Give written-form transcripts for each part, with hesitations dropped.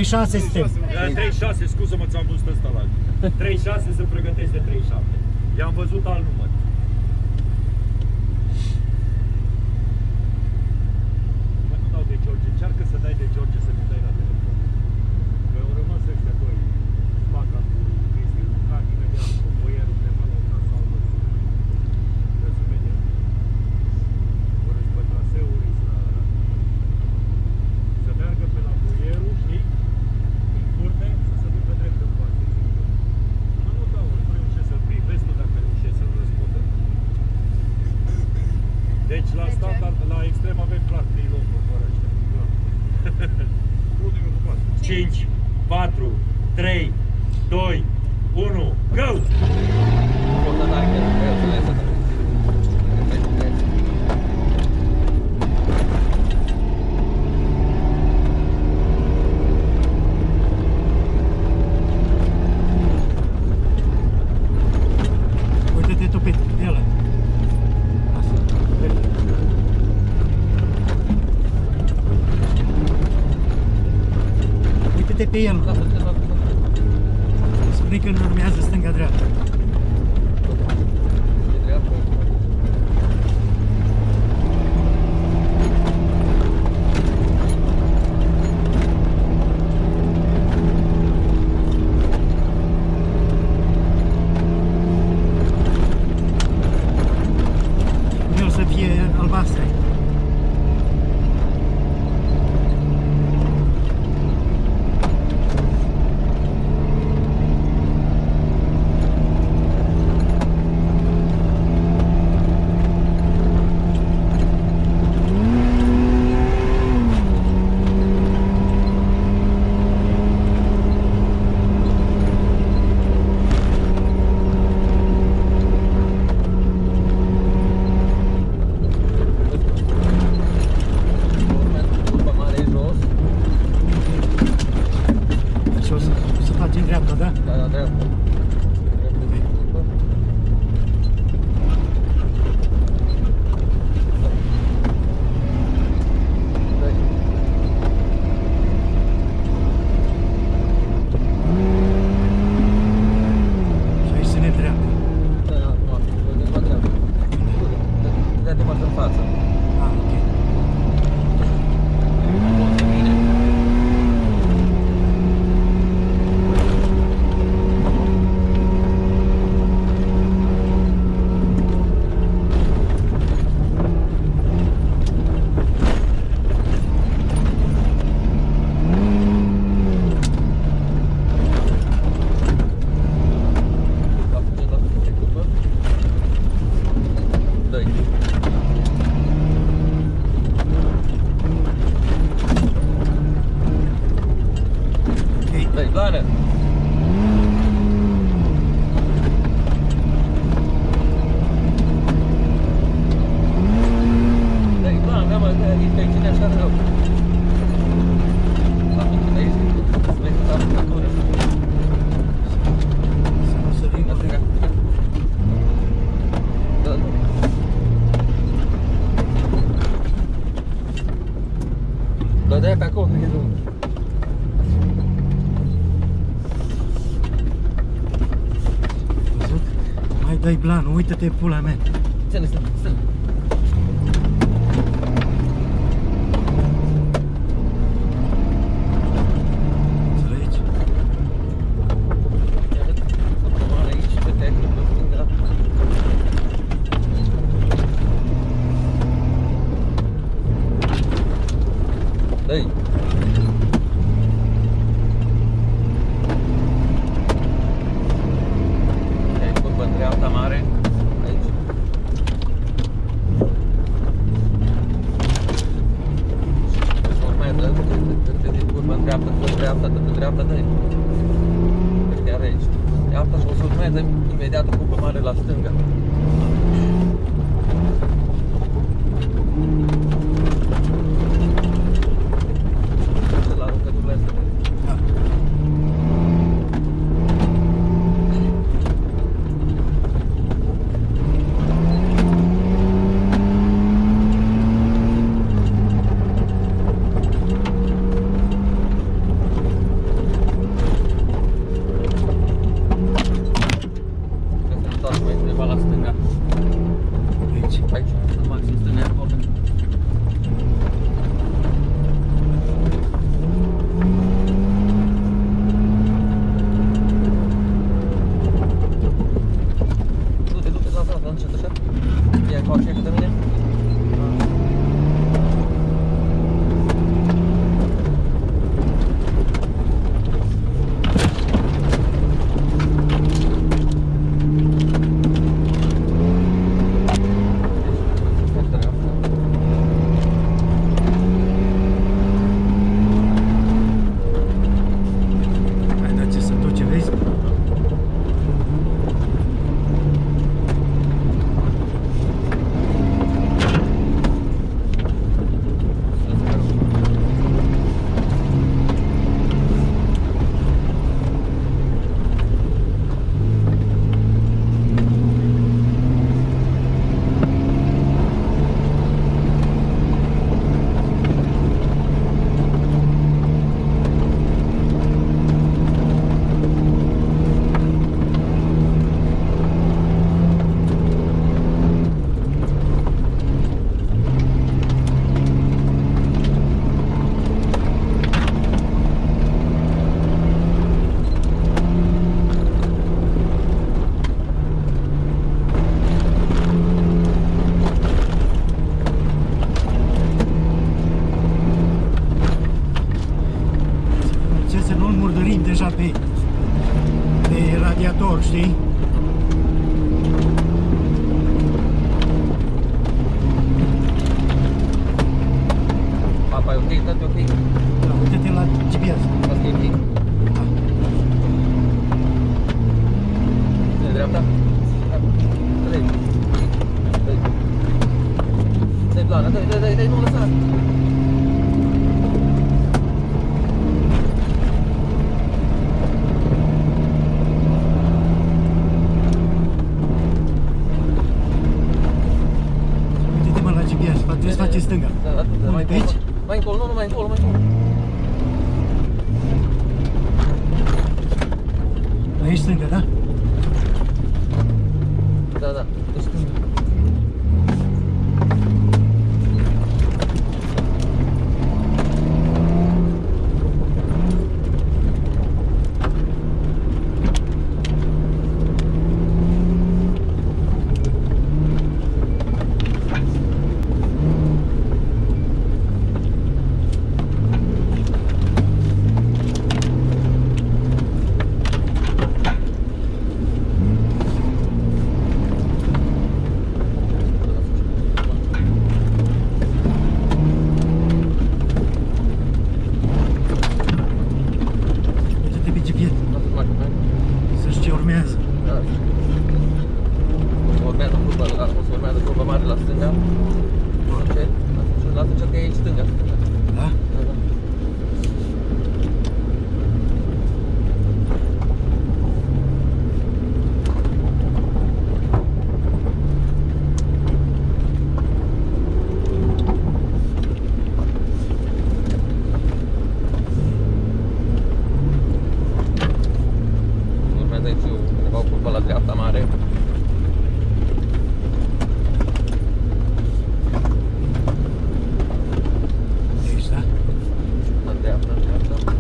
36 suntem. 36, scuză-mă, ți-am văzut ăsta la 36 se pregătește de 37. I-am văzut alt număr. Mă, nu dau de George, încearcă să dai de George să ne dai la telefon. Că au rămas ăștia doi, Spaca cu Cristi Lucan, imediat cu boierul de mână, ca s-au văzut. Trebuie să vedem. Ori pe traseuri să meargă pe la boierul, știi? În curte, să se ducă drept în față. Mă, nu dau, nu reușesc să-l privesc, nu dacă reușesc să-l răspundă. Deci la standard, la extrem avem clar 3 locuri fără ăștia. 5, 4, 3, 2, 1, go! Uite-te tu pe ele. Uite-te pe el. Spune că nu urmează stânga-dreapta. El să fie albastră. Și o să faci în dreapta, da? Da, da, dreapta. Și aici se ne dreapta. Da, da, da, dreapta. Dă de mult în față. Ah, ok. Dai, plană! Dai, plană, mă, inspecțiunea așa rău. La punctul de aici, să vezi că s-a apucatură. Să nu se vină. Da, nu. Da, de-aia pe acolo, nu e drumul. Văzut? Mai dai planul, uite-te pula mea. Ține, stâng. Înțelegi? Aici, pe tehnic, pe stânga. Dai. Aici, curba în dreapta mare. Aici. Deci urmează, te zici curba în dreapta, dă-i. Chiar aici. Iată și o să urmeze imediat o curbă mare la stânga. La aruncăturile astea. Da. așa pe radiator, știi? Apa e ok, tot e ok. Da, uite-te la GPS. Asta e ok. Da. De dreapta. Dă-i. Dă-i. Dă-i plană, dă-i, nu lăsa. Uite-te mă la GPS, trebuie să faci în stânga. Da, Unde, mai pe aici? Mai încolo, nu, mai încolo, mai încolo. Aici stânga, da? Da, de stânga. Uite-te pe GPS, să știi ce urmează. Da. Urmează curba mare la stânga. Lasă cel că e aici stânga. Da? Da, da. Urmează aici undeva o curbă la dreapta mare. Aici, da? La dreapta, în dreapta.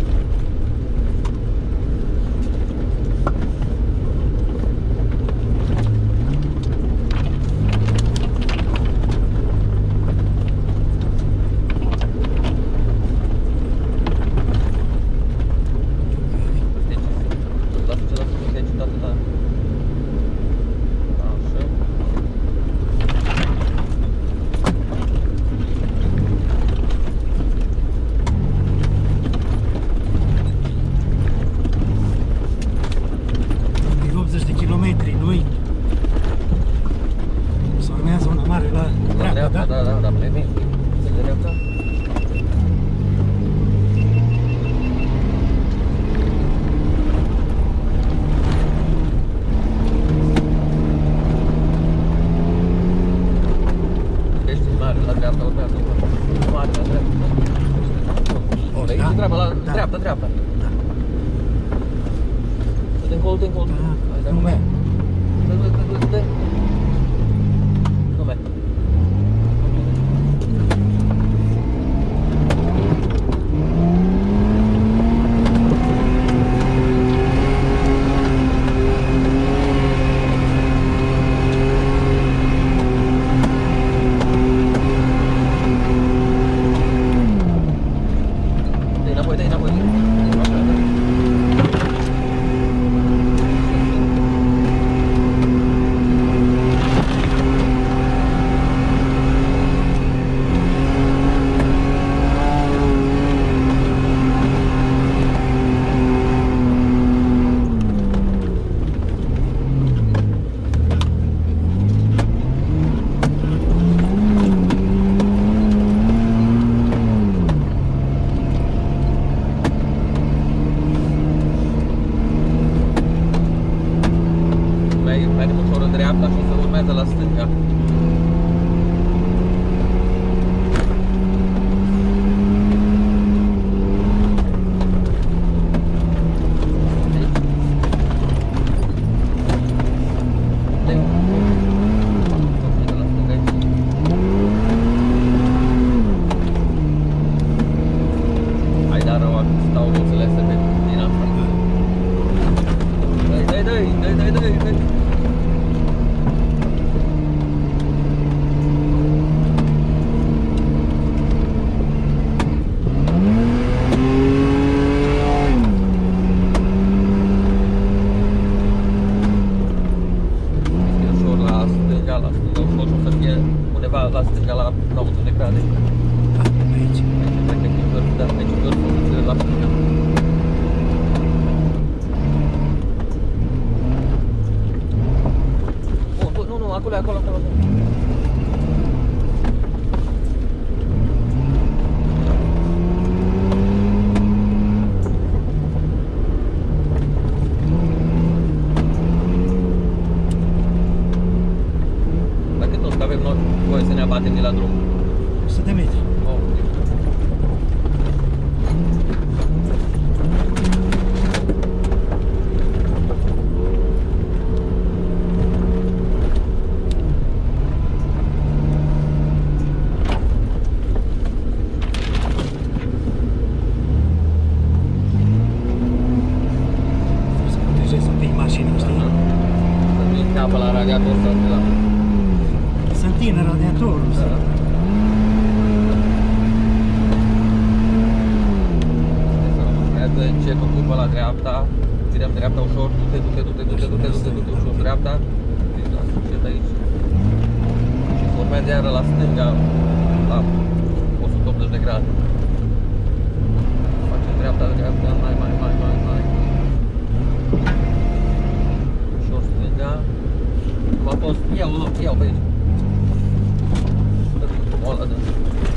Lasă ce aici toată, da. Așa. E 80 de kilometri, nu-i? Să urmează una mare la La dreapta, da? da, mai bine. De dreapta. Ești mare la dreapta, urmează. Mare la dreapta. O, Aici da? treaba, la Da. dreapta. Da. Dă-te încolo, dă-te încolo. Da, nu merg. Dă. Nu merg. Dă-i înapoi, dă-i înapoi. Mergem ușor în dreapta și o să urmează la stânga. Hai, dar rău, stau roțele astea pe din asta. Dai. mașinii, știi? Să nu-i capă la radiator sau de la... Să întină radiatorul. Da. Încet o curvă la dreapta, ținem dreapta ușor, du-te ușor dreapta, încet aici. Și urmează iară la stânga, la 180 de grade. Facem dreapta, mai. Ușor stânga. M-a pus, iau pe aici. Dă-te cu ăla, dă-te.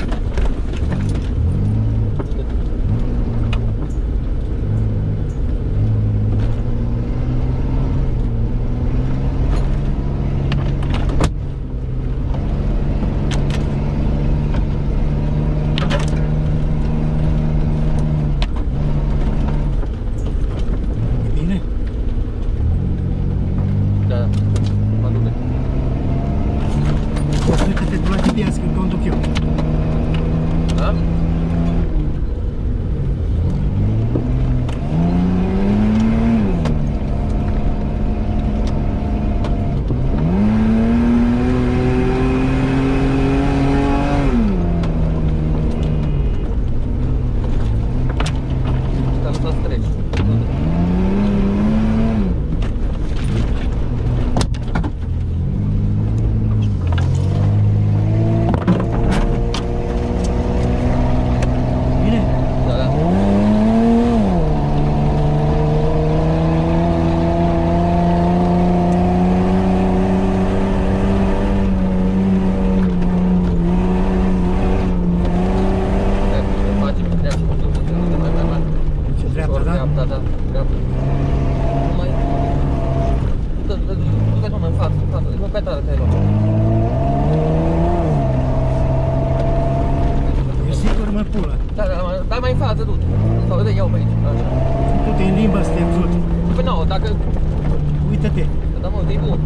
Dar mai în față, du-te. Sau iau pe aici. Așa. Du-te în limbă să te ajut. Păi nu, dacă... Uită-te. Da, mă, e bun.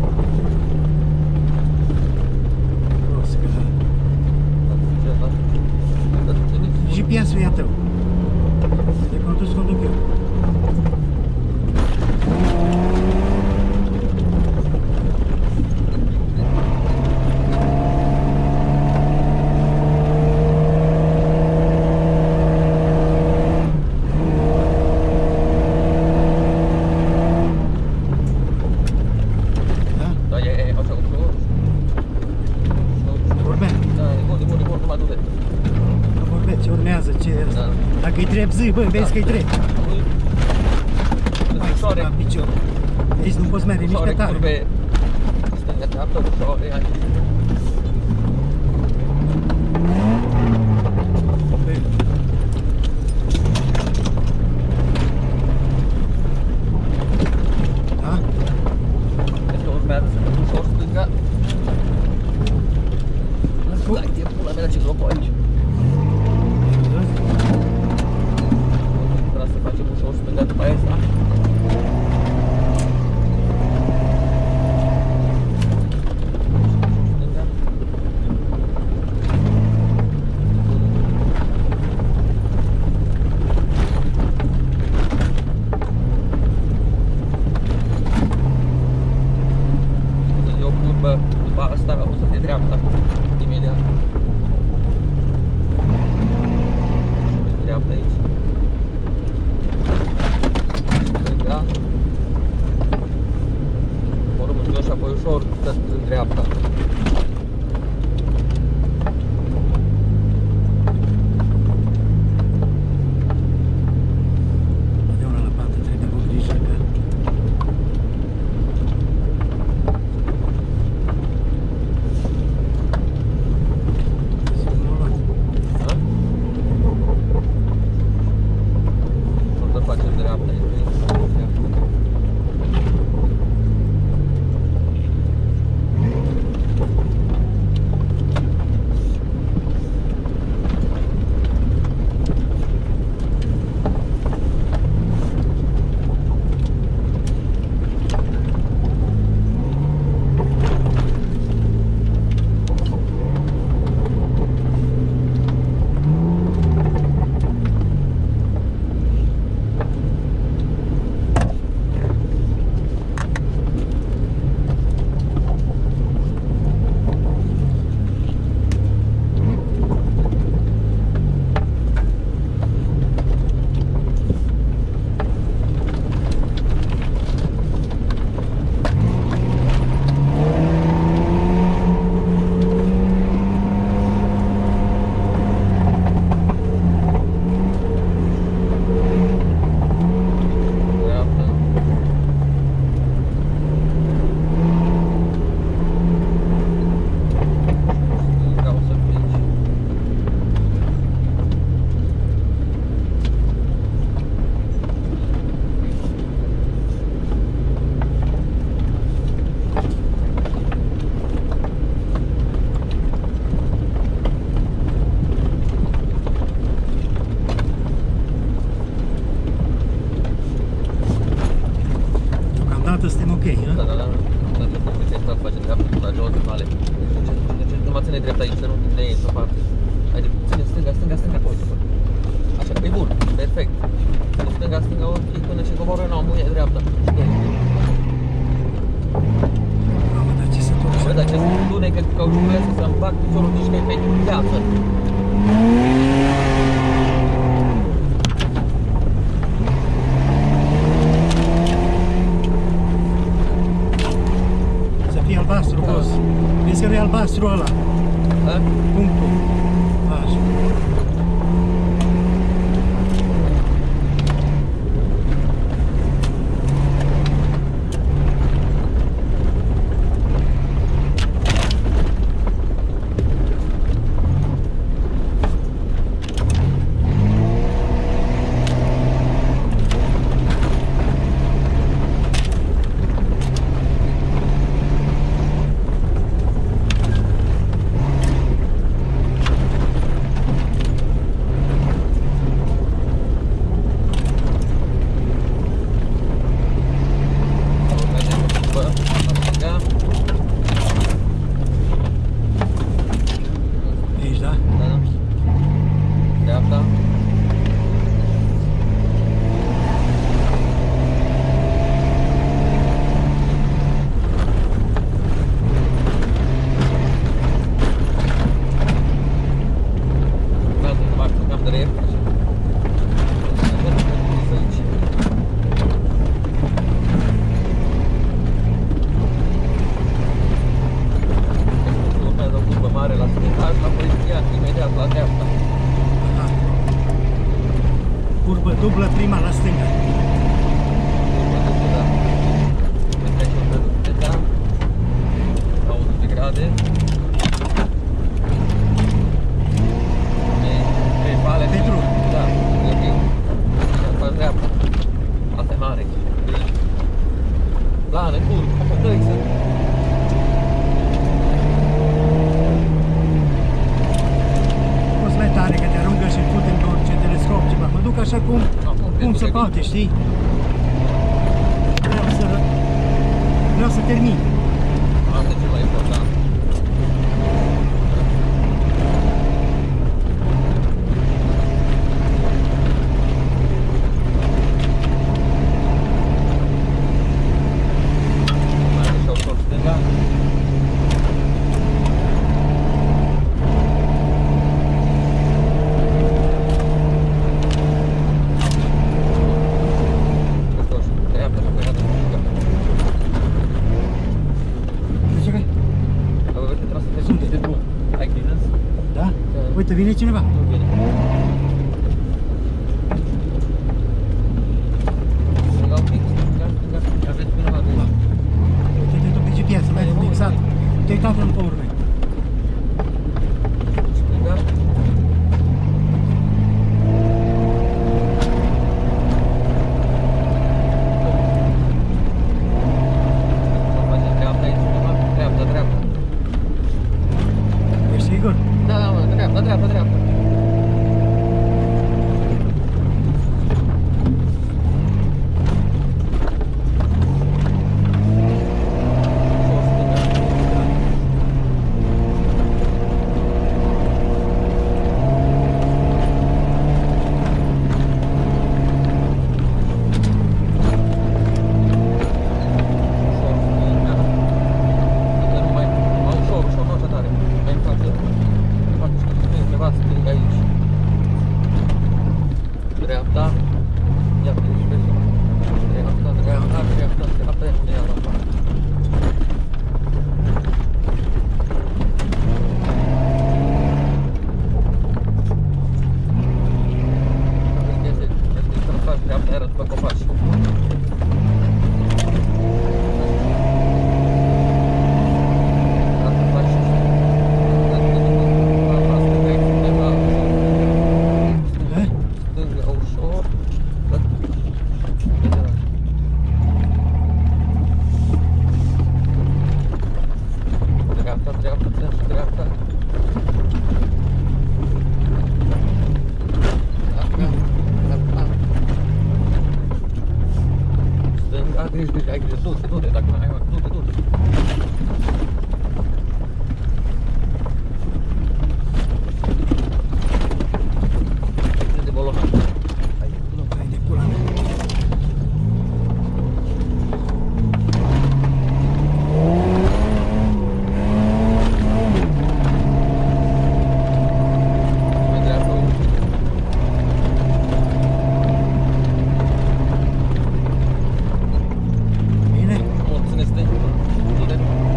GPS-ul e a tău. De condus conduc eu. Dacă-i drept zi, bă, vezi că-i drept. Mai stă la picior. Aici nu poți merge nici pe tare. Curve stânga-dreaptă, ușoare, aici. Da? Este urmează să merg ușor stânga. Lăsă-i, e pula mea ce gropo aici. Să facem ușor stânga după asta. E o curbă, după asta o să fie dreapta, imediat. Dreapta aici. Și apoi ușor în dreapta. Totdeauna la pantă trebuie cu grijă că... Ușor să facem dreapta. deocamdată suntem ok, Da, hă? da, da. Da, ce nu știu ce face dreapta, la jos de vale. Nu mă ține dreapta aici, să nu ne iei într-o parte. Haide, ține stânga, stânga, stânga, uite, bă. Așa, e bun, perfect. Ține stânga, stânga, ok, până și coboră, nu, muie dreapta. Mamă, dar ce se toți? Bă, dar ce spune că cauciuculează să-mi fac piciorul nici că e pe piață. Să fie albastru, Da. boss. Vezi că e albastru ăla, Da? punctul. Așa. Bă, la stânga. Aici, da? Da, da. Dreapta. Da, să fac cam drept. Aici. Urmează o curbă mare la stânga, la poliția, imediat la dreapta. Aha. Curbă dublă, prima la stânga. Da. Mai trece un pe da. La 100 de grade. Pe vale. Pe drum. Da, e ok. Pe dreapta. Asta e mare. Plană, curb, așa, dă-i să... Poți mai tare că te aruncă și fute în orice telescop ceva. Mă duc așa cum se poate, știi? Vreau să termin. Asta e cel mai important. Mai are și ușor stânga. Ușor, dreapta și apoi stânga. Zice că? Dar vă trebuie să te duci de drum. Ai clearance? Da? Da. Uite, vine cineva. Nu vine. Stânga un pic, stânga, stânga. Aveți vinovat. Uite-te tu pe GPS, mai fixat. Te-ai uitat în pe urme. Stânga. Face dreapta aici, ceva? Dreapta, dreapta. Ești sigur? Da, mă, dreapta, dreapta, dreapta. Treci, ai grijă, du-te, dacă nu ai, du-te. De bolonat. Hai. Hai de pula mea. Pe dreapta, uite. Bine? Ține stânga. Du-te.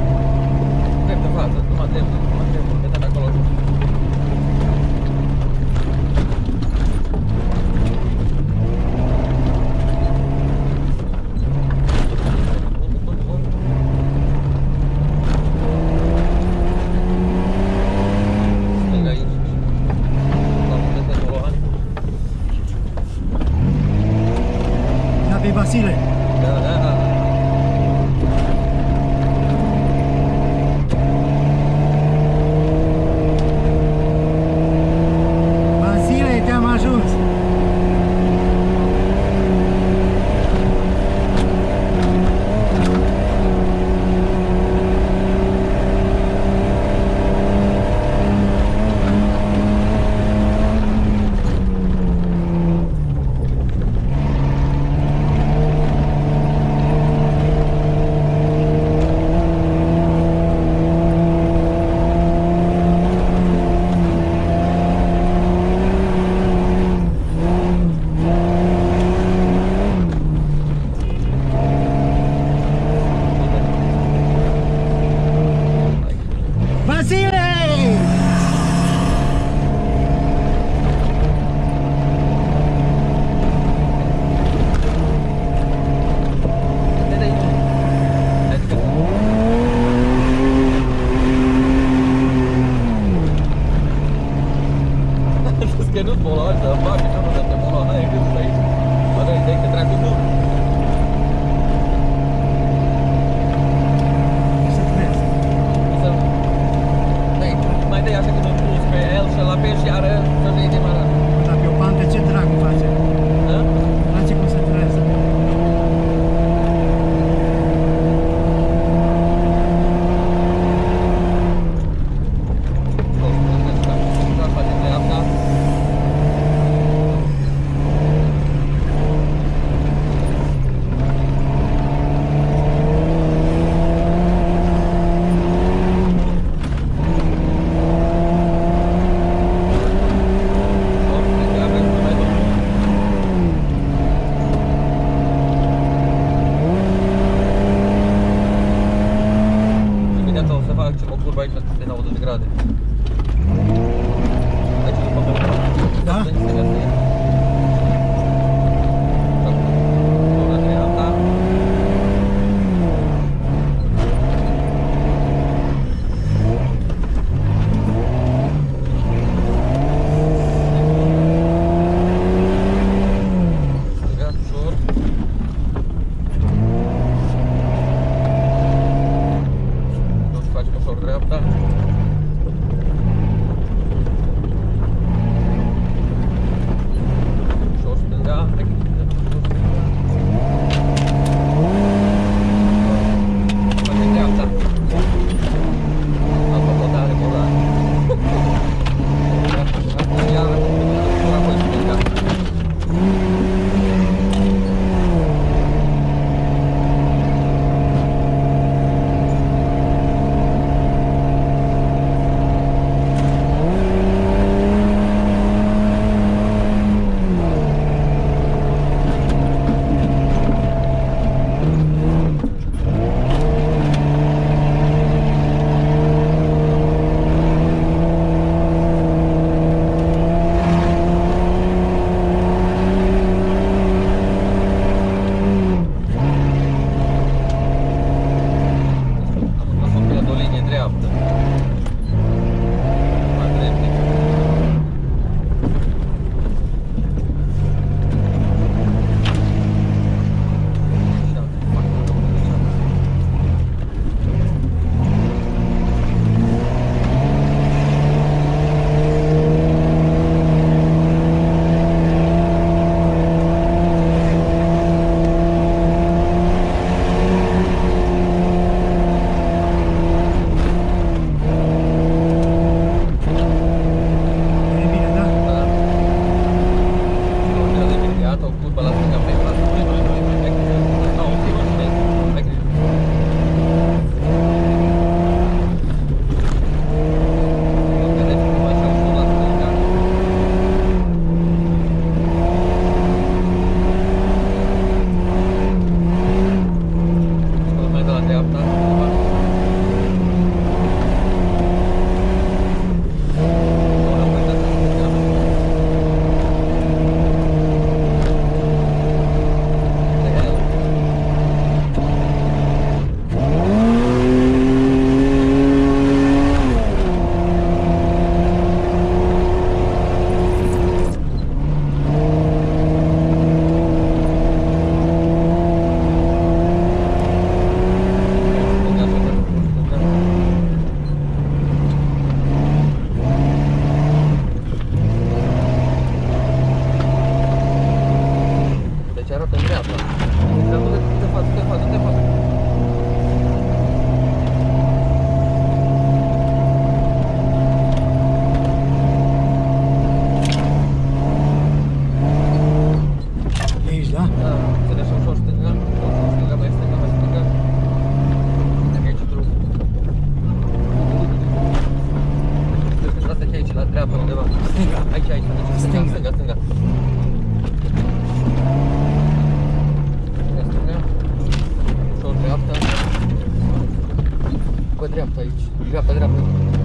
Dreapta, dreapta.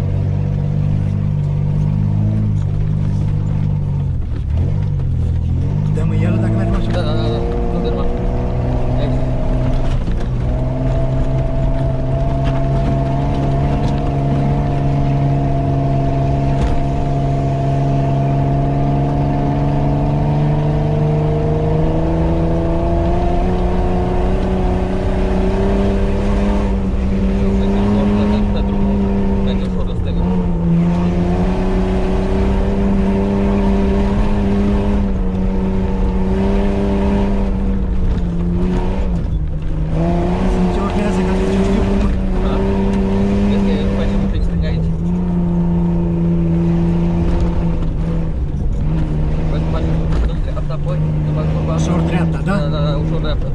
Dăm în el dacă mergem așa. Da, da, da, da. Nu te urma. Exit. Se urmează ca de ce știu cum. Vezi că facem un pic stâng aici? Vezi că facem în dreapta apoi, după curba. Ușor dreapta, da? Da, da, da, ușor dreapta.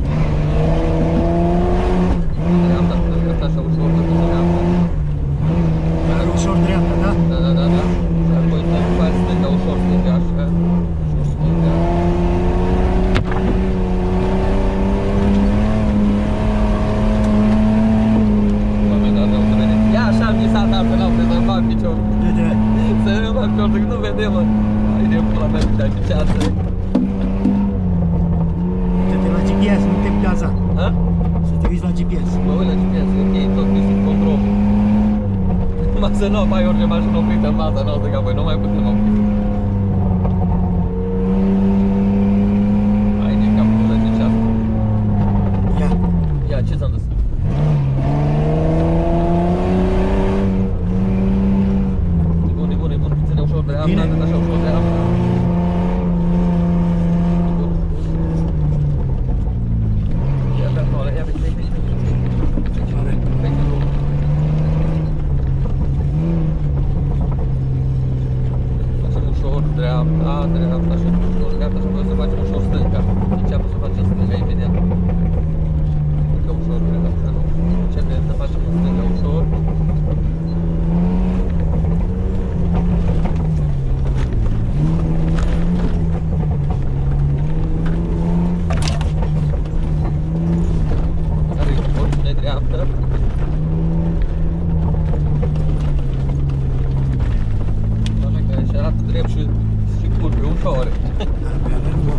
Dreapta, dreapta, așa ușor, dreapta. Dar ușor dreapta, da? Da, da, da, da. Și apoi după aia stânga, ușor stânga, așa. Ușor stânga. Doamne, da, vreau să vedem. Ia așa mi s-a dat să n-am rezolvat piciorul. De. Să rezolvat piciorul, că nu vedem, mă. Hai de pula mea, uite, ce ceață. Să te la GPS, nu te gaza. Ha? Să te uiți la GPS. Mă uit la GPS, ok, tot e sub control. Numai să nu mai orice mașină oprită în fața noastră, că apoi nu mai putem opri. Hai de capul de ceață. Ia. Ia, ce ți-am dus? E bun, e bun, e bun. Ține ușor dreapta, Bine. atât așa ușor dreapta. E bun. Ia dreapta, ăla, ia, vezi, vezi, vezi. Are. Vezi, nu. Facem ușor dreapta, dreapta și ușor dreapta și apoi o să facem ușor stânga. Înceapă să facem stânga imediat. Încă ușor dreapta, nu. Începem să facem în stânga ușor. Are ușor, pune dreapta. Doamne, că și arată drept și curbe ușoare. Da, pe alea nu.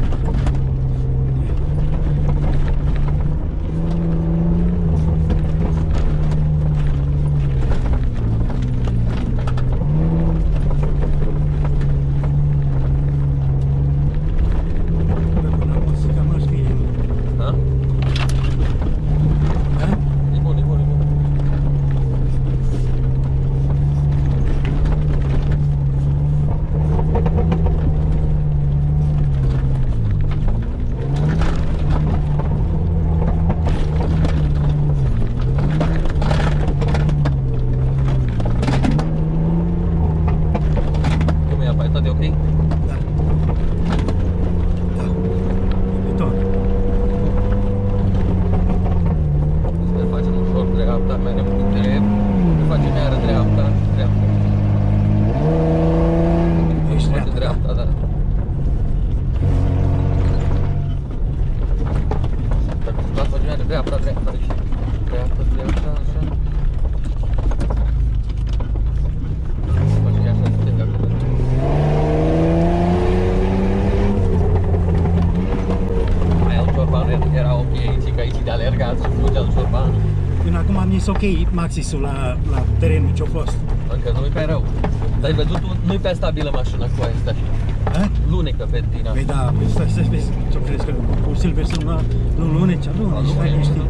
Bă, până acum să cam aș fi. Ha? Da? E bun, e bun, e bun. Cum e apa? E tot e ok? Da. Da. E tot. Să facem ușor dreapta, mergem cu drept. Să facem iară dreapta, dreapta. Ești Face dreapta, dreapta, da. Să facem iară dreapta, dreapta. Deci dreapta, dreapta, așa. Să facem iară stânga, stânga. Mai al ciorban era ok aici, că aici de alergat și fugea al ciorbanul. Până acum am zis ok maxisul la terenul ce-a fost. Încă nu-i pe rău. Dar ai văzut, nu-i pe stabilă mașina cu aia, stai. Ha? Lunecă pe din Păi da, păi stai să vezi ce crezi că cu Silver sunt nu luneci, luneci, stai liniștit.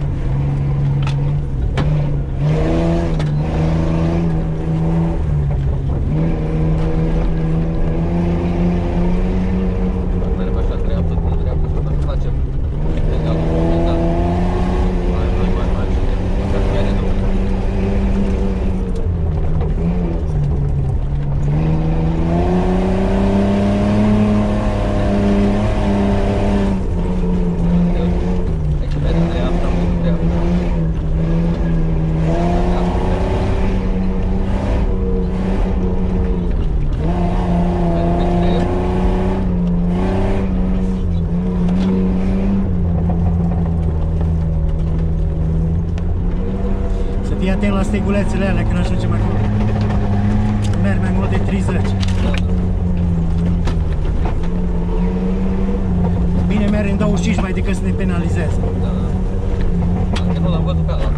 Mergem așa dreapta, dreapta, și să facem stânga un moment dat. Mai, și chiar e drum. Aici mergem dreapta. Fii atent la stegulețele alea când ajungem acolo. Merg mai mult de 30. Bine merg în 25 mai decât să ne penalizează. Da. Că nu l-am văzut pe ala.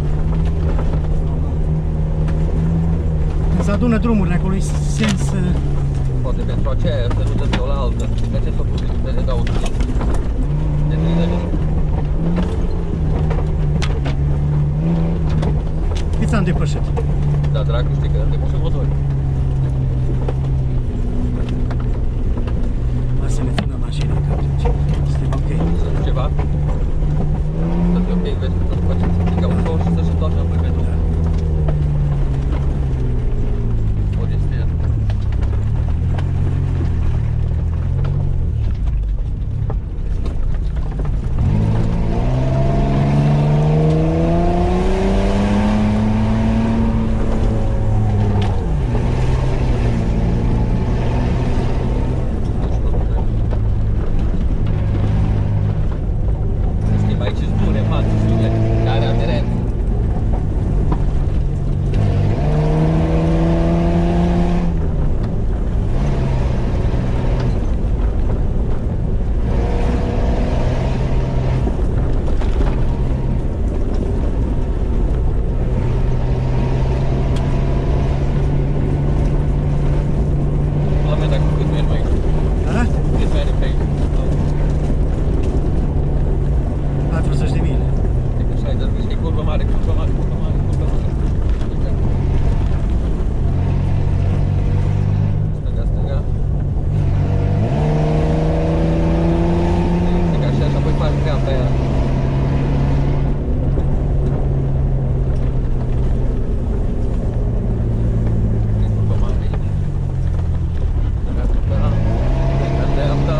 Când se adună drumurile acolo, e sens... Poate pentru aceea să nu dă de o la altă. De ce s-a pus de dau de 30. Câți am depășit? Da, dracu, știi că am depășit motori. Lasă să ne țină mașina, că suntem ok. Să nu ceva. Să fie ok, vezi că să facem să plică ușor și să-și întoarcă înapoi pe drum. O este el. Da? 40 de mile. Curvă mare, curvă mare, curvă mare, curvă mare. Stânga, stânga. Stânga așa și apoi faci dreapta aia. Curvă mare. Stânga, stânga. Stânga, dreapta.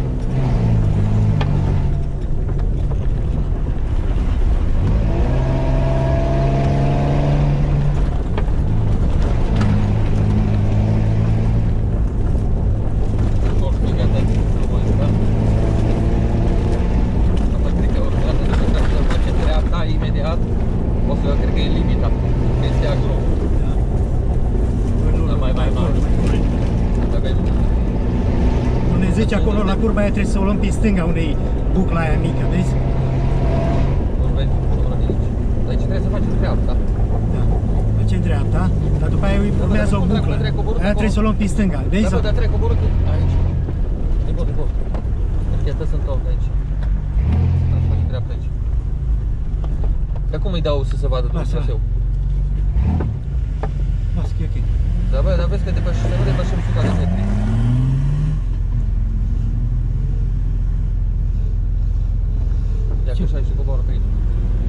Imediat, o să cred că e limita. Este agro. Da, mai mare. Dacă Nu ne zice acolo la curba aia trebuie să o luăm pe stânga unei bucla aia mică, vezi? nu vezi până de aici. Dar aici trebuie să faci dreapta. Da. Facem dreapta, dar după aia urmează o buclă. Aia trebuie să o luăm pe stânga, vezi? Da, trec coborât aici. De bun. Chiar să întorc aici. Trebuie să faci dreapta aici. Dar cum îi dau să vadă tot traseul? Lasă că e ok. Dar bă, dar vezi că nu depășim 100 de metri. Ia că și aici coboară pe aici.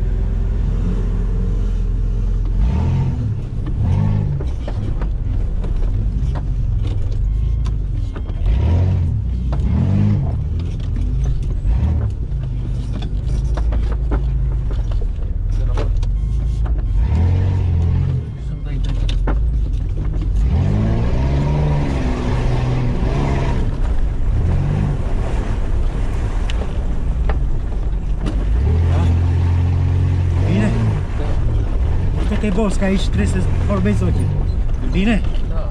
Te boss, că aici trebuie să formezi ochii. Bine? Da.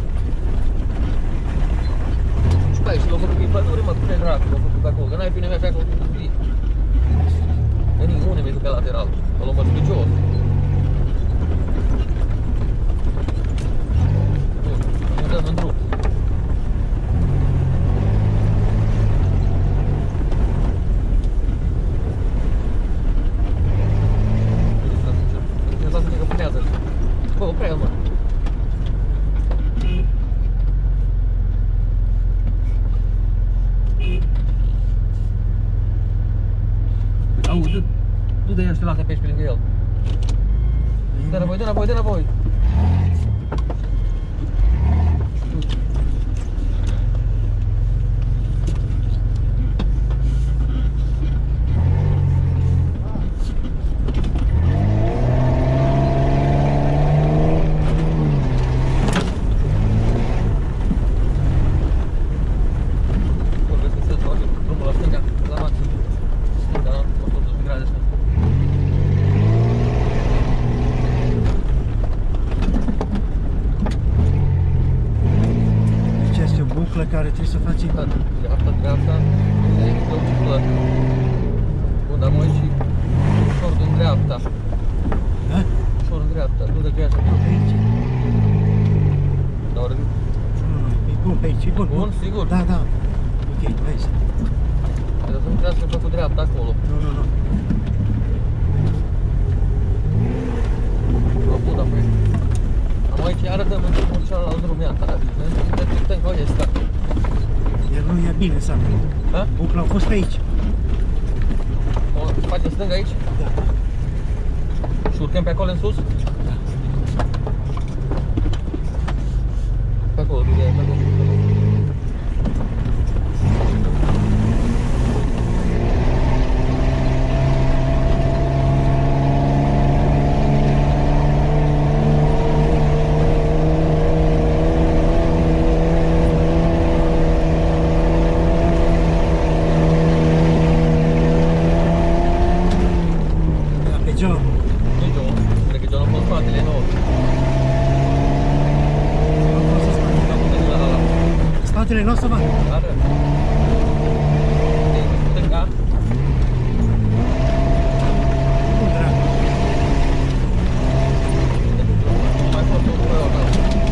Și pe aici l-au făcut prin pădure, mă, pune dracu, l-au făcut pe acolo, că n-ai bine mea pe acolo cu copii. Veni, unde mi-ai pe lateral, o luăm pe jos. Nu dăm în drum. Bă, oprea el, mă. Auzi, du-te ea și te lasă pe aici pe lângă el. Dă înapoi, dă înapoi, dă înapoi. trebuie să faci Da, dreapta, dreapta, e o circulă. Bun, dar mă uit și ușor în dreapta. Da? Ușor în dreapta, nu de gheață. Pe aici. Dar E bun pe aici, e bun. Bun, sigur? Da, da. Ok, vezi. să nu trebuie să fac dreapta acolo. Nu. Bun, apoi. Am aici iară dăm în cealaltă drum, iată, mergem ca ăsta. El nu e bine, să Ha? bucla au fost pe aici. O facem stânga aici? Da. Și urcăm pe acolo în sus? Da. Pe acolo, pe acolo. Spatele nu o să vadă. Are. Stânga. Cum dracu? Mai fost un pe ăla.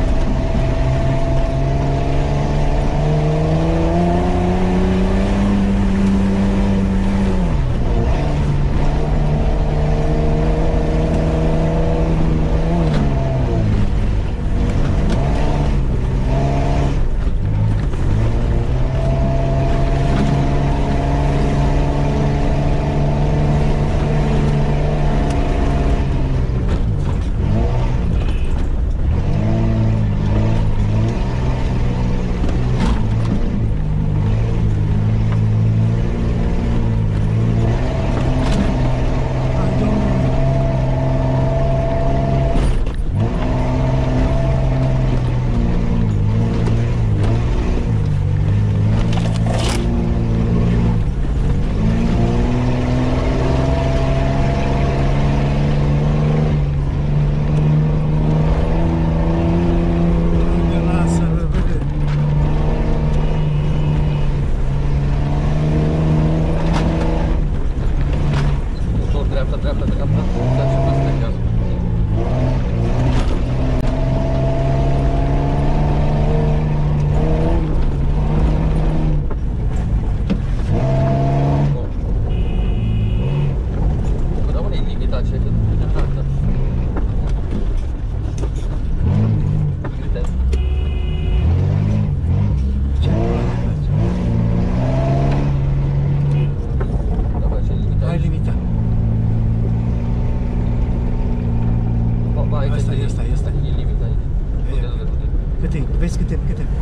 Asta. E limita aici. Câte? Vezi câte?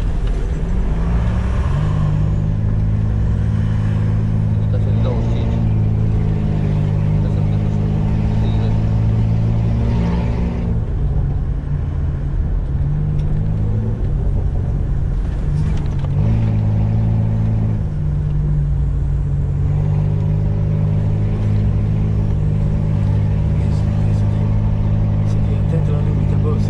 Limita cea de 25. Trebuie să fie așa. 30. Să fii atent la limită, boss.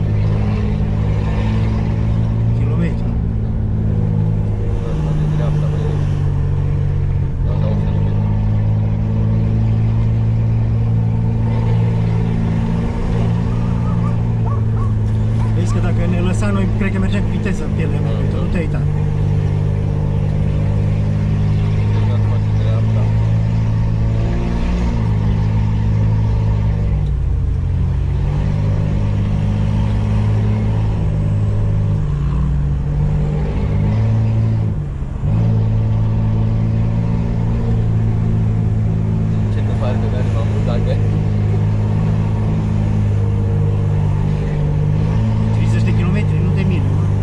Kilometru. Asta de dreapta, băi. Da, 100 de metri. Vezi că dacă ne lăsa noi, cred că mergem cu viteză în pielea mea, nu te uita. Deci acum și dreapta. Ce te pare că merge mai mult dacă? 30 de kilometri, nu de mine, nu?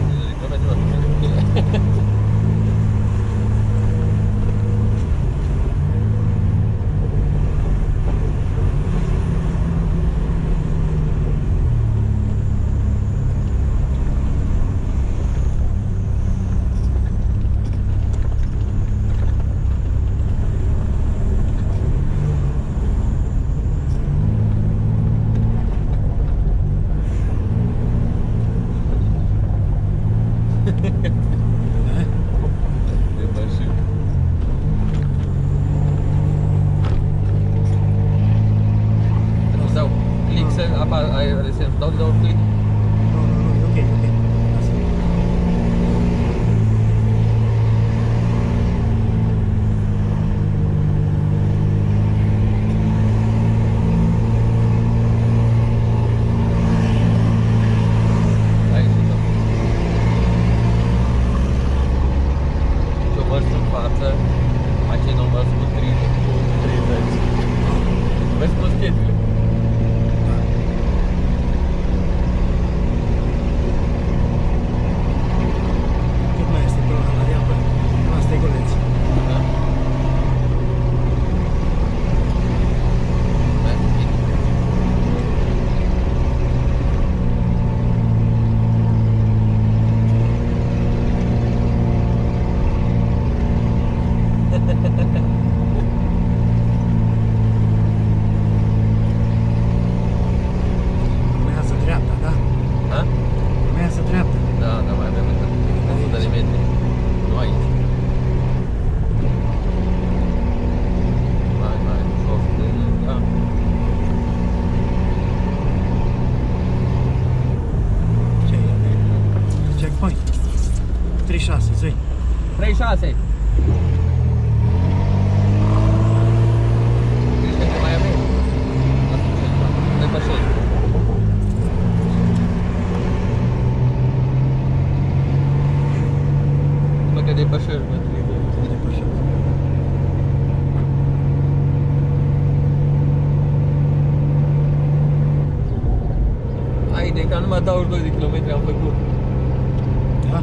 Ai sens, dau din nou click. Nu, nu, nu, e ok, e ok. Lasă. Hai și tot. Și-o mers în față, aici n-o mers cu 30. Vezi cum sunt pietrele? Cât mai este pe la reapă? La steguleț. Da? Hai, bine. Urmează dreapta, da? Ha? Urmează dreapta. Da, da, mai avem încă 100 de metri. Nu aici. Mai, jos de da. Ce e? Checkpoint. 36, zi. 36. Crezi că mai avem? Depășești. După că depășești, mă trebuie. Depășit. Ai de că numai 22 de kilometri am făcut. Da?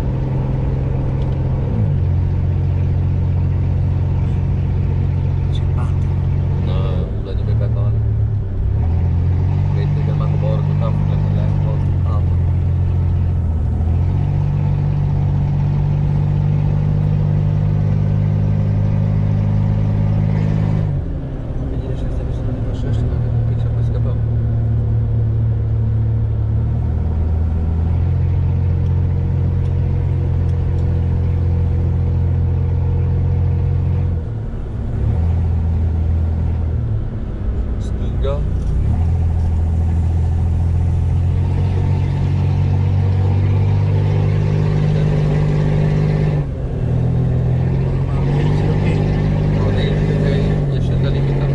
Ce bate. Nu, la nimeni pe acolo. Crezi că m-am coborât cu capurile când le-am fost apă. Bine, și asta nu ne depășește, mai avem un pic și apoi scăpăm. Stânga. Aici e ok. Nu, de aici, de aici, ieșind de limită.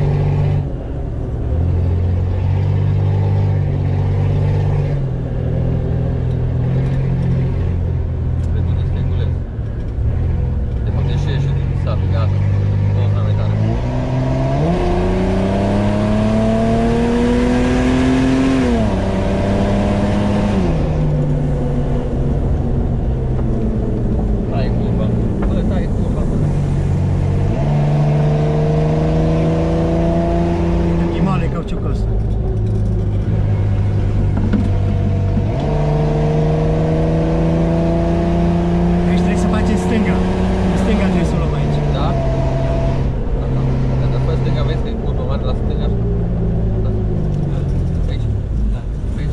Redune steguleț. De fapt, ieși din sat, gata. 2 km. Tai curva. Bă, tai curva. Ghimale cauciucul ăsta. Aici trebuie să facem stânga. Stânga trebuie să o luăm aici. Da? Aha. Dar după stânga vezi că e curva mare la stânga? Da. Aici? Da. Aici?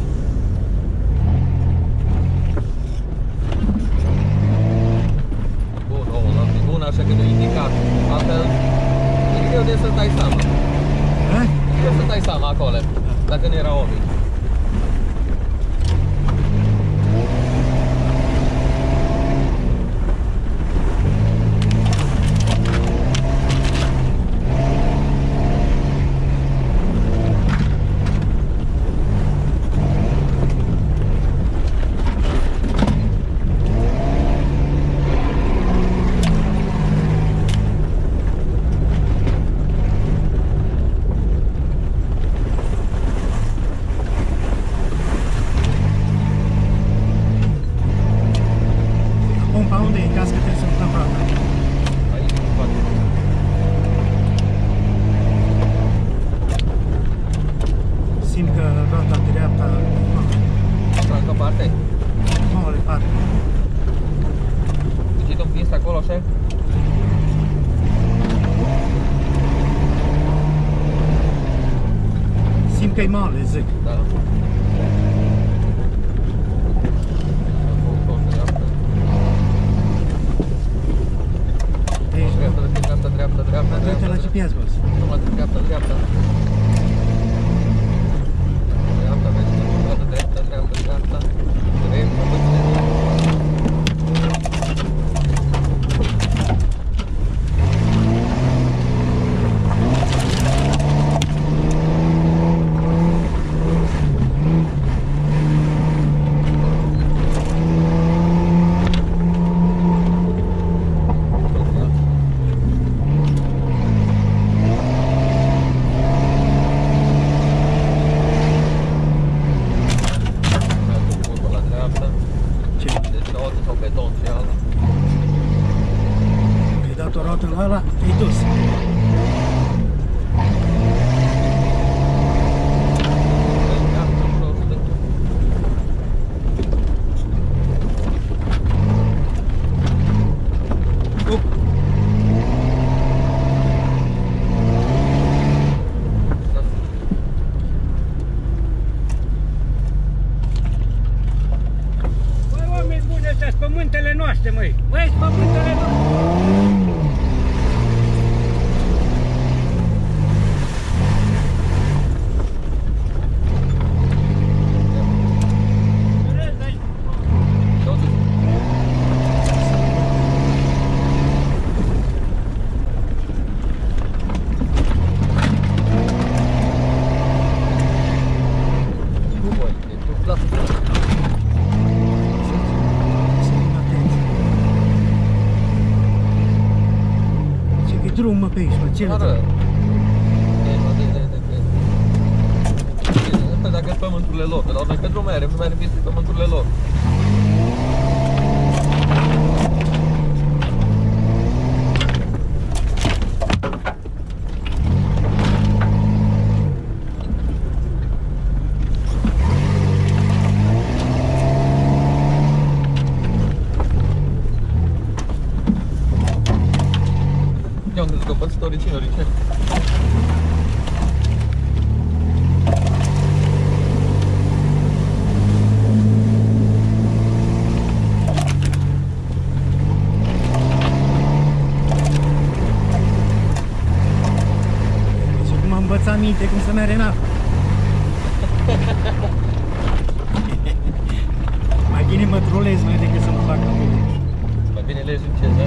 Bun, omul ăla e bun, așa că nu indicat. Altfel, e greu de să dai seama. Eh? E greu să dai seama acolo, dacă nu era omii. Pompa unde e? În caz că trebuie să lucrăm roata. Aici, în spate. Simt că roata dreapta Asta încă parte. mare parte. Deci tu împins acolo, așa? Simt că e mare, zic. Da. Deci, Dreapta. uite la GPS, boss. Numai dreapta. Dreapta, vezi? măi! Măi, mă pântele, mă! Drum, mă, pe aici, mă, ce Ară. Asta dacă sunt pământurile lor, de la urmă pe drum nu mai are piste pământurile lor. Eu am crezut că pot să oricine. Și cum am învățat minte cum să merge în apă. Mai bine mă trolez mai decât să mă fac acolo. Mai bine legi încet, da?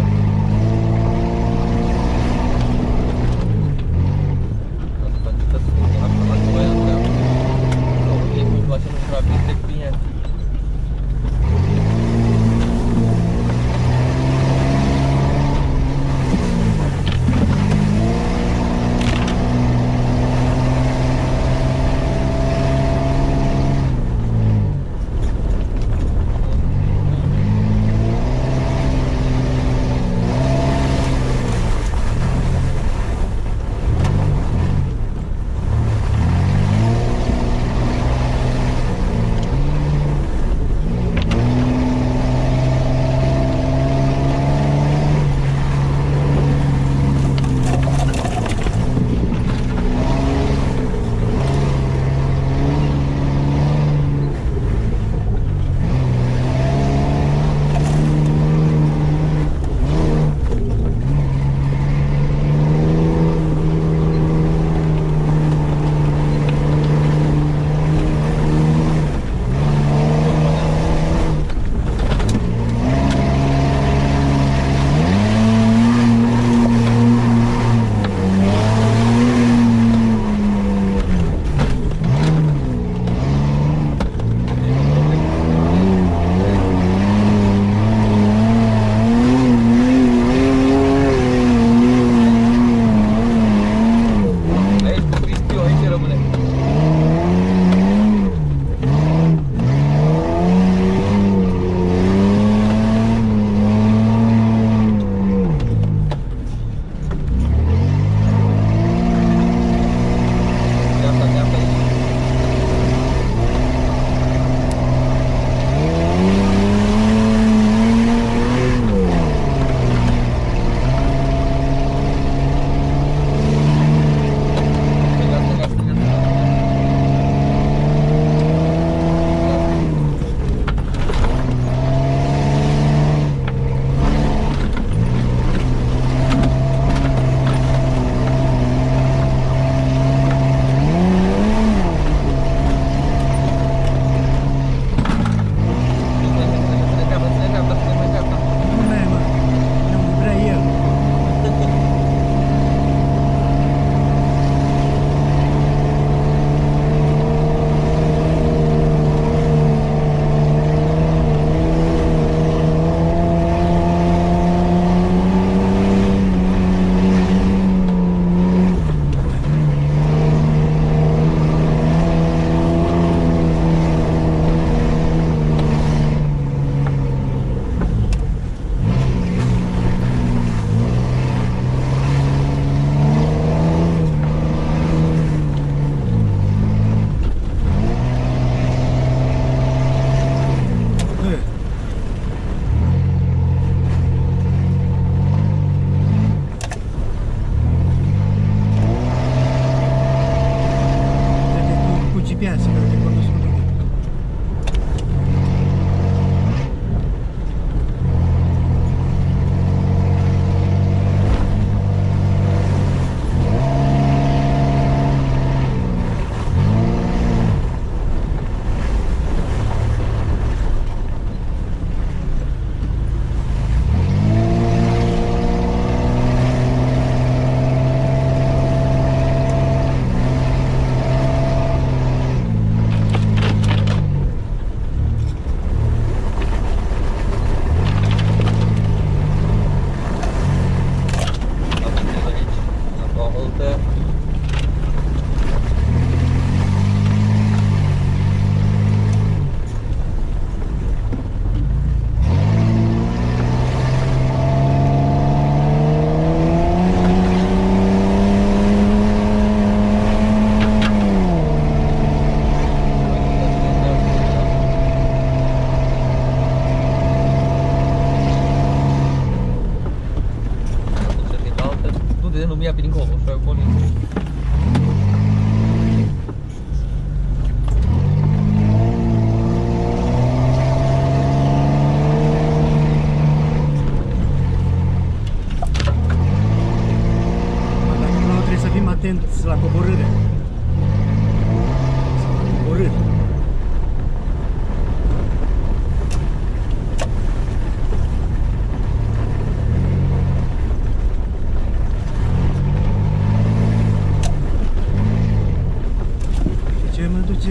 duce.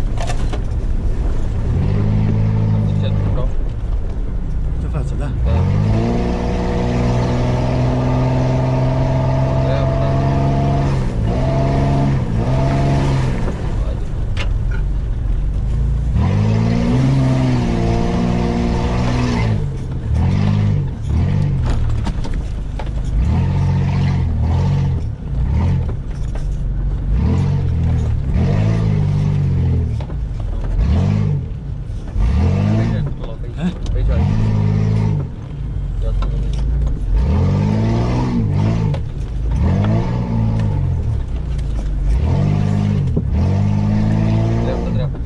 Încet, vreau. În față, da? Da. Dreapta. Haide. Ha? Pe aici ai. Ia spune-mi. Dreapta, dreapta.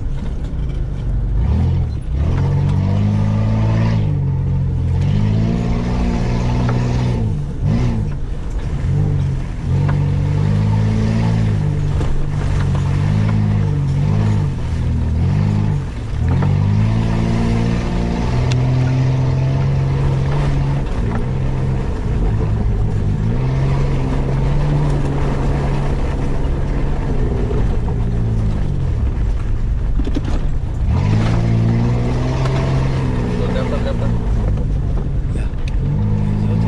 Dreapta, dreapta. Ia. Văzut?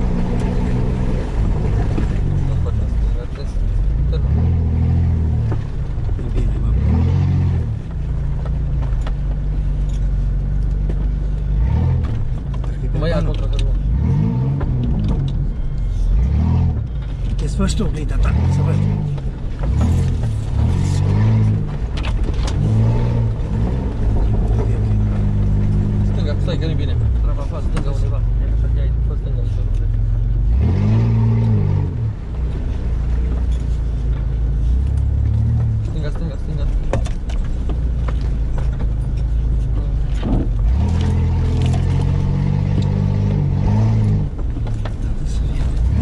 Nu faci asta, trebuie să termin. E bine, mă. Parcă e pe Mă ia balon. contra cărul. Desfăși tu oglinda ta, să văd. Stânga, stai că nu-i bine. Trava fa stânga undeva. Ia așa de aici, fă stânga aici oriunde. Stânga, stânga, stânga. Să fie.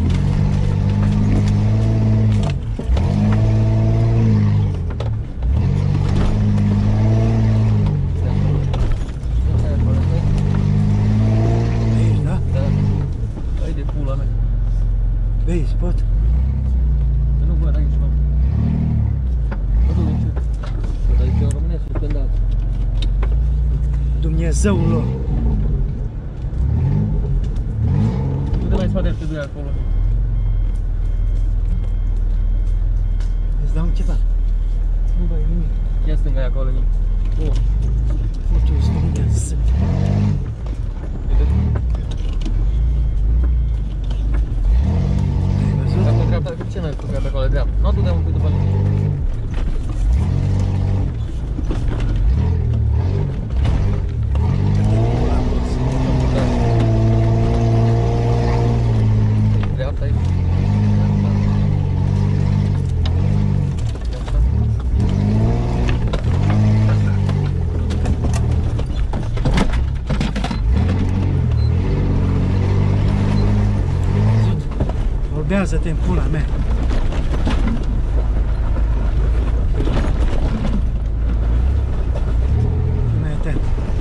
Aici, da? Da. Hai de pula mea. Vezi, pot? Că nu văd aici, mă. Nu duc nici. Că aici în România suspendat. Dumnezeul lor. Nu te mai spate pe doi acolo. Îți dau un ceva. Nu dai nimic. Ia stânga aia acolo nimic. Oh. Futu-ți Dumnezeu. Uite. Ai văzut? Dreapta, dreapta, ce n-ai făcut pe acolo, dreapta? Nu du-te un pic după mine. Dreapta aici. Dreapta. Dreapta. Văzut? Orbează-te în pula mea. Fii mai atent.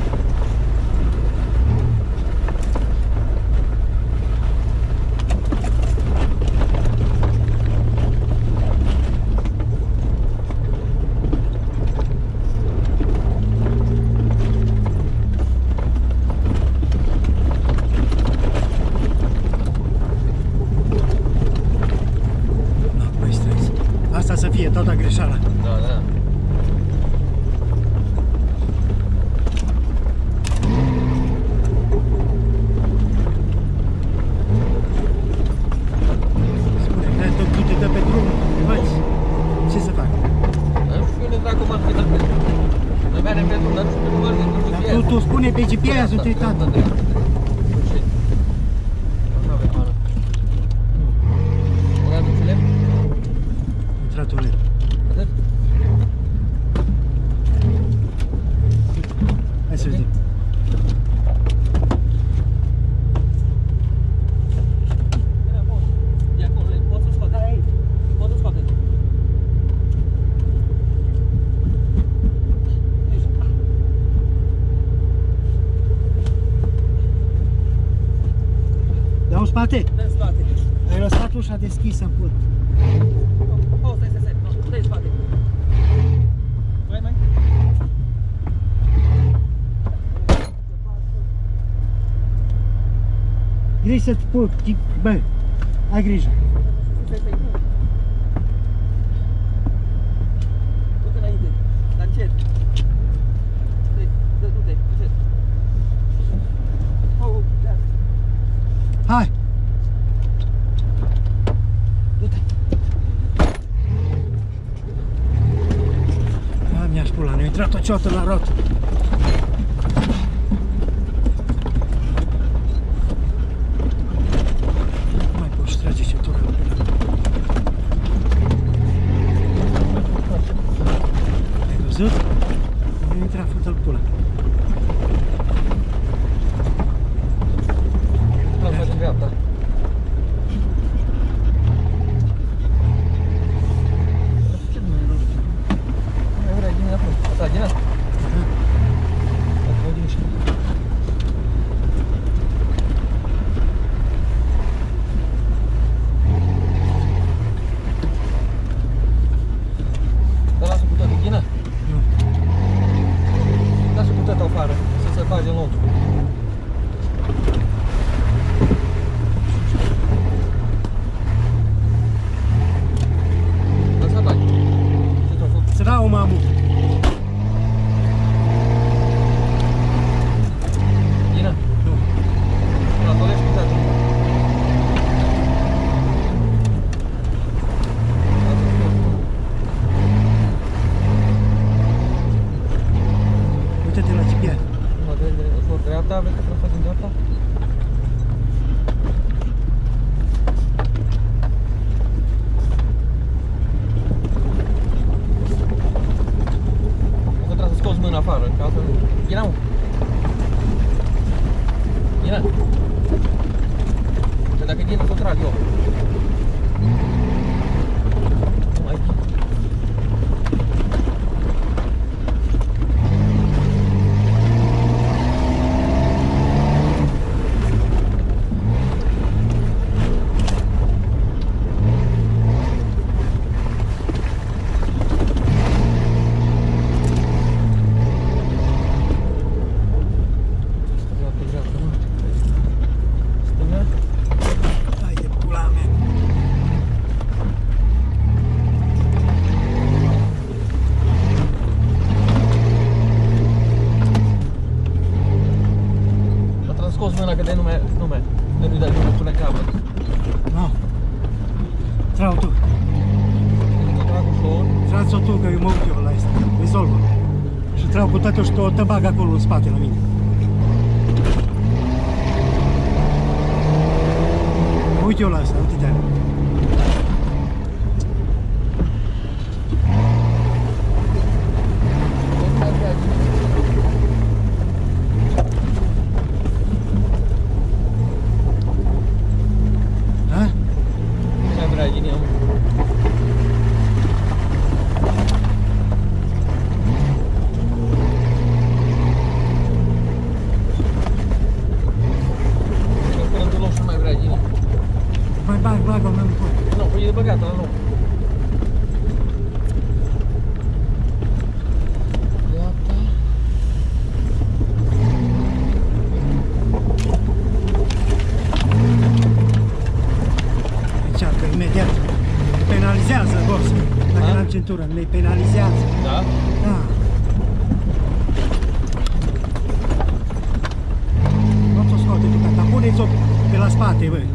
Nu, mai stres. Asta să fie toată greșeala. Da, da. Spune, tu te dă pe drum, învăț. Ce să fac? Dar nu știu unde dracu m-ar fi dat pe drum. Noi mergem pe drum, dar nu știu pe număr de drum Dar GPS. tu spune pe GPS-ul tăi, tată. Nu avem mană. Băgat înțeleg? Intratul lemn. Atât? Hai să vedem. E acolo, poți să scoate. Poți să scoate. Dau în spate? Dă-mi spate. Ai lăsat ușa deschisă în put. Oh, stai, stai, stai. Dă-i spate. Vrei să-ți pui, bă, ai grijă. Du-te înainte, dar încet. Du-te, încet. Hai! Du-te. Mi-aș pula, ne-a intrat o ciotă la rotă. Nu mai poți trage centura. Ai văzut? Ne-a intrat fătă-l pula. Mergi în dreapta. Ce nu mai rost? Mai vrea din înapoi. Da, din asta. Acum din și. Dar lasă cu toată ghina? Nu. Lasă cu toată afară, să se bage în loc. Lasă bagi. Ce te-a făcut? Srau, mamu. Ghina? Nu. La dolești cu toată. Uite-te la GPS. Dreapta, vezi că trebuie să faci în dreapta? Că trebuie să scoți mâna afară, că altfel... Ghina, mă! Ghina! Că dacă Ghina, să trag eu. Nu mai... Hai de pula mea. Dar trebuie să scoți mâna că de nume, de nu-i dai nume până în capăt. Nu. Trau tu. Că trag ușor. Trag-o tu, că eu mă uit eu la asta. Rezolvă. Și trau cu toate și te bag acolo în spate la mine. Mă uit eu la asta, uite-te. Ha? Ce vrea din ea, mă? Până într-un loc și nu mai vrea din ea. Mai bag-o mai mult. Nu, păi e de băgat la loc. Dreapta. Încearcă imediat. Ne penalizează, boss. Dacă Ha? n-am centură, ne penalizează. Da? Da. Nu ți-o scoate tu, tata. Puneți-o pe la spate, băi.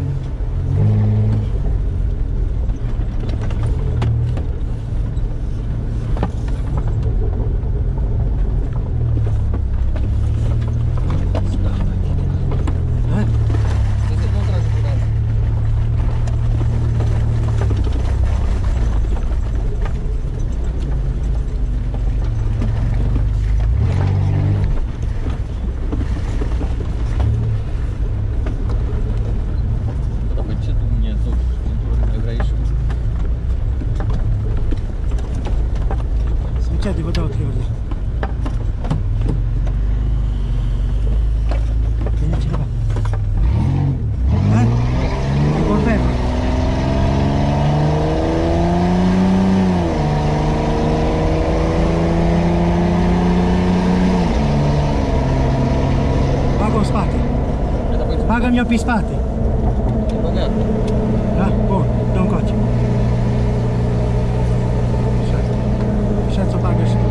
Ha? Să se contrage cu data. Dar pe ce Dumnezeu, centură mai vrei și... Sucede, vă dau 3 ori. Vine cineva. Ha? E vorbim. Bagă-o în spate. Dar păi Bagă-mi-o pe spate. dreapta. Da? Bun, dă-mi coace. Așa ți-o bagă și tu.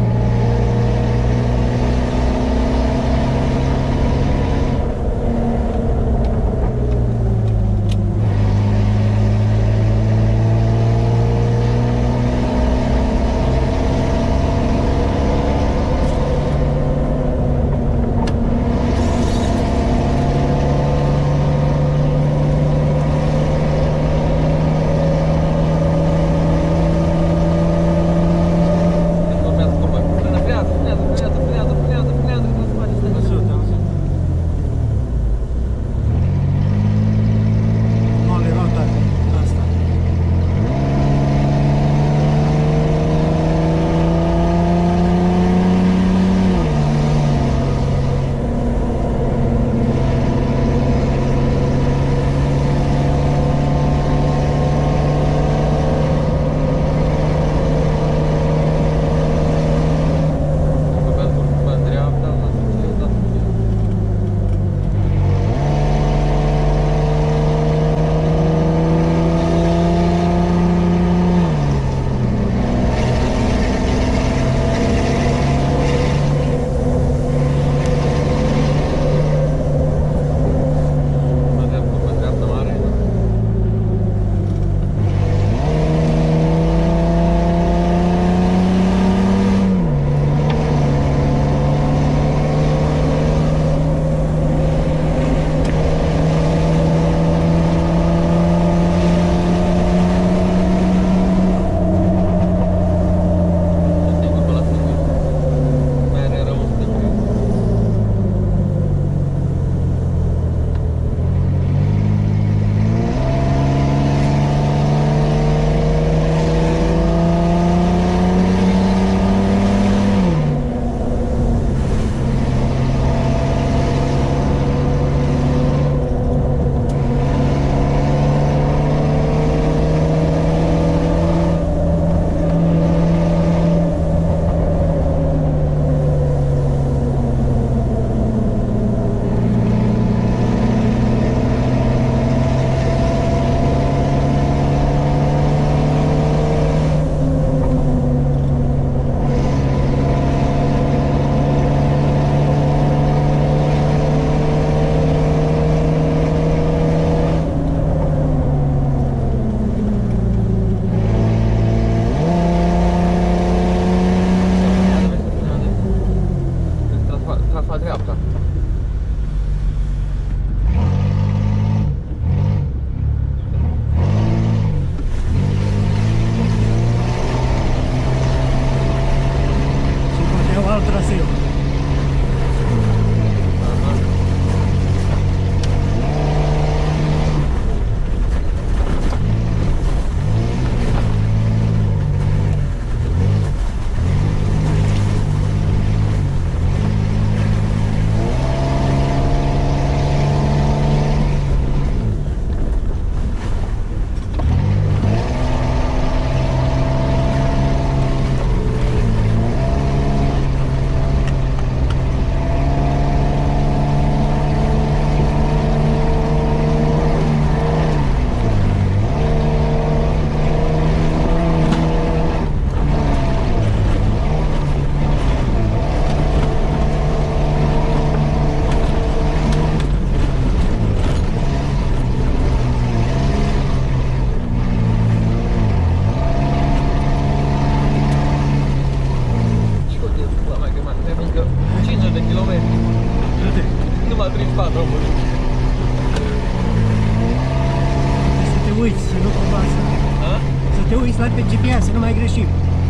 te uiți la pe GPS, să nu mai greșim.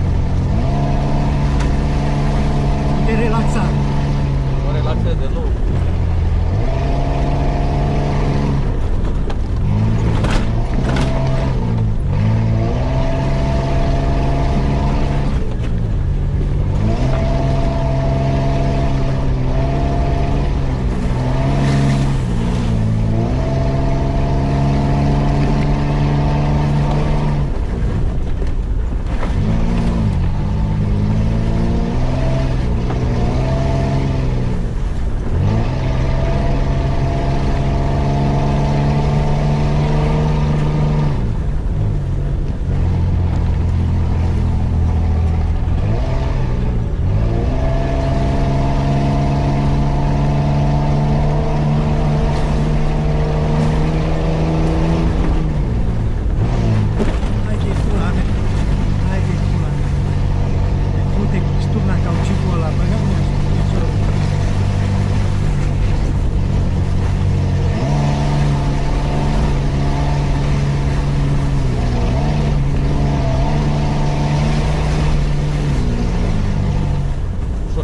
Te relaxa. Mă relaxez de nou.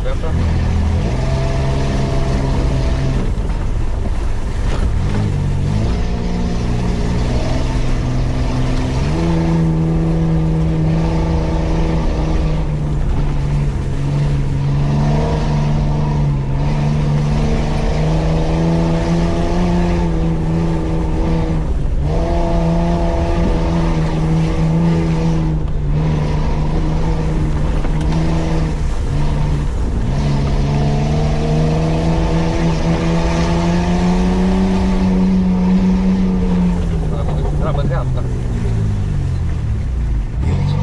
dreapta. Treabă dreapta. Aici.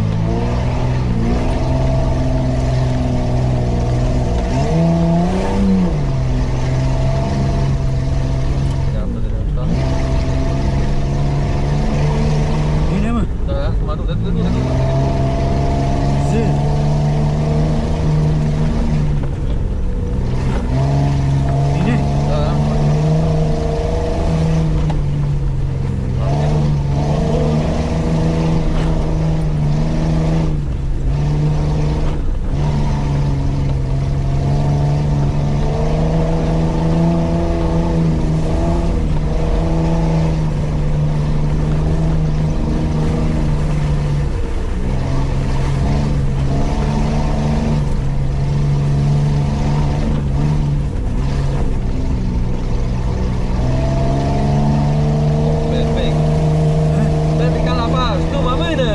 Dreapta, dreapta. Bine, mă. Da, acum du-te. Zi. Bine? Da. Perfect. Ha? Mergi ca la pas, numai mână!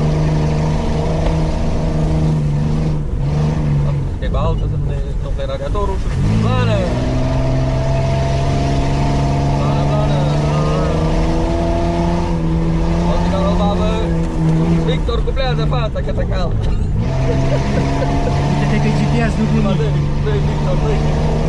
E baltă să nu plec radiatorul și plană! Plană! Oțicarul babă! Victor cuplează fața că te cald! Uite-te că-i GPS, nu glumi. Dă-i Victor, dă-i!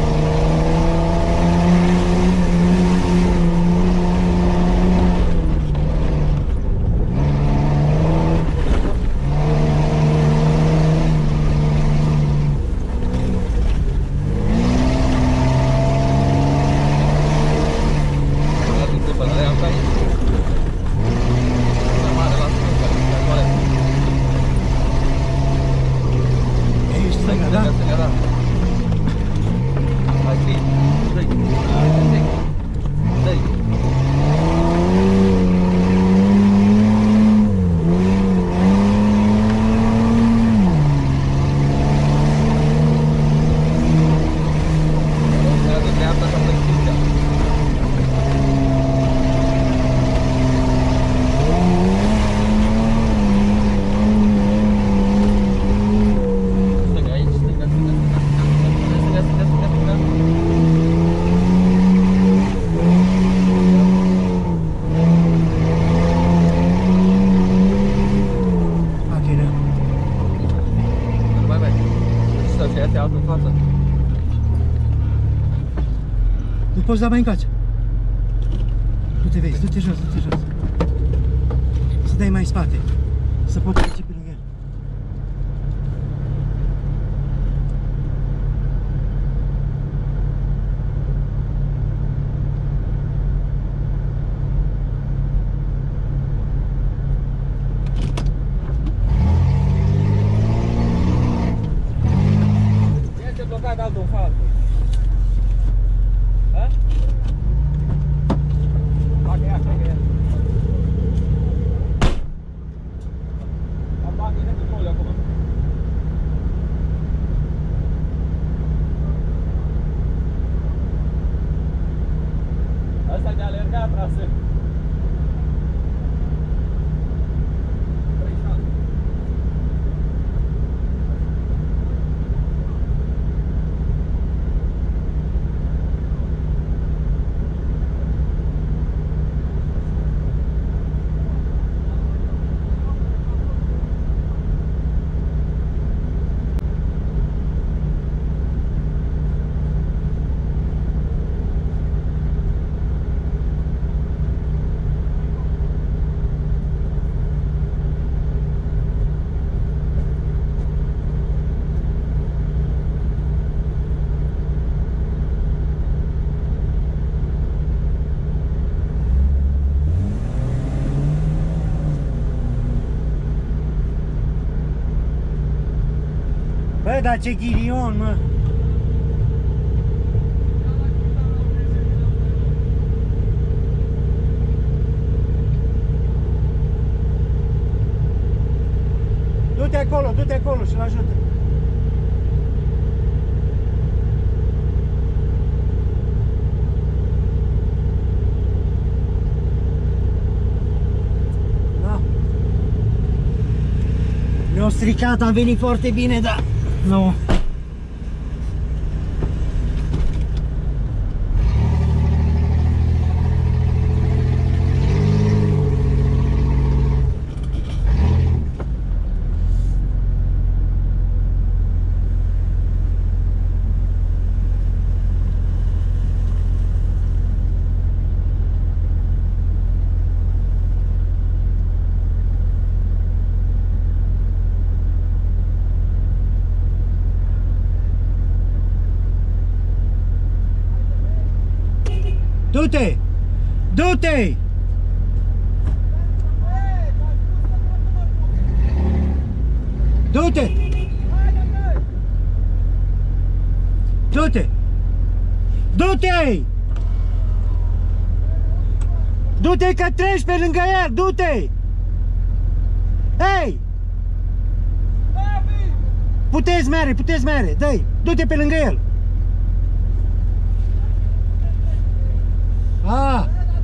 Ești stânga, da? Hai, fi, dă-i. De dreapta și apoi stânga. Stânga aici, stânga. Machină. Nu mai mergi. Să fie astea altă în față. Nu poți da mai încoace. Du-te vezi, du-te jos, du-te jos. Să dai mai în spate. Să pot trece pe lângă el. Este blocat altul în față. Ha? Hai că ia. Bă, dar ce ghinion, mă! Du-te acolo și-l ajută. Da. Mi-a stricat, am venit foarte bine, dar nu. Du-te! Du-te! Du-te! Du-te! Du-te! Du-te că treci pe lângă el! Du-te! Hei! Puteți mere! Dă-i! Du-te pe lângă el! Ah!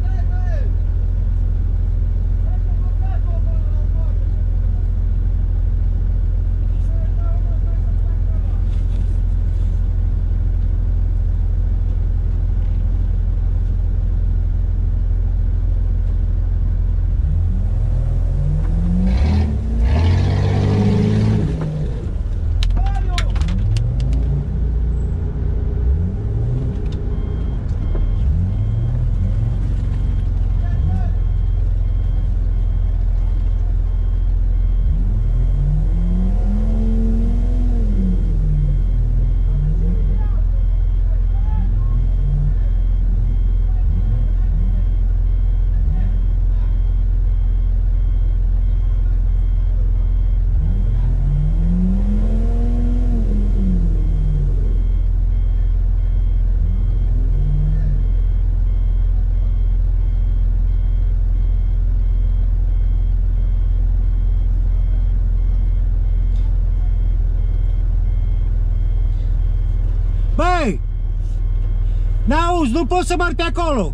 Băi! N-auzi, nu poți să mari pe acolo!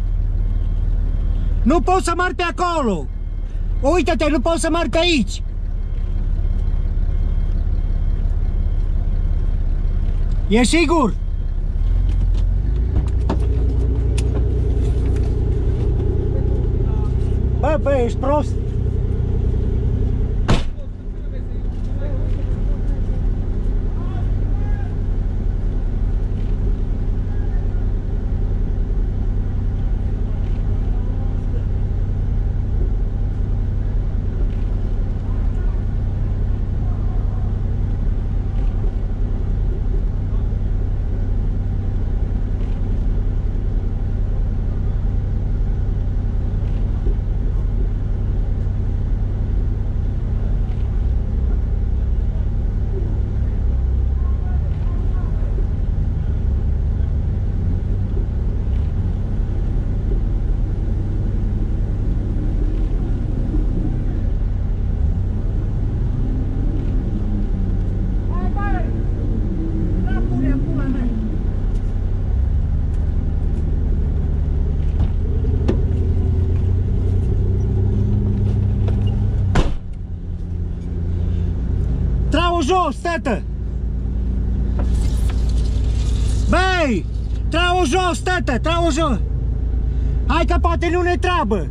Nu poți să mari pe acolo! Uită-te, nu poți să mari pe aici! E sigur? Bă, ești prost? Trau jos, tată! Băi! Trau jos, tată! Trau jos! Hai că poate nu ne treabă!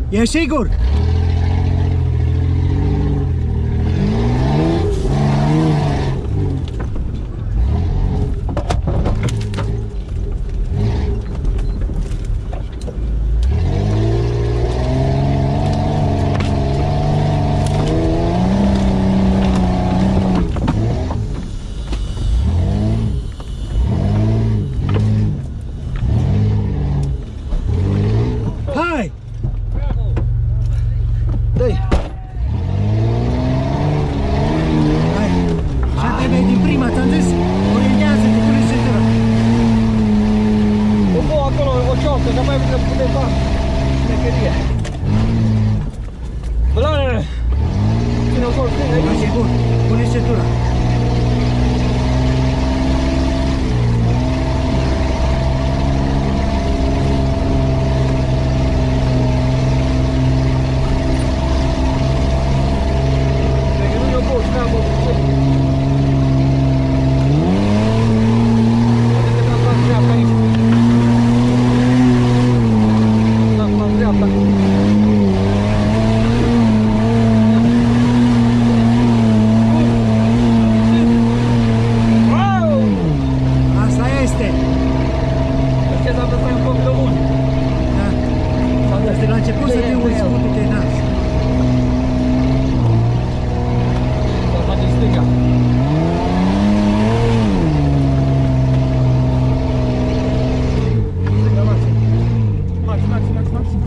E sigur? Hai! Dă-i! Hai! Și trebuie din prima, ți-am zis, orientează-te, pune centura. O bă, acolo, o ciocă, dar mai putem undeva. Șmecherie. Blanele! Ține o col, ține Așa aici. e bun, pune centura. Cred că nu e o bă, treabă, ce? Poate că dați la dreapta aici. Dați la dreapta. Wow! Asta este. Ce s-a dat în copilul bun? Da. Deci de la început să te uiți scutul de nas. S-a dat în stânga. Stânga, maxim. Maxim.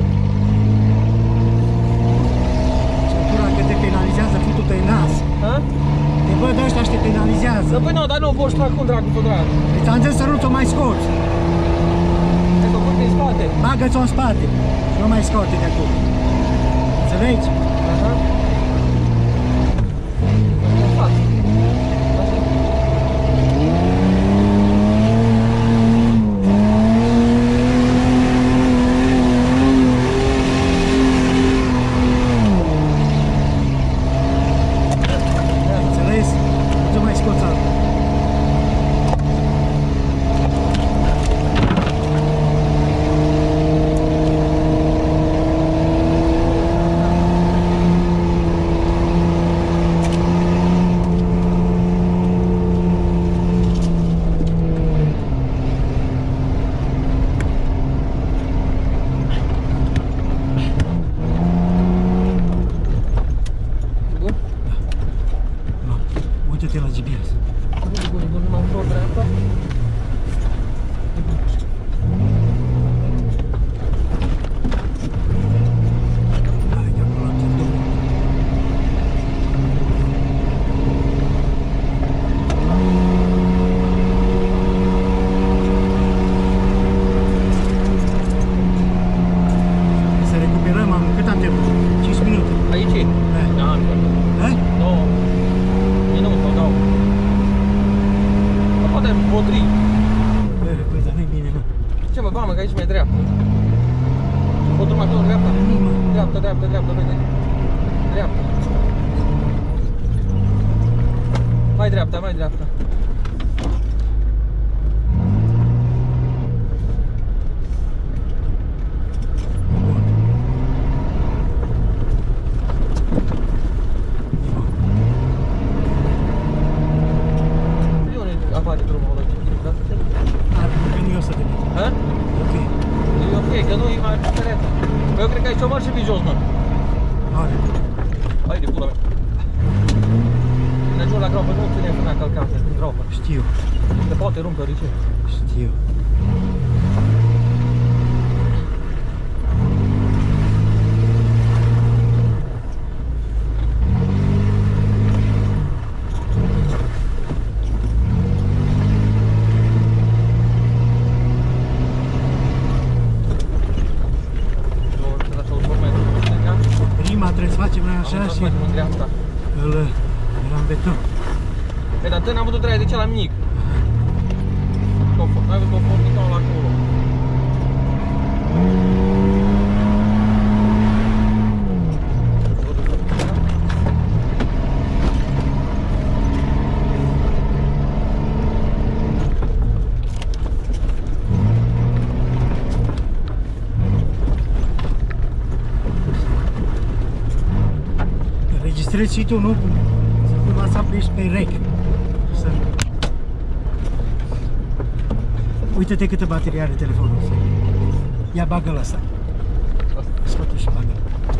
Centura că te penalizează futul de nas. Ha? Te văd ăștia și te penalizează. Să păi nu, dar nu o poți trag cum dracu pe drag. Deci am zis să nu ți-o mai scoți. Te făcut din spate. Bagă-ți-o în spate. Nu mai scoate de acolo. Înțelegi? Așa. În față. Așa. Înțeles? Nu ți-o mai scoți altă. Bun? Nu. Uite-te la GPS. Bun, numai ușor dreapta. Hai, de acolo am zis două. Să recuperăm, cât am terminat? 5 minute. Aici e? Da. Da, nu. Da? 9 minute, da. Dar poate potri. Păi, dar nu-i bine, mă. Ce mă, mamă, că aici mai dreapta. Potru mai acolo, dreapta. Dreapta, vede. Dreapta. Mai dreapta. E unde apare drumul ăla, da? Că nu e 100 de metri. Ha? Ok. E ok, că nu e mai peretă. Eu cred că aici o marșă pe jos, mă. Are. Hai de pula mea. Când ajung la groapă, nu ține până călcată în groapă. Știu. Te poate rupe orice. Știu. Prima trebuie să facem noi așa și în dreapta. îl rambetăm. Păi, dar n-am putut treia de ce la mic. N-ai văzut conformitul la acolo. treci și tu, nu? Să cumva să aplici pe rec. Să... Uită-te câtă baterie are telefonul. Ia bagă-l ăsta. Scoate și bagă-l.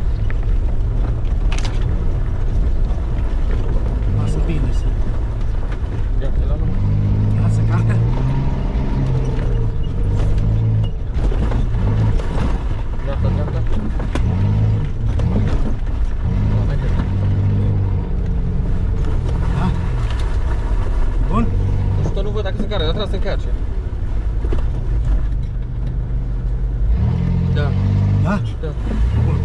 Lasă bine să... Ia, de la urmă. Ia, să carcă. Dreapta, dreapta. Da? Bun? Nu știu, nu văd dacă se încarcă, dar trebuie să se încarce. Da, Da? da. Bun.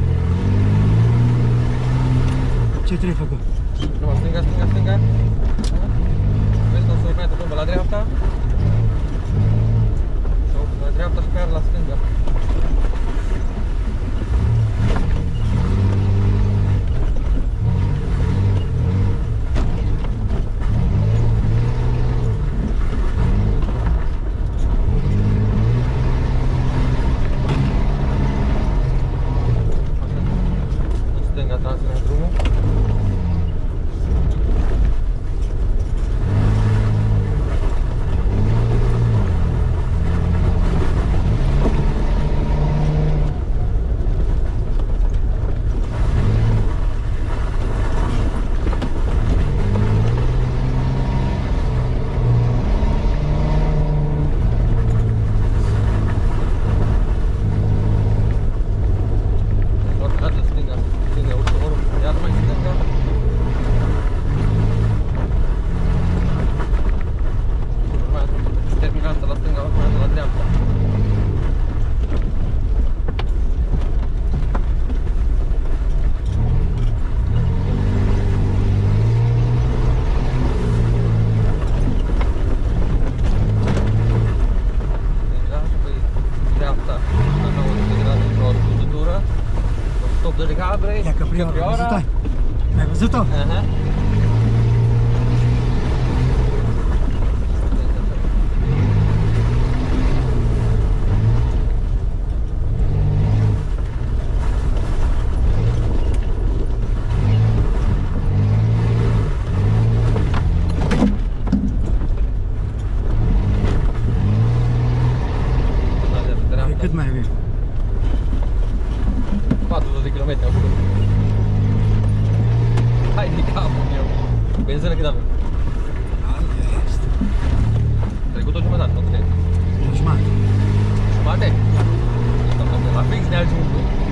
Ce trebuie făcut? Numai stânga, stânga, stânga. Vezi cum se urmează până la dreapta? Sau la dreapta și pe aia la stânga. În stânga transferăm drumul. Urmează stânga, stânga, ușor, iar mai stânga. Urmează, terminată la stânga, urmează la dreapta. Stânga, apoi dreapta, la 90 de grade, într-o rotundătură. Stop de cabre, Ia caprioara, ai văzut-o? Ai văzut-o? Aha. Cât mai avem? 40 de km au făcut. Hai de capul meu. Benzină cât avem? Aia este. Trecut o jumătate, nu cred. O jumătate. Jumătate? La fix ne ajung.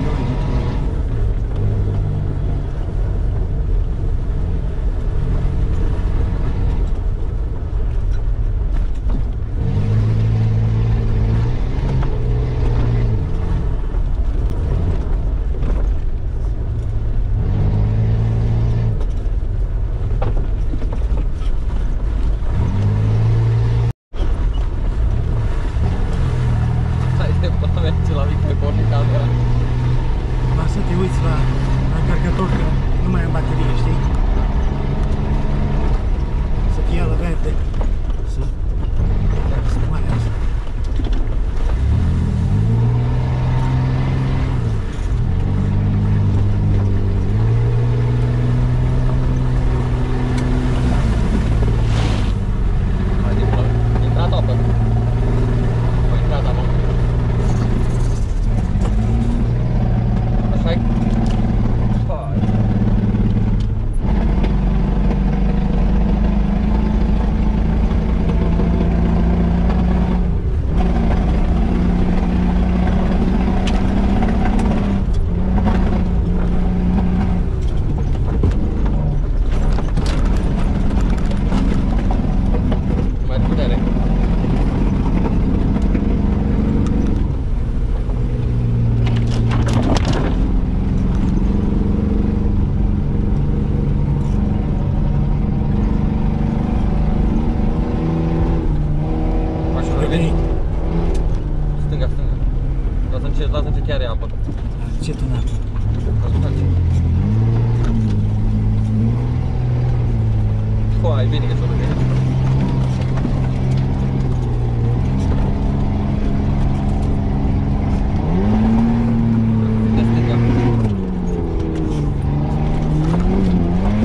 Merge la mic pe porni camera. Ba să te uiți la încărcător, că nu mai am baterie, știi? Să fie la verde. Să mai asta. Hai din plăc. Intra topă. O intra da, mă. Așa-i? Hai. Mai putere. Mașină revenit. Stânga, stânga. Lasă-mi ce chiar e apă. Ce tunat? Hai, bine că s-o revenit. De stânga.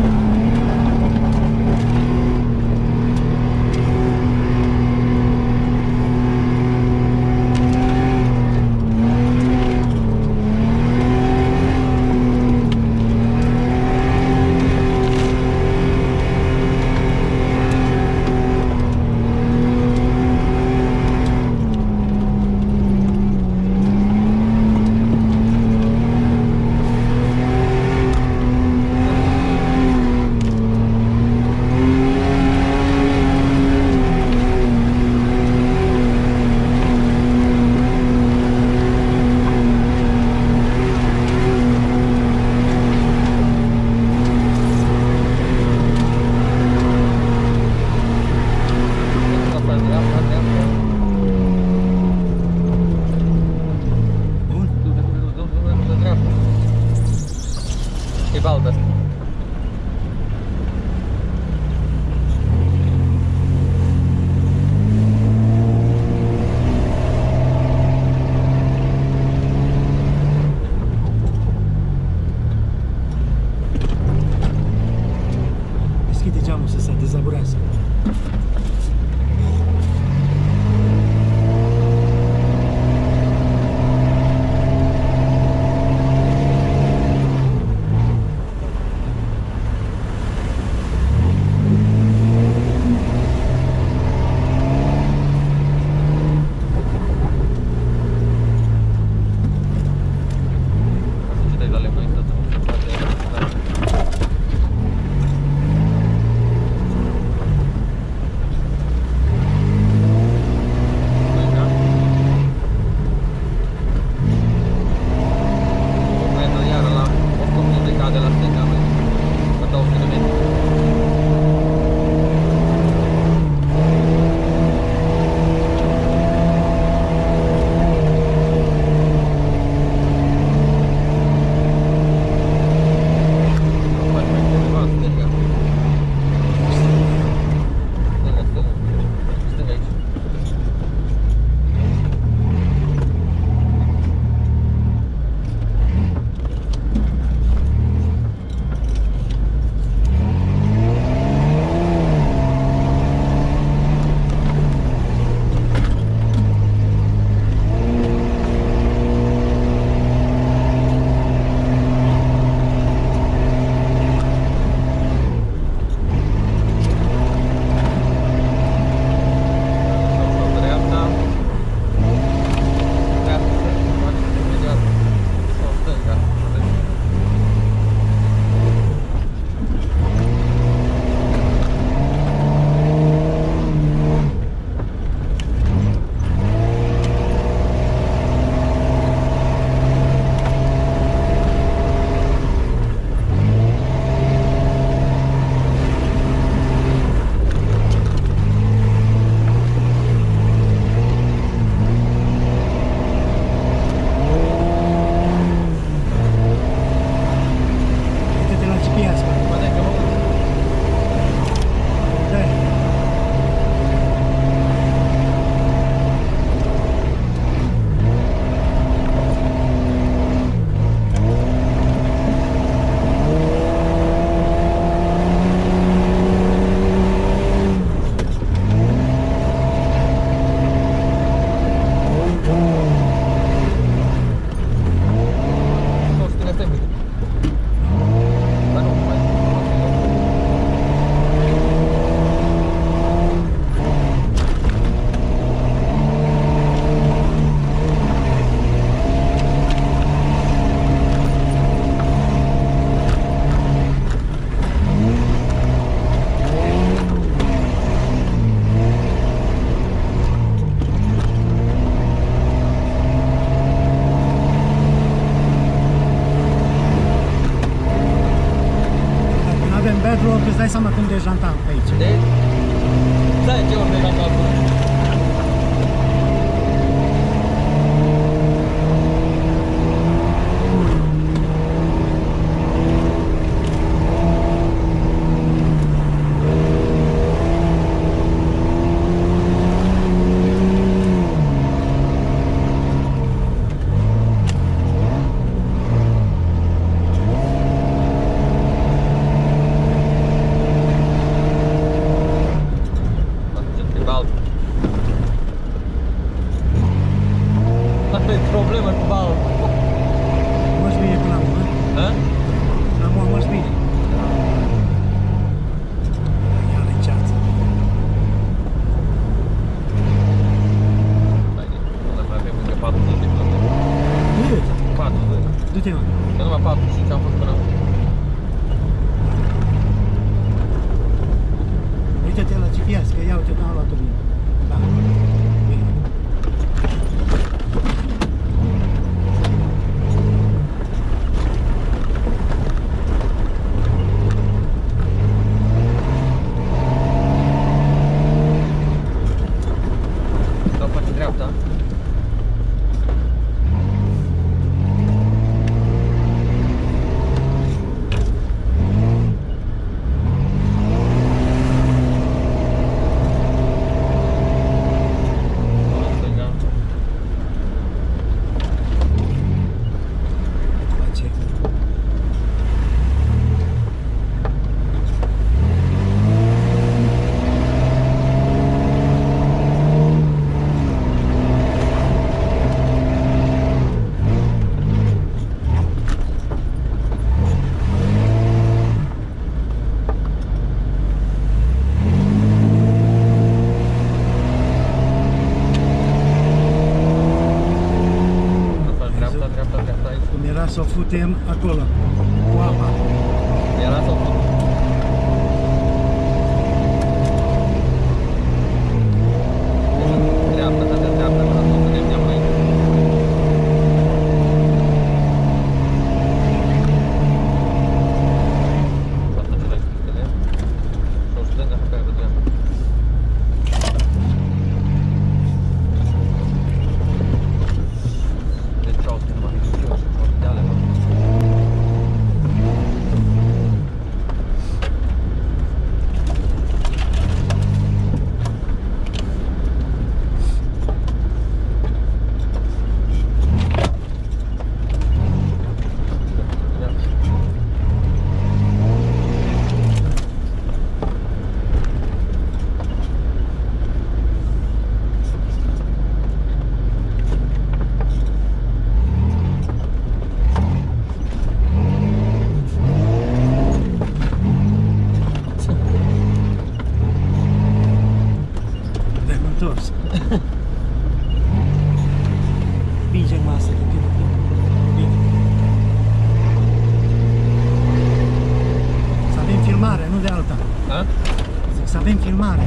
pe altă. Deschide geamul să se dezaburească. Bedrock, îți dai seama cum de jantan pe aici. De? Da, ce ori de jantan? Problemă cu balul. Măși bine cu lamul, Hă? Lamul măși bine. Ia de ceață. Nu mai avem încă 40 de minute. Uite, 40. du-te, mă. Că numai 45 am făcut până acum. Uite-te la GPS, că ia uite, n-am luat-o bine. Da. Bine. Sau face dreapta. Era să o futem acolo, cu apa. Era să o fut. Dreapta, dă dreapta, până să o vedem de mai. Și atunci la spitele. Și o stânga pe care dreapta. Deci au să numai eu și ideale, mă. Te-am întors. Pinge în masă, de bine. Bine. Să avem filmare, nu de alta. Da? Zic să avem filmare.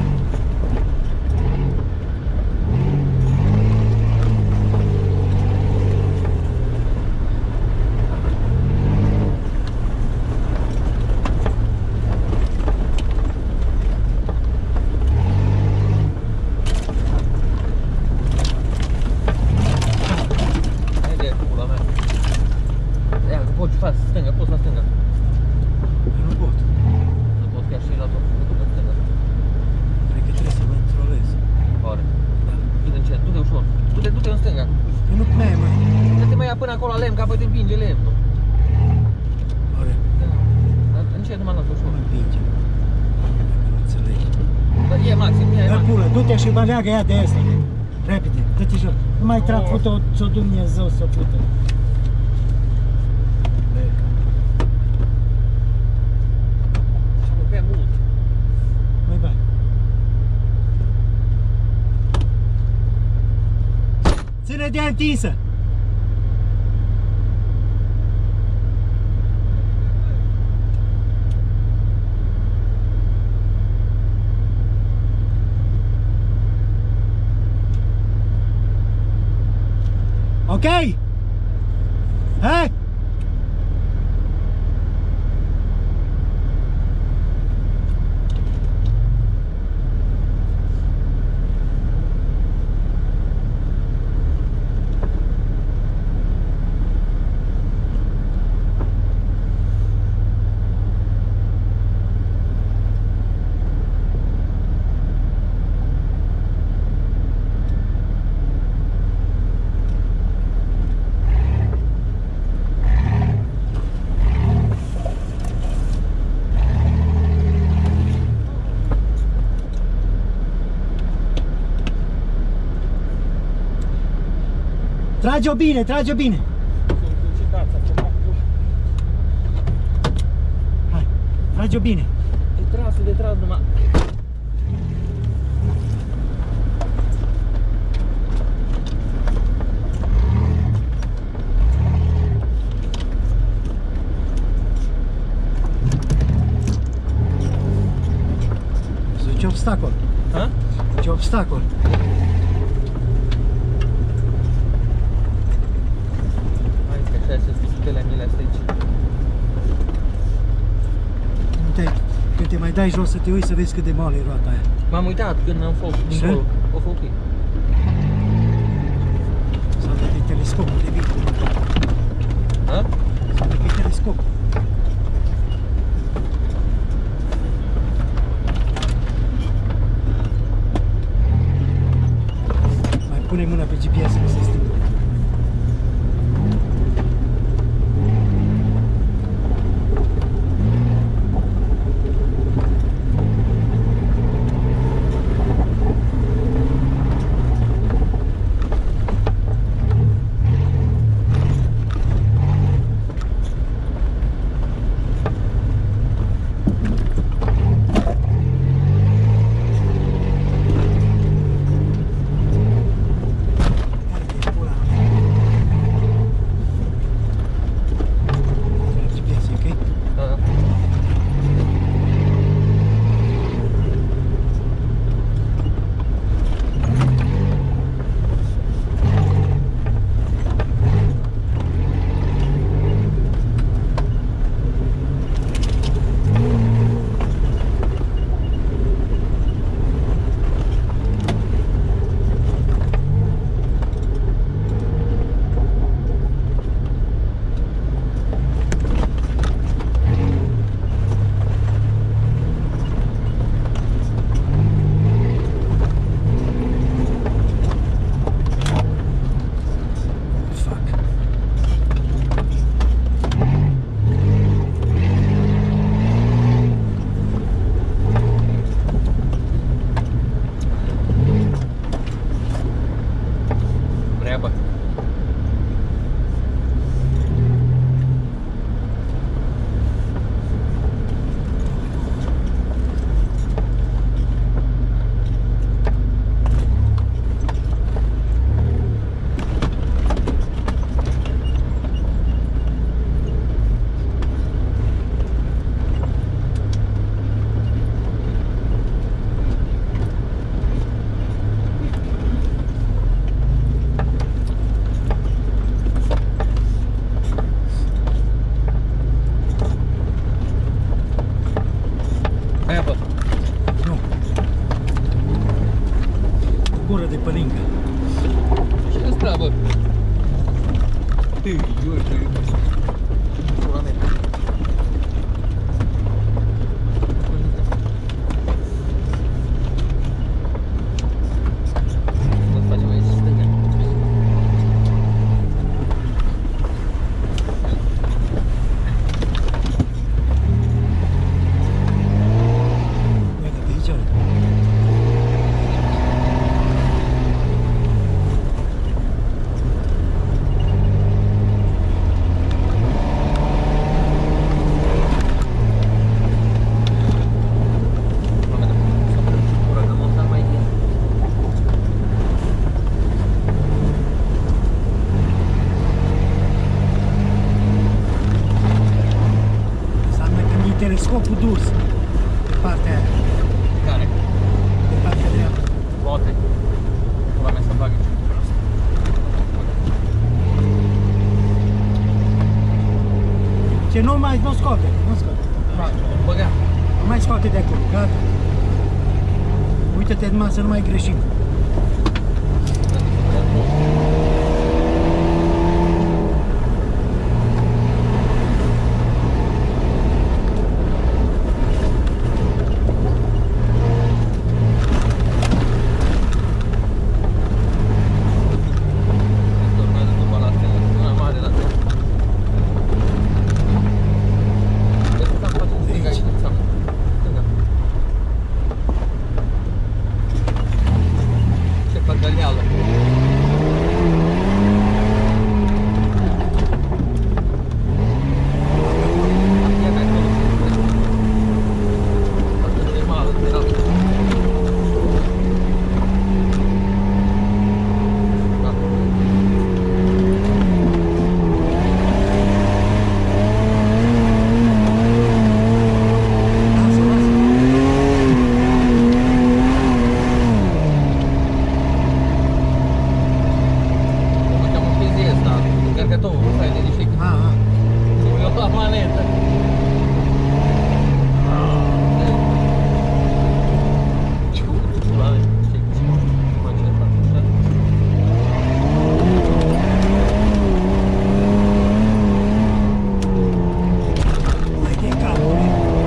Hai de pula mea. Ia, că poți faci stânga, poți la stânga. Eu nu pot. Nu pot chiar și la tot, la stânga. Cred că trebuie să mă trolez. Oare? Du-te încet, du-te ușor. Du-te în stânga. Eu nu mai, mă. Să te mai ia până acolo la lemn, că apoi te împinge lemnul. Oare, Da. Dar încet numai lasă ușor. mă împinge. Dacă nu înțelegi. Dar e maxim, ia e Dă maxim. pulă, du-te și baleagă ea de asta. Repede, dă-te jos. Nu mai trag, fut-o, ți-o Dumnezeu să o fută. Și nu pe mult. Mai bani. Ține de întinsă. Ok? Hai? Trage-o bine, trage-o bine. Hai, trage-o bine. De tras numai. Ce obstacol. Ha? Ce obstacol. Hai că așa se spitele mile astea aici. Când te mai dai jos să te uiți să vezi cât de moale e roata aia. M-am uitat când am fost dincolo. O fost ok. Sau de telescopul de vin. Ha? Sau de telescopul. Mai pune mâna pe GPS să se strângă. pălincă. Ce treabă? Uite, pe aici, uite. Înseamnă că mi-e telescopul dus pe partea aia, Care? pe partea dreaptă. Poate. Pula mea să bagă. Ce nu mai, nu scoate, nu scoate. Băga. Nu mai scoate de acolo, gata. Uită-te numai să nu mai greșim. Ce păgăleală. Ia mai acolo. Asta e mală, Lasă, lasă. Facciamo spesa, caricatore, sai, dici che Ah, ah. io la manetta. Mai che cavolo.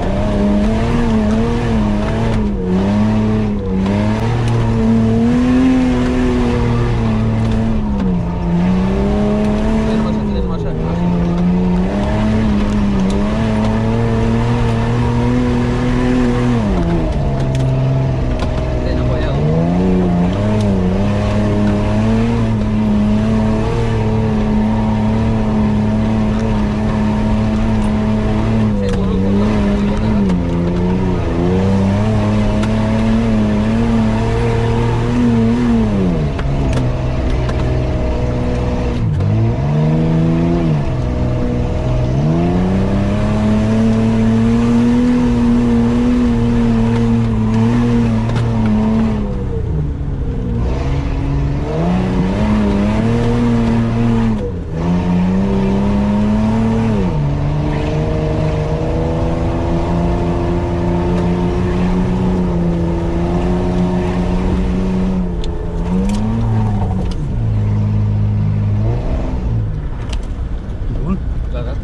Bun. Da, da.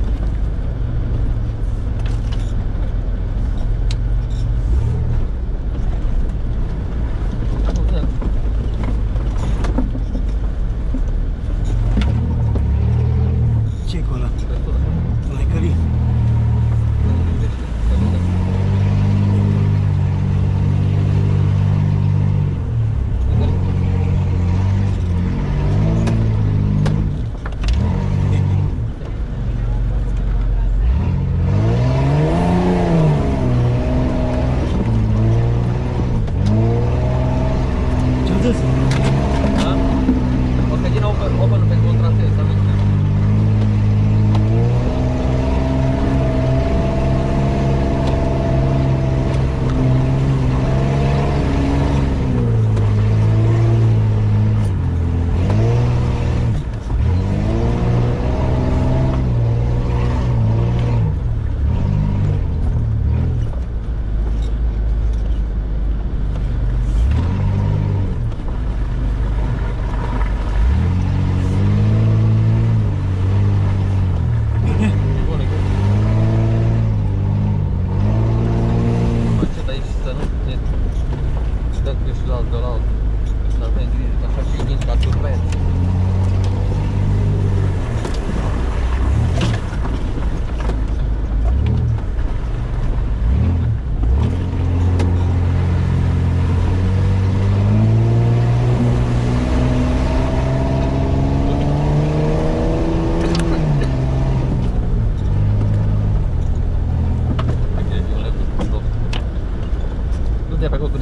Ce-i cu ăla? Ăla-i călin. Ce-o zis? Da? O că din open pe contrasens, am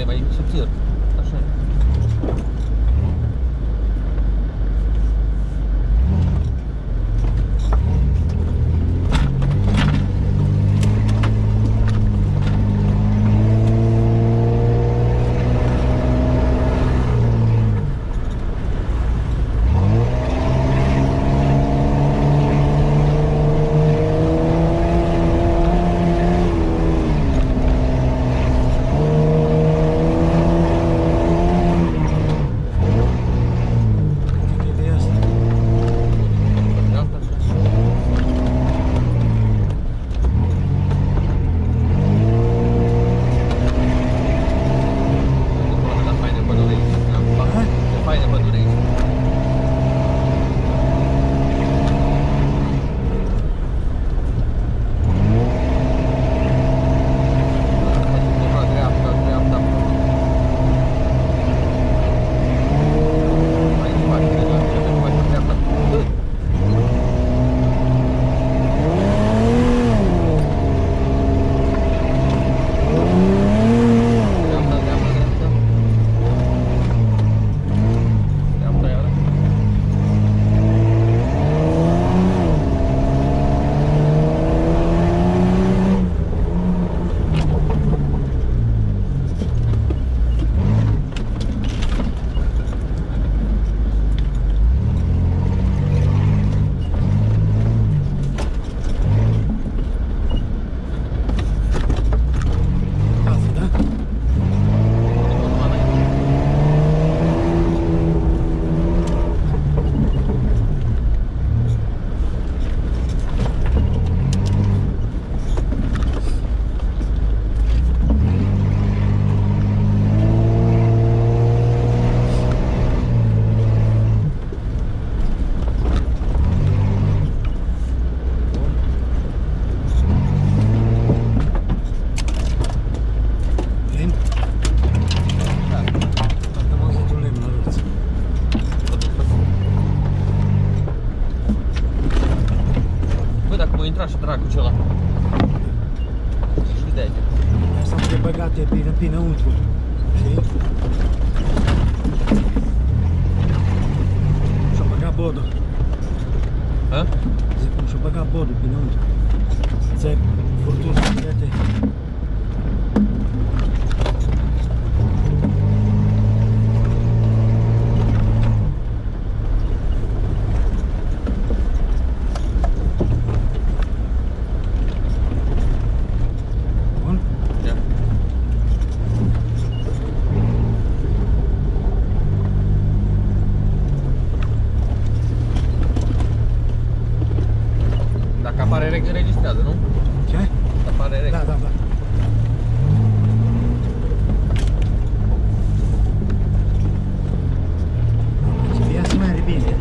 e mai subțire. Așa. Trebuie asta. Dreapta. Dar faină pădure aici. Ha? E faină pădure aici. Dreapta, dreapta. Mai departe, dreapta. Dreapta, dreapta, dreapta. Dreapta iară. Față, da? Lemn? Am auzit un lemn la roți. Bă, dacă mă intra și dracu cela. Și de aici. Asta am trebuie băgate pinăuntru. Știi? Și-o băgat bodul. Hă? Zic cum și-o băgat bodul pinăuntru. Ți-ai furtun, iată. Bun? Ia. Dacă apare registrează, nu? Ce? Apare Da, da, da. Ce viață mai are bine.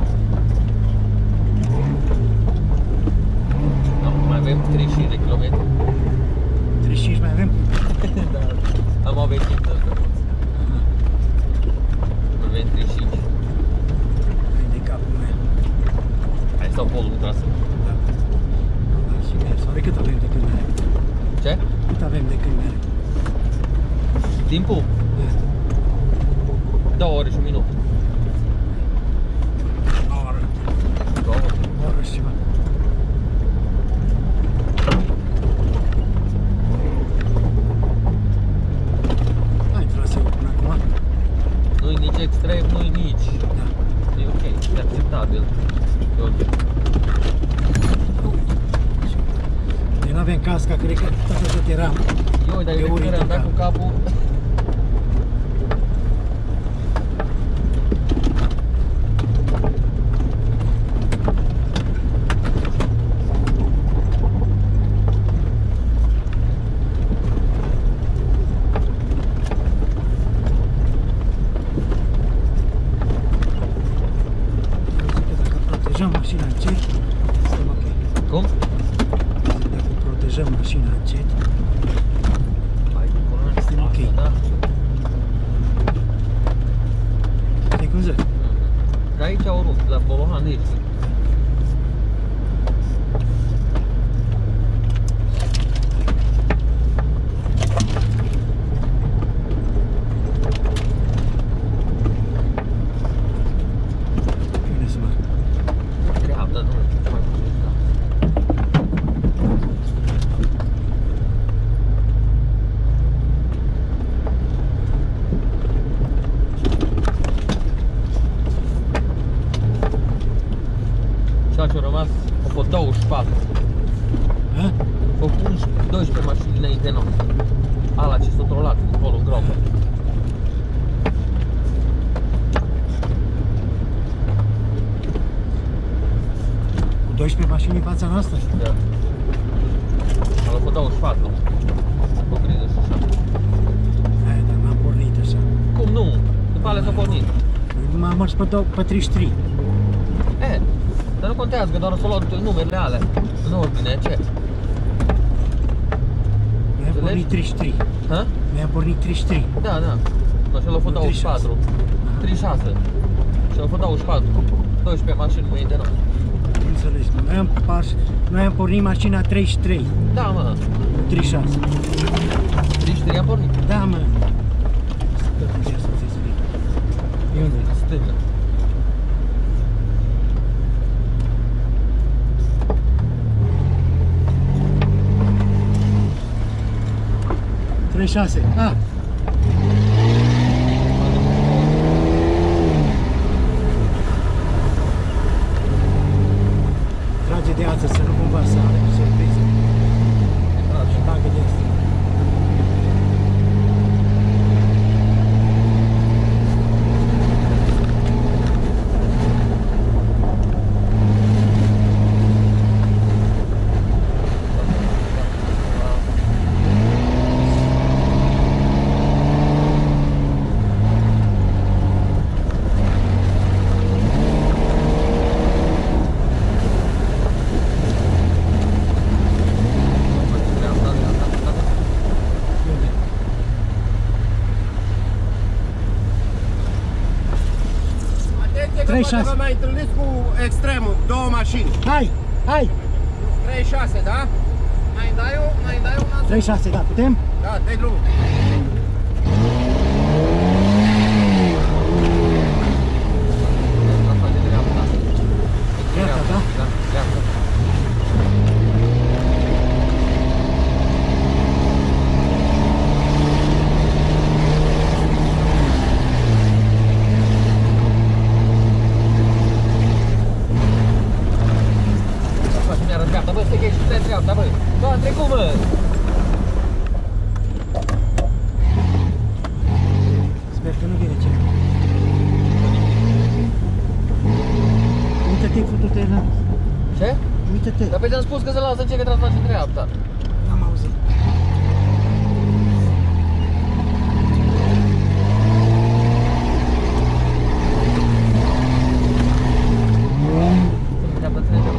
Mai avem 35 de kilometri. 35 mai avem? Da. Am avut timp de asta. Avem 35. Hai de capul meu. Hai stau polul cu trasă. Da. Da, și mers. Oare cât avem de când merg? Ce? Cât avem de când merg? Timpul? Da. 2 ore și un minut. O oră. 2 ore. O oră și ceva. Hai traseul până acum. Nu-i nici extrem, nu-i nici. Da. E ok, e acceptabil. E ok. Noi n-avem casca, cred că tot eram. Eu, dar E eu de uric câte ori am în dat cu capul. Protejăm mașina încet, suntem ok. Cum? Dacă protejăm mașina încet, Hai, cu coloana Suntem ok. da? știi cum zic? Că aici au rupt, la Bolohan ești. Ha? Cu 12 mașini înainte noastră. Ala ce s-a trolat acolo în groapă. Cu 12 mașini în fața noastră? Da. Ala cu 24. Cu 37. Aia, dar n-am pornit așa. Cum nu? După alea s-a pornit. Nu am mers pe 33. Dar nu contează, că doar o să luau numerele alea. În ordine, ce? Noi am pornit 33. Ha? Noi am pornit 33. Da, da. No, și l-au făcut 24. 36. Și l-au făcut 24. 12 mașini mâine de noapte. Nu înțelegi. Noi am pornit mașina 33. Da, mă. 36. 33 am pornit. Da, mă. Tot încerc să-ți explic. E unde? Stânga. Trei 6. Ah! Trage de ață să nu cumva să are surpriză. Și bagă de asta. Unde? 36. Vă mai întâlniți cu extremul, două mașini. Hai! Hai! 36, da? Mai dai una? 36, da, putem? Da, dai drumul. Asta de dreapta. Dreapta, da? Da, dreapta. Asta mi-ară dreapta, bă, stai că ești pe dreapta, bă. Da, am trecut, bă. Sper că nu vine cineva. Uită-te, futu-te la... Ce? Uită-te. Dar pe ți-am spus că se lasă ce că trebuie să faci în dreapta. N-am auzit. Dreapta, ține dreapta.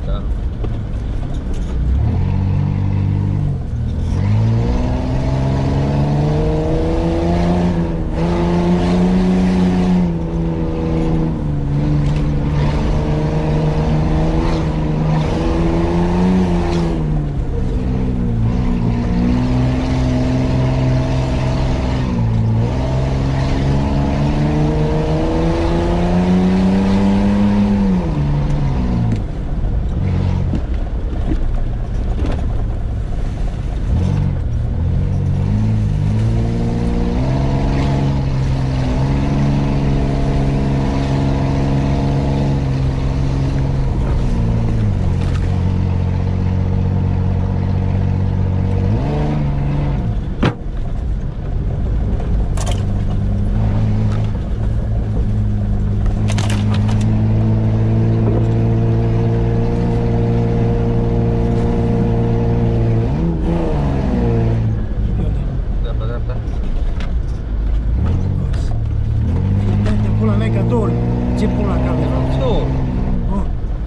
Da. Dreapta, dreapta. Fii atent, în pula mea că dorm. Ce pula care faci? Nu. Oh.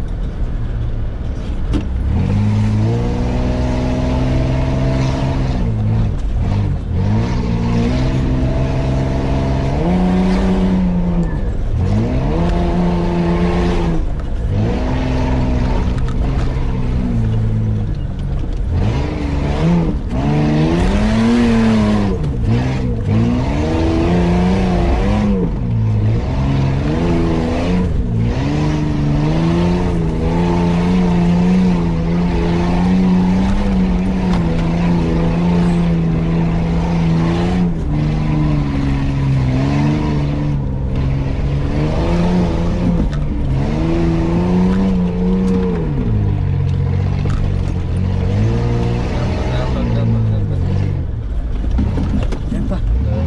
Dreapta, dreapta, dreapta, dreapta. Dreapta.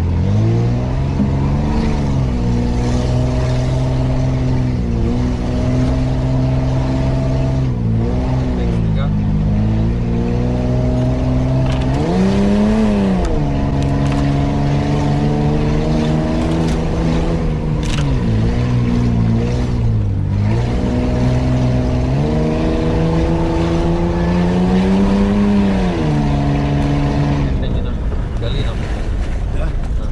Stânga. Gălina. Gălina. Da.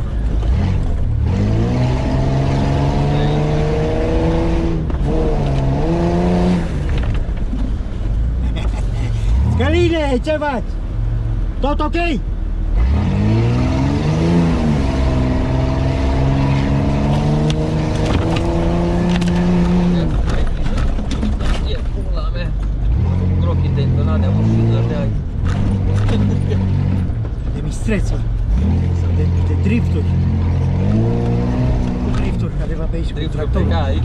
Căline, ce faci? Tot ok? E pula mea. Cu ochii tensionate, am și dădeai. De mistreți, mă. Sau de drifturi. Cu drifturi care va pe aici cu Driptul pe tractorul. cai.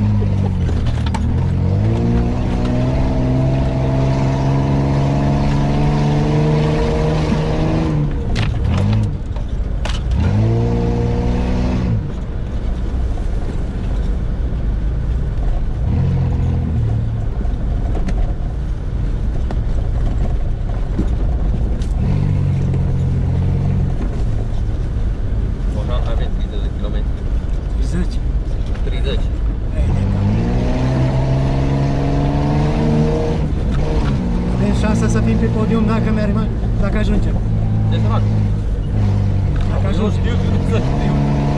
Moșan avem 30 de km. 30. 30. Ei, de cap. Avem șansa să fim pe podium dacă mergem, dacă ajungem. Ce să fac? Dacă Nu ajungem. știu cum să știu.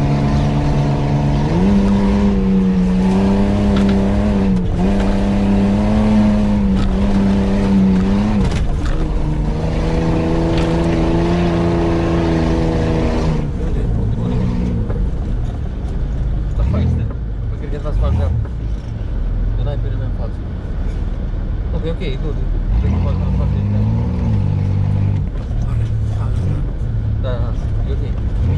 La faiste. Mă cred că trebuie să fac dreapta. Că n-ai pe nimeni în față. Ok, ok, du, du. Cred că fac la față de dreapta. Da, da, e ok.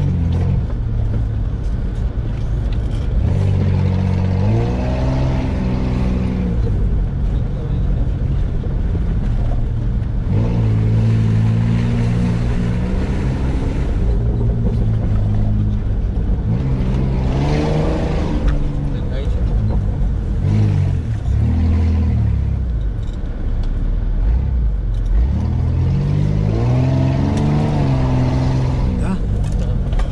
Aici. Da? Da.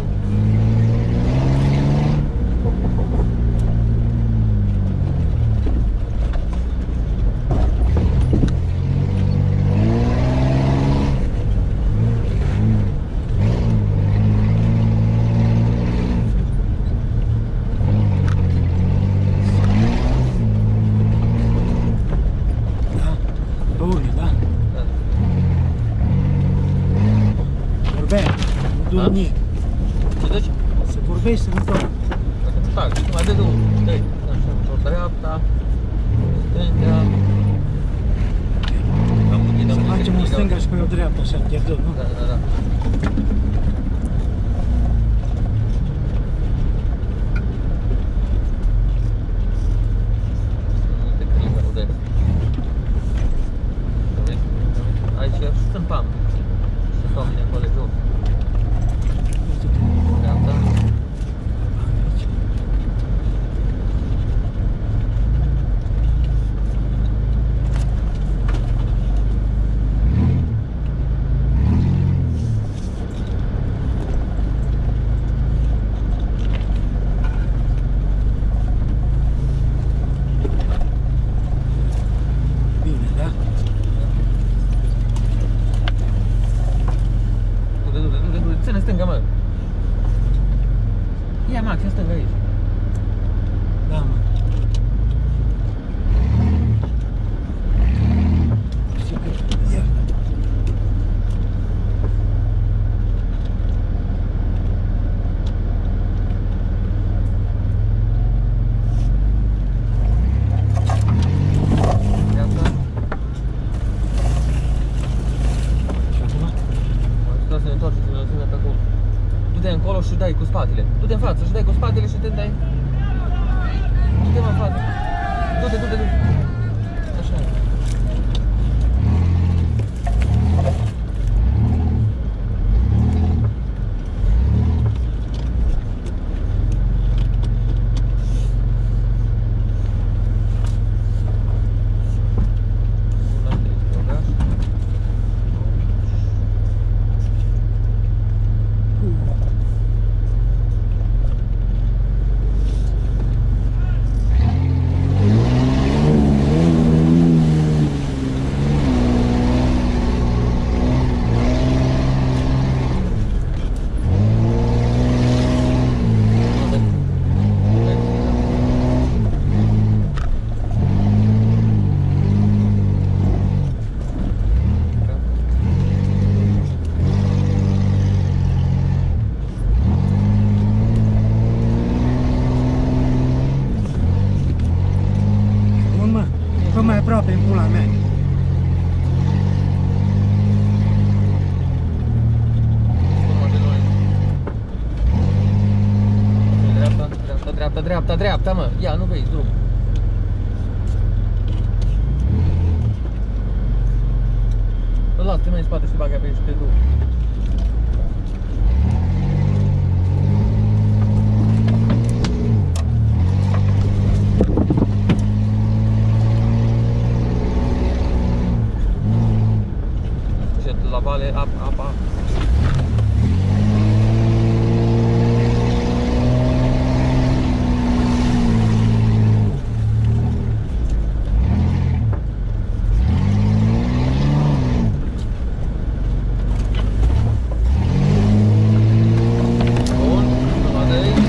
Pe urme, da? Da. Vorbea, nu Da? dormi. Ce deci? Să vorbești, să nu dormi. Dacă îți fac, știi, mai dă drumul. Dă-i. Așa, o dreapta, stânga. Am puțin, Să facem o stânga și pe o dreapta, așa, pierdut, nu? Da, da, da. Uite clipperul de vezi? Aici sunt pam. Sunt oameni acolo jos. Dreapta. Bine, da? Du-te, ține stânga, mă. Ia, Max, în stânga aici. Da, mă. Știu că... Ia. Dreapta. Și acum? Să ne întoarcem, să ne lăsăm pe acolo. Du-te încolo și dai cu spatele. Du-te în față și dai cu spatele și te dai. Du-te în față. Du-te, du-te, du-te. Așa e. Bun, mă. Fă mai aproape în pula mea. Dreapta, dreapta, dreapta, dreapta, dreapta, mă. Ia, nu vezi drum. Îl las, te mai în spate și te bagă pe aici și te duc. Și la vale, apa. Bun, la de aici.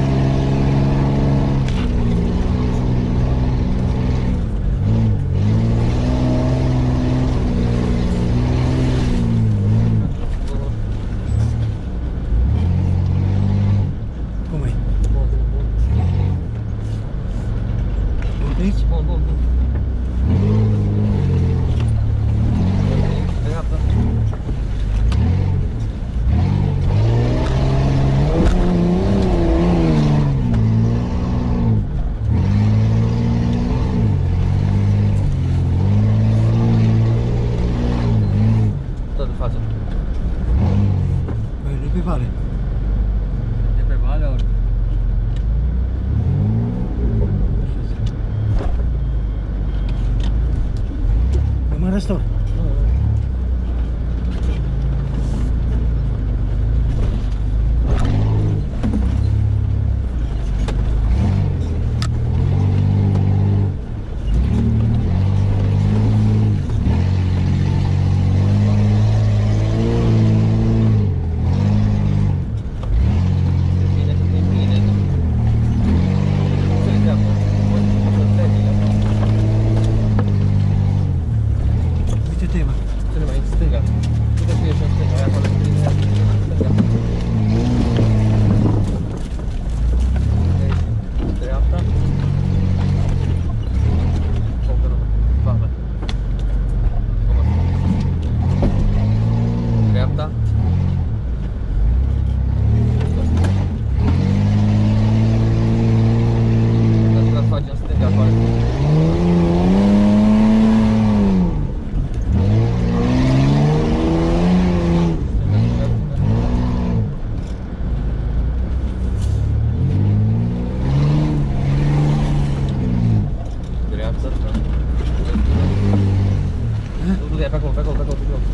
Bun, Cum e? bun, bun. Bun pe aici? Bun, bun, bun. Dreapta. Tot în față. Păi, nu pe vale. E pe vale ori? Pe mă răstor. Nu, nu. Bine, bine. Ce-i dreapta? Să-ți treci, Ține-mă. Ține mai în stânga. Du-te și ieși în stânga, aia acolo în stânga. Dreapta. Dreapta. Trebuie să facem stânga acolo. Pe acolo, pe acolo, pe acolo, pe acolo.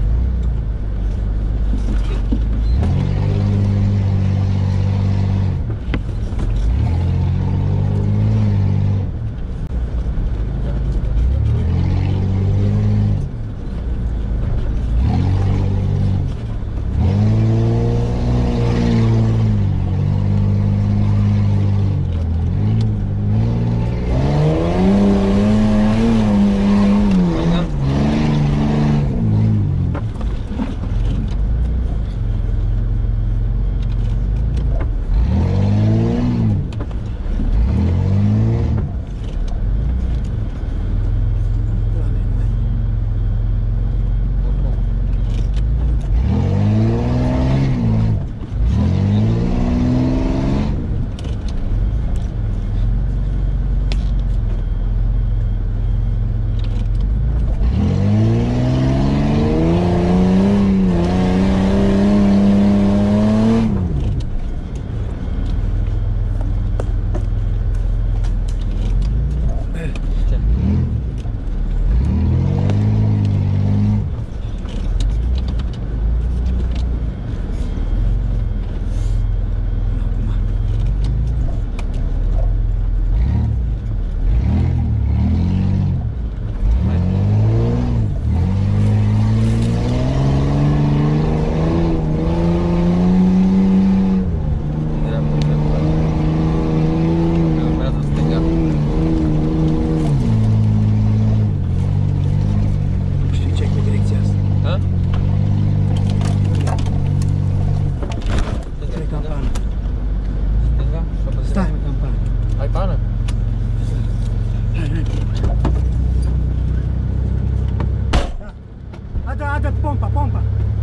pompa.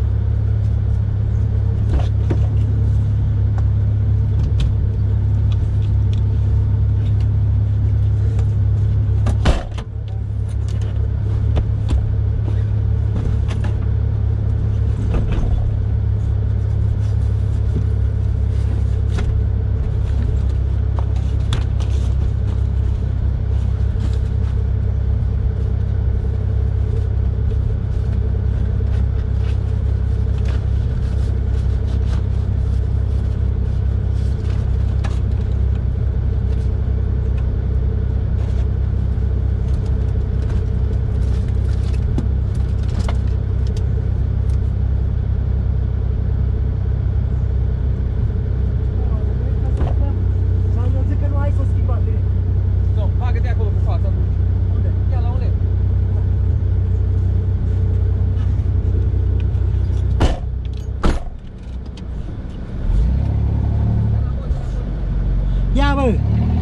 Ia bă!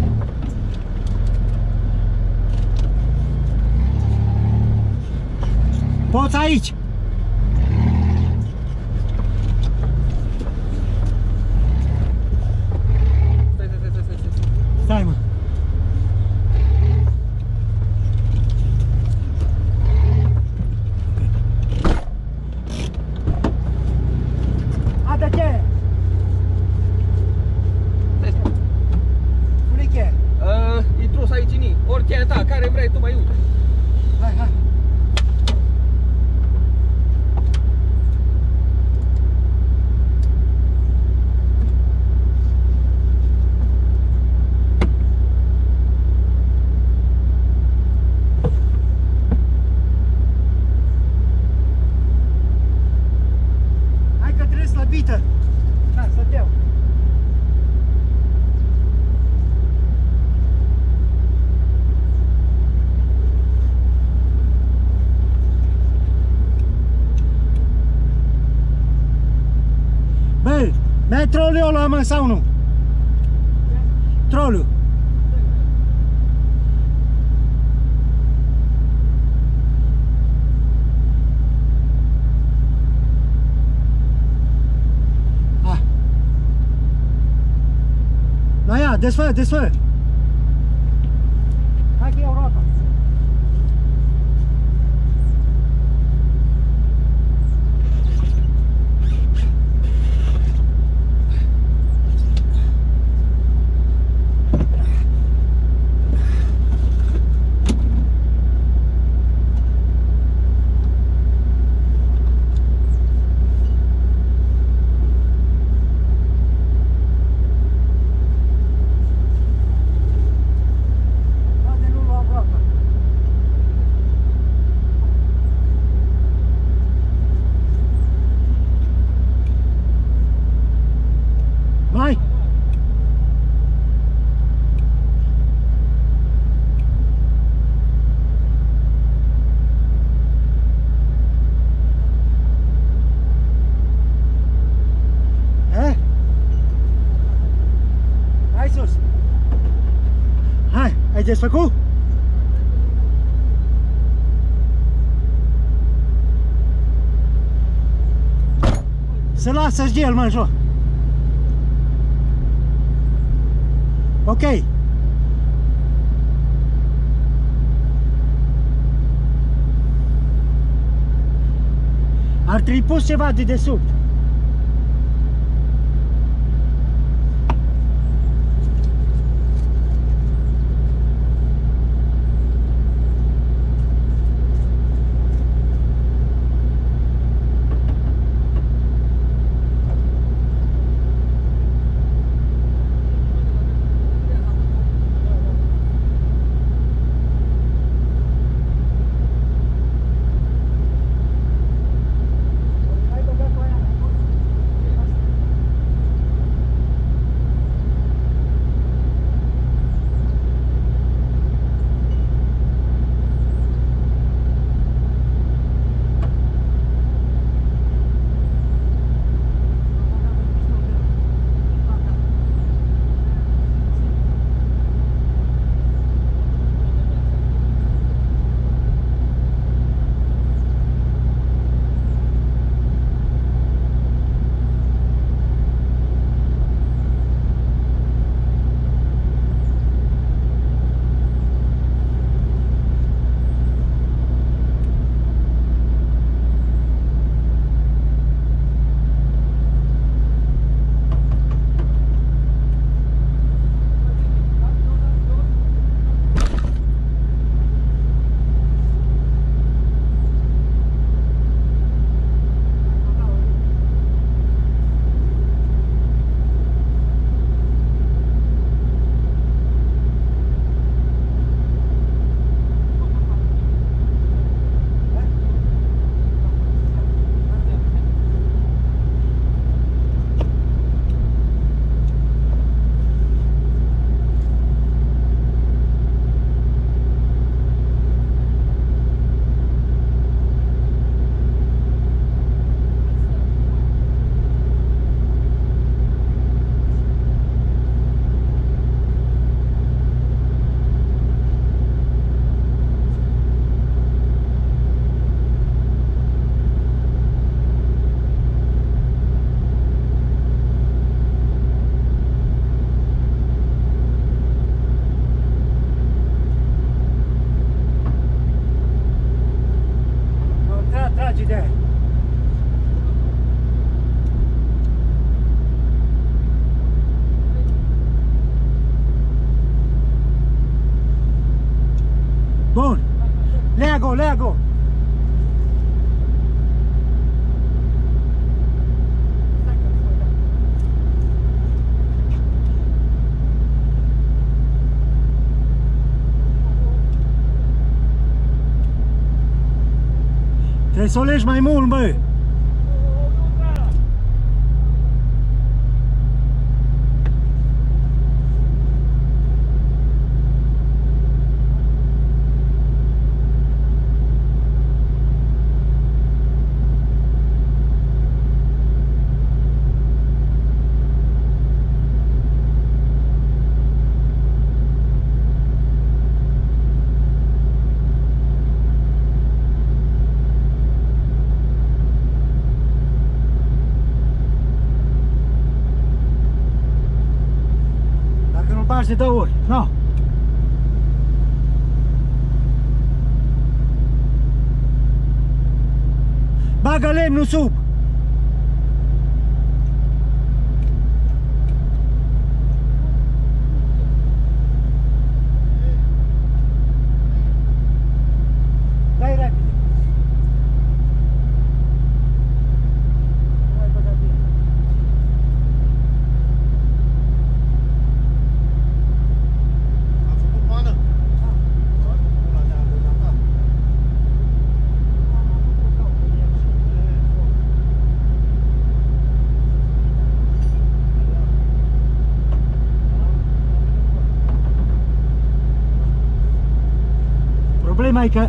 Poți aici! Stai mă! Adă-te! Intru aici, orice ta, care vrei tu mai uite. Hai, hai! troliul ăla, mă, sau nu? Troliul. Da, ia, desfă, desfă. Hai că iau roata. Mai! Eh? Hai sus! Hai, ai desfăcut? Să lasă-și gel, mă, în joc. Ok. Ar trebui pus ceva de desubt. Bun. Leagă-o, leagă-o. Trebuie să o legi mai mult, bă. întoarce de 2 ori. No. Bagă lemnul sub. Dai repede. Hai băga bine. A făcut pană? Problema e că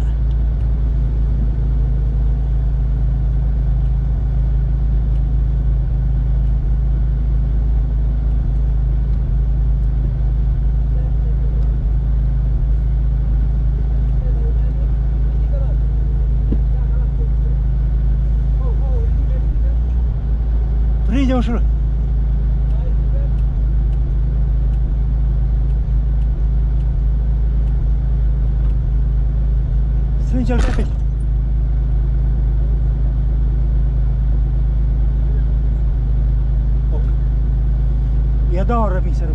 prinde ușor. Strânge-l repede. E a doua oră mi se rupe.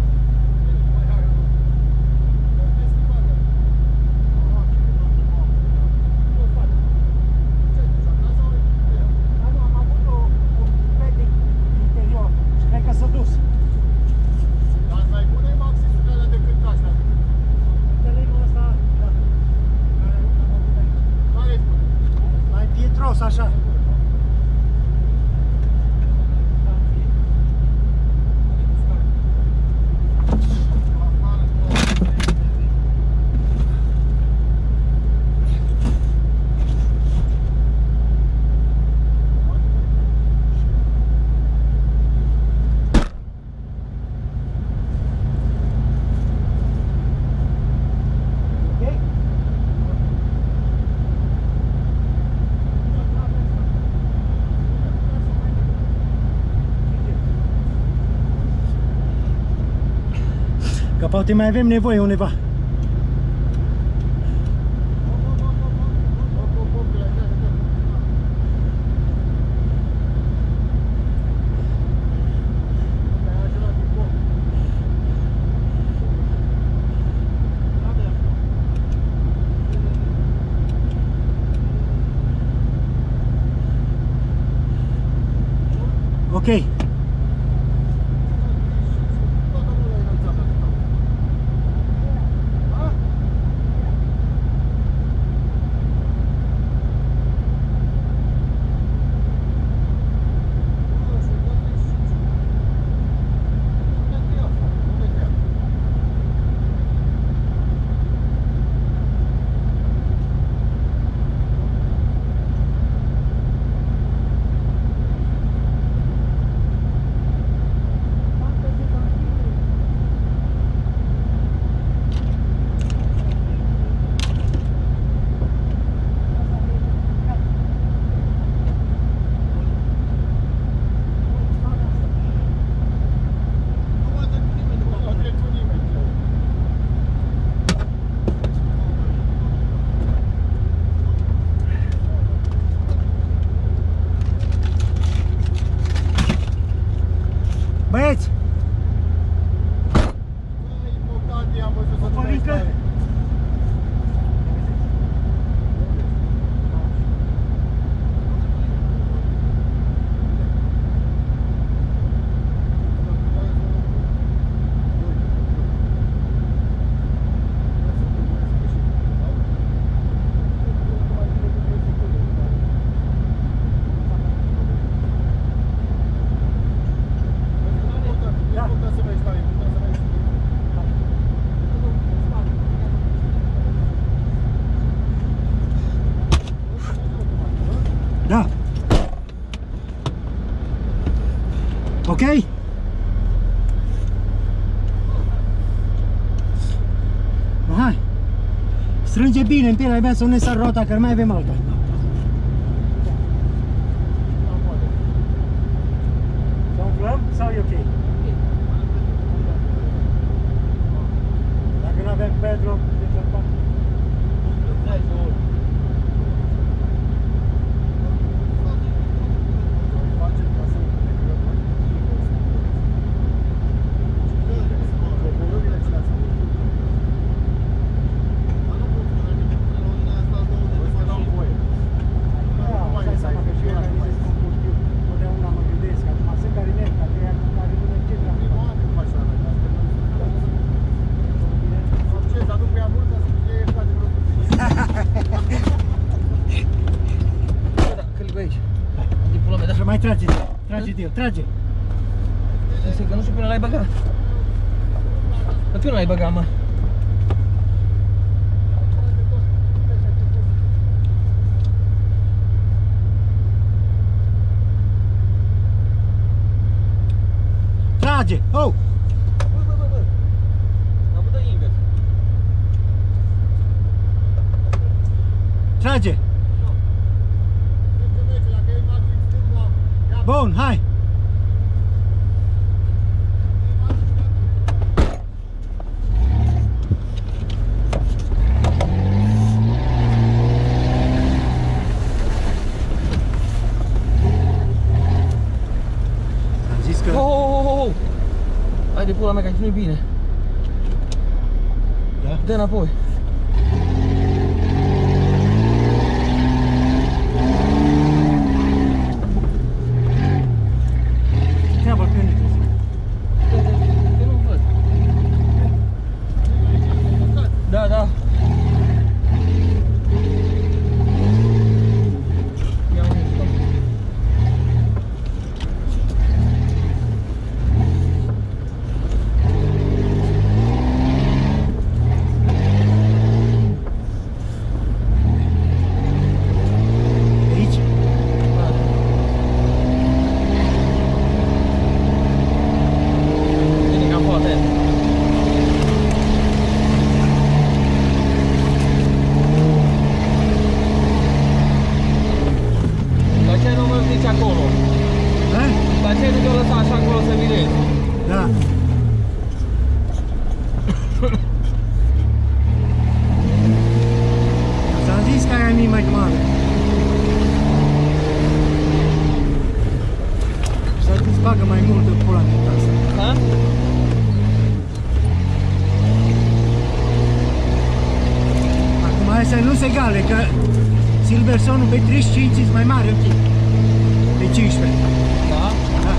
Așa. Că poate mai avem nevoie undeva. Ok. Băieți! Da. Ok? Hai. Strânge bine în pielea mea să nu ne sar rota, că mai avem alta. Să umplăm sau e ok? avem Pedro de bărbat. Mai trage de el, trage. Că nu știu până l-ai băgat. Dar până l-ai băgat, mă. Trage! Oh! Bă! Am văzut invers. Trage! Bun, hai! Am zis că... Oh! Hai de pula mea, că aici nu-i bine. Da? Dă înapoi. Treaba pe unde trebuie. Eu nu văd. Da. Ia un stop. Aici? Bine, cam poate. Dar ce nu mă zici acolo? Da? Dar ce nu te-o lăsa așa acolo să virezi? Da. Ți-am zis că aia mi mai mare. Să-ți bagă mai mult în pula mea asta. Ha? Acum astea nu se egale, că Silversonul pe 35 e mai mare un pic. Pe 15. Da? Da.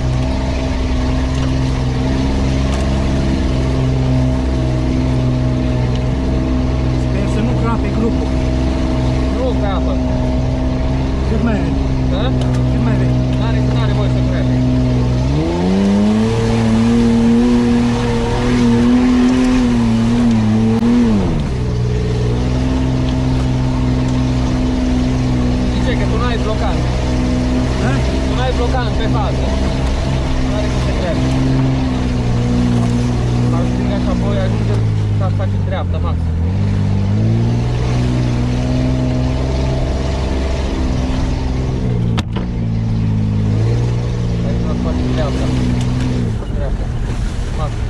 Sper să nu crape grupul. Nu crapă. Cât mai are? Da? Cât mai are? N-are voie să crape. Zice că tu n-ai blocat. Da? Tu n-ai blocat pe față. N-are cum să crape. Ar stânga și apoi ajunge să faci în dreapta, maxim. Dreapta. Maxim.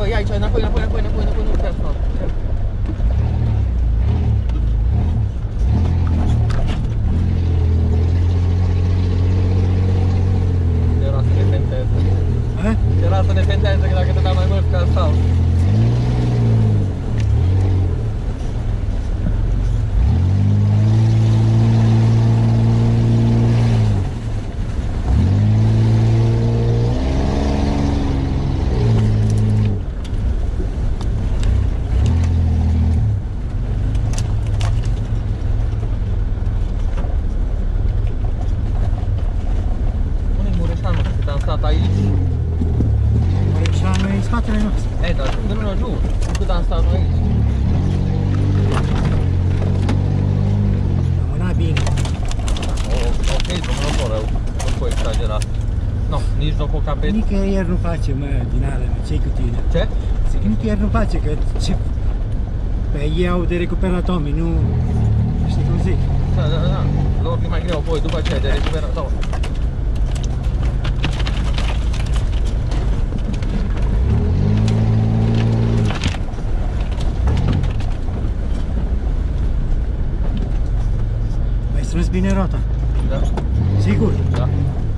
e aici, înapoi, nu te asfalt. Era să ne penteze. Era să ne penteze că dacă te dau mai mult ca asfalt. Spatele nostru. Ei, dar nu, cât am stat noi aici. Am mânat bine. Ok, domnul Borău, nu pot exagera. Nu, nici nu cu capet. Nicăieri nu face, mă, din alea, mă, ce-i cu tine? Ce? Zic, nicăieri nu face, că ce... Pe ei au de recuperat oameni, nu... Știi cum zic? Da. Lor e mai greu apoi, după aceea, de recuperat oameni. Strâns bine rota. Da. Sigur? Da.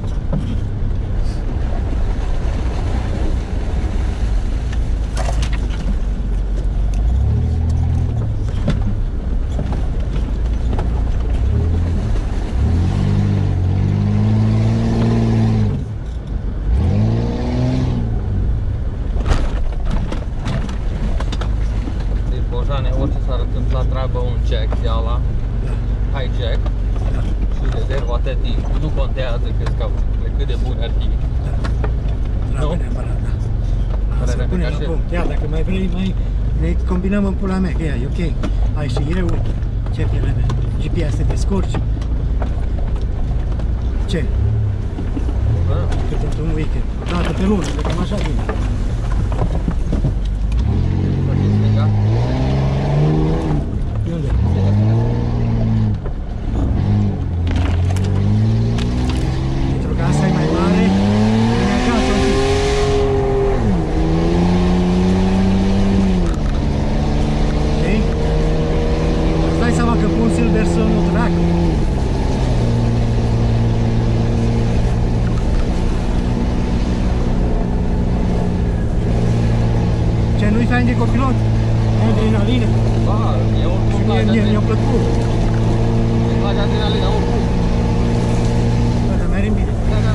Deci, Bojane, orice s-ar întâmpla, treabă un jack de ala. Da. Hijack Da. și rezervă atât, nu contează cât de bun ar fi. Da. Trebuie neapărat, da. Să Părerea punem mea la că punct. Ia, dacă mai vrei, mai ne combinăm în pula mea, că ea e ok. Ai și eu, ce pielea mea. GPS te descurci. Ce? Da. Cât într-un weekend. O dată pe lună, că cam așa bine. Foarte stânga. De unde? Pentru că asta e mai mare, vine acasă un pic. Ok? Îți dai seama că pun Silverstone-ul dracu. Ce, nu-i fain de copilot? Adrenalină? Ba, e oricum place Mi-a plăcut. îmi place adrenalina, oricum. Bă, dar mergem bine. Da.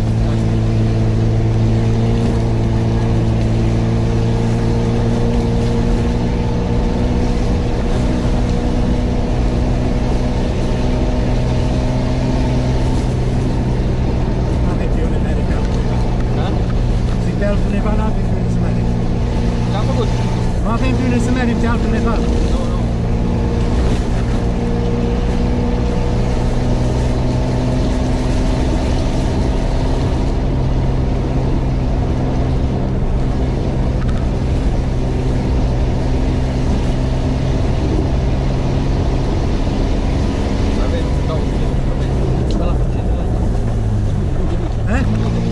N-avem pe unde merge pe altundeva. Da? Zic pe altundeva, n-avem pe unde să mergem. Ce-am făcut? Nu avem pe unde să mergem pe altundeva. Nu. Avem 200, ăla cu 50. Eh?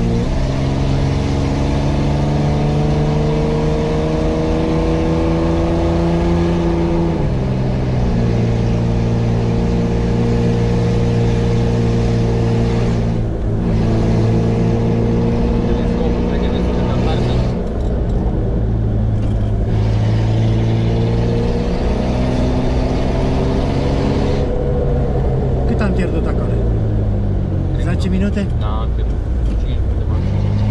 Telescopul, cred că e destul de aparte. Cât am pierdut acolo? 10 minute? Da, cred că 5 de mari.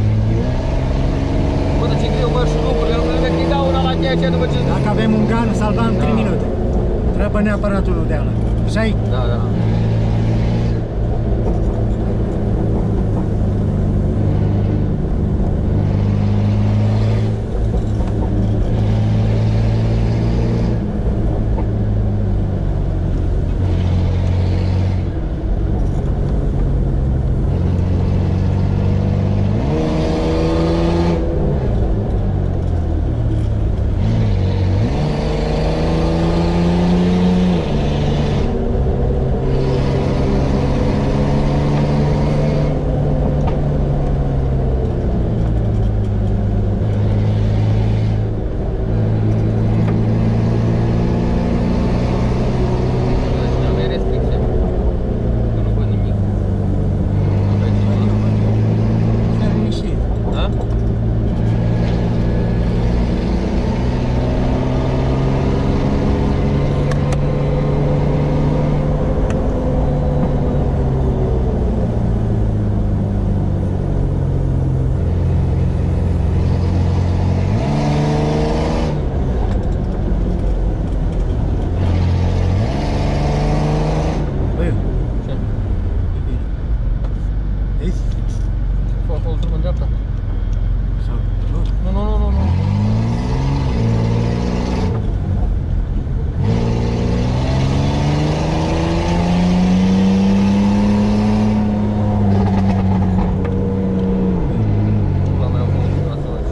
Bă, dar ce greu, bă, și lucrurile, eu cred că îi dau una la cheie după ce... Dacă avem un gan, salvam 3 Da. minute. Trebuie neapărat unul de ala. Așa-i? Da. Da? Băi, Ce? e bine. Vezi? Fă acolo, drum în dreapta. Sau, nu? Nu. La mea au fost situația aici.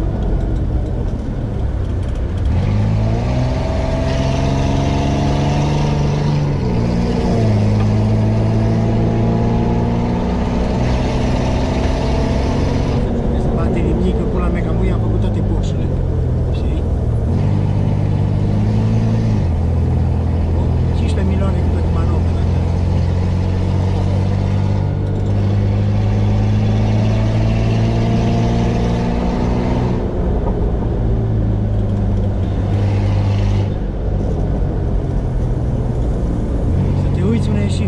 Nu se bate nimic, că pula mea, că muia am făcut toate boxurile. Știi? 15 milioane cu tot manovră. Să te uiți unde ieșim.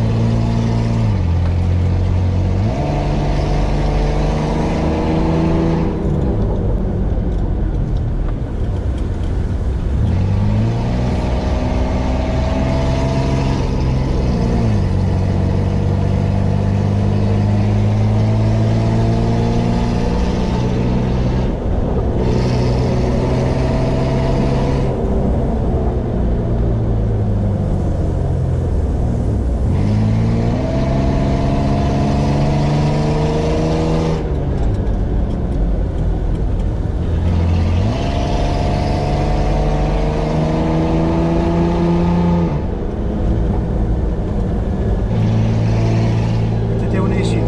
Uite-te unde ieșim.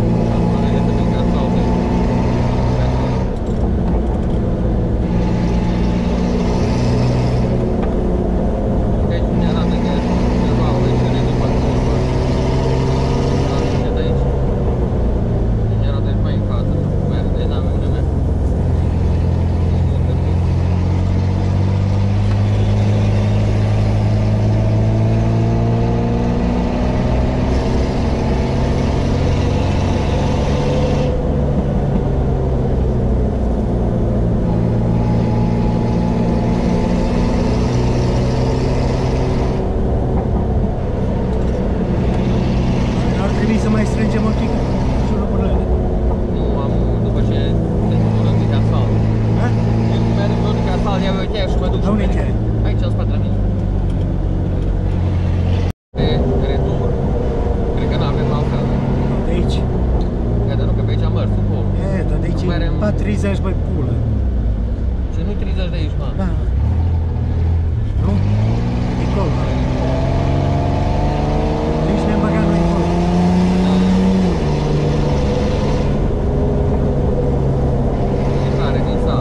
Ar trebui să mai strângem un pic jurul ăla. După ce te duc de asfalt. Ha? Eu merg în loc de asfalt, iau eu cheia și mă duc. Da, unde e cheia? Aici, în spatele mine. De retur, cred că n-avem altfel. De aici. Gata, nu, că pe aici am mers, încolo. E, dar de aici Nu merem. e 430, băi, pulă. Ce nu 30 de aici, mă. Da. Nu? E acolo. Aici ne-am băgat noi acolo. Care din sat.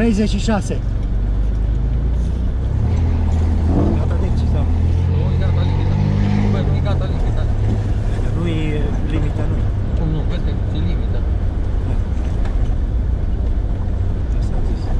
36. Gata deci, sau? Nu e gata limita. Băi, nu e gata limita. Dacă nu e limita, nu. Cum nu? Vezi că ți limită. Asta am zis.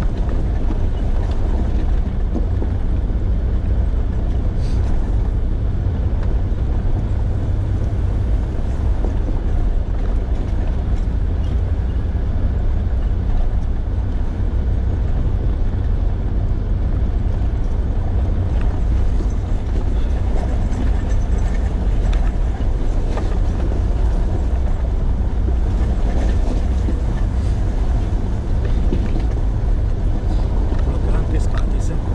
Program pe spate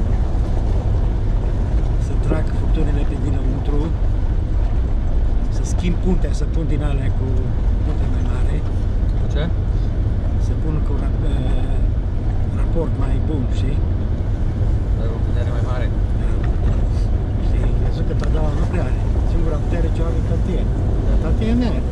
să trag furtunile pe dinăuntru, să schimb puntea, să pun din alea cu punte mai mare, Cu ce? să pun cu raport mai bun, știi? Ai o putere mai mare. Știi, crezut că pedaua nu prea are. Singura putere ce o are e tatie. Dar tatie e mea.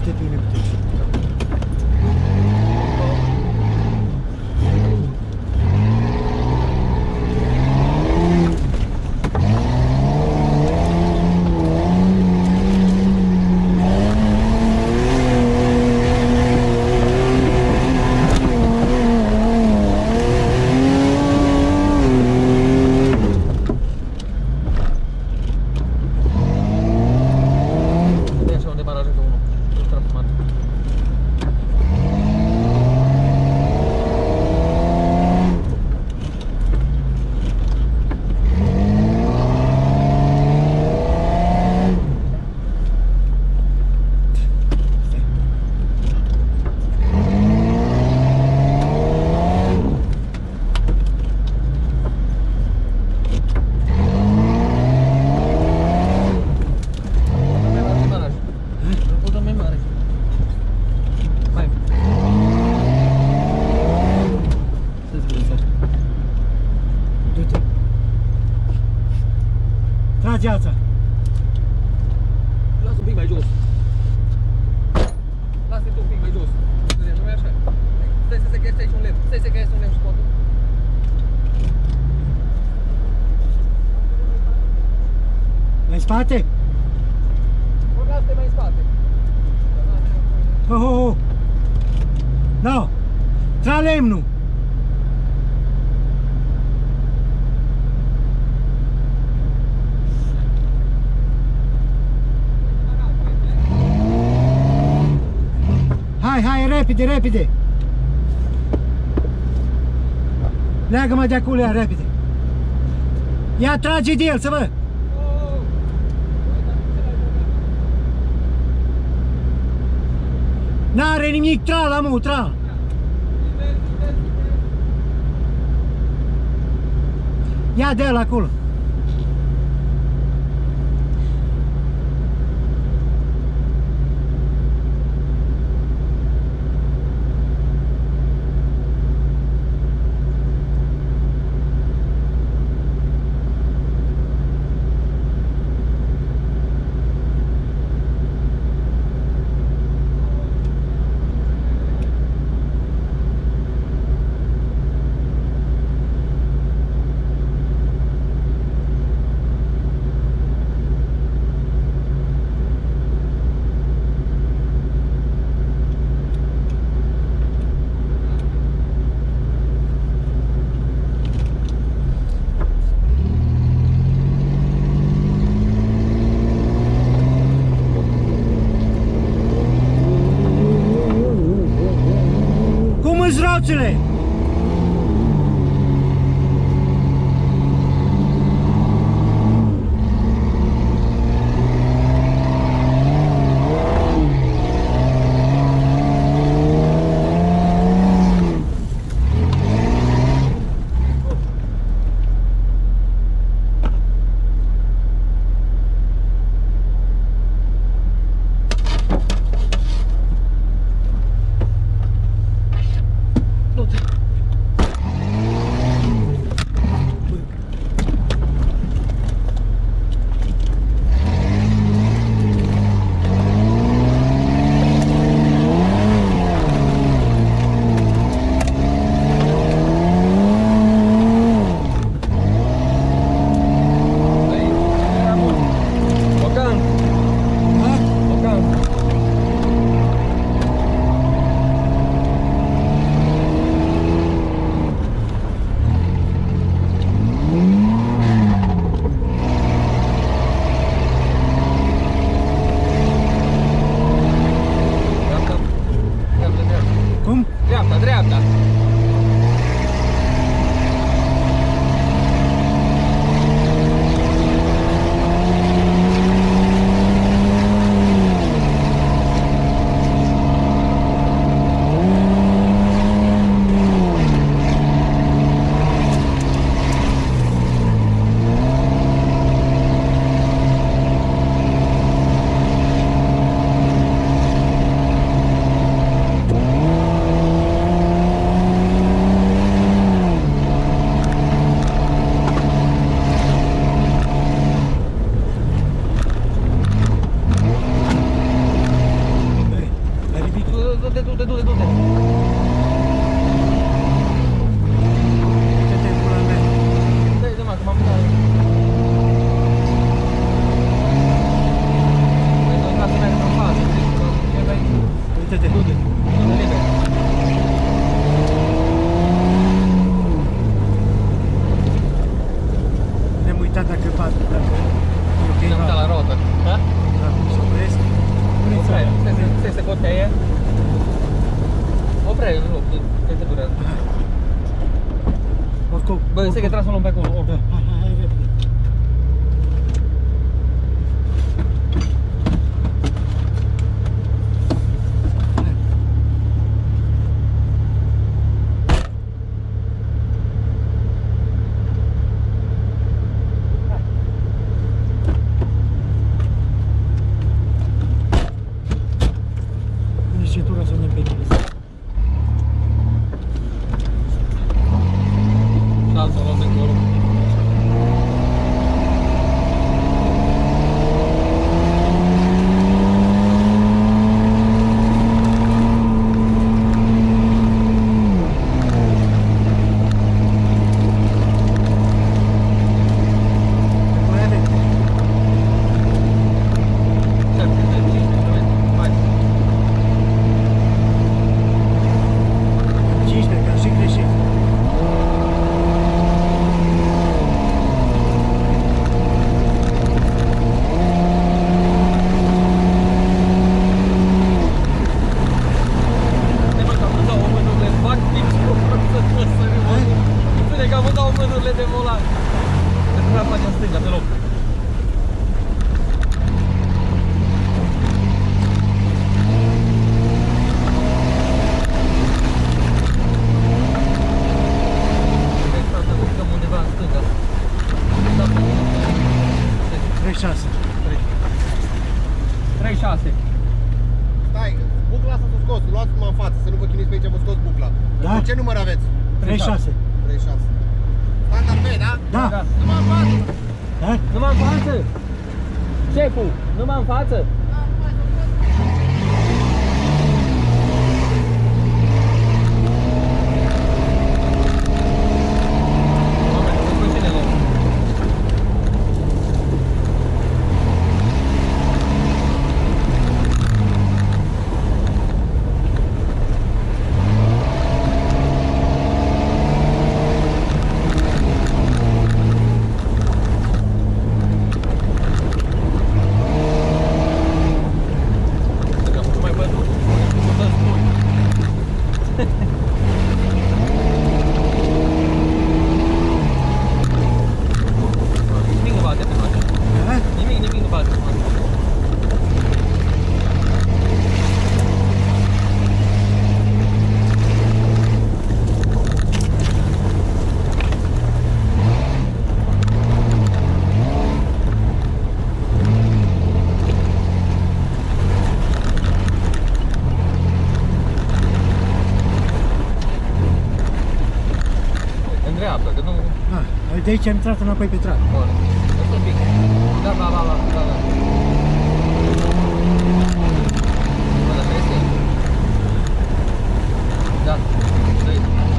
Stai pe mine puteți. De așa un demaraj de unul. Ultrafumat. Demaraj. O dăm mai mare. Mai. Să-ți vezi. Du-te. Trage alța. Lasă un pic mai jos. Lasă-te un pic mai jos. Nu e așa. Stai să se găsești aici un lemn. Stai să găsești un lemn și poate. Mai în spate? Lasă-te mai în spate. Oh, oh, oh. No. Tra lemnul. Hai, hai, repede, repede. Leagă-mă de acolo, ia, repede. Ia, trage de el, să văd. N-are nimic, tral, amu, tral. Ia de el acolo. Roțule! Nu te... trebuie să coteie. Opre în loc, cât se durează. Oricum. Bă, înseamnă că trebuie să o luăm pe acolo, Da, oricum. hai repede. Pune centura să ne împedimeze. Da, să o luăm pe acolo. Mai avem. Hai. 15, că am și greșit. Ne mai cam dau mânurile, fac timp să sărim. Spune că am dau mânurile de volan. Pentru că face în stânga, deloc. Trebuie să urcăm undeva în stânga. Da, 36. 36. Stai, bucla asta s-a scos, luați numai în față, să nu vă chinuiți pe aici, vă scos bucla. Da? Ce număr aveți? 36. 36. Standard B, da? Da. Numai în față. Da? Numai în față! Șeful, numai în față! De aici am intrat înapoi pe trat. Bun. Asta un pic. Da, da, da, da, da, da. Bă, dar trebuie să iei. Da. Dă-i.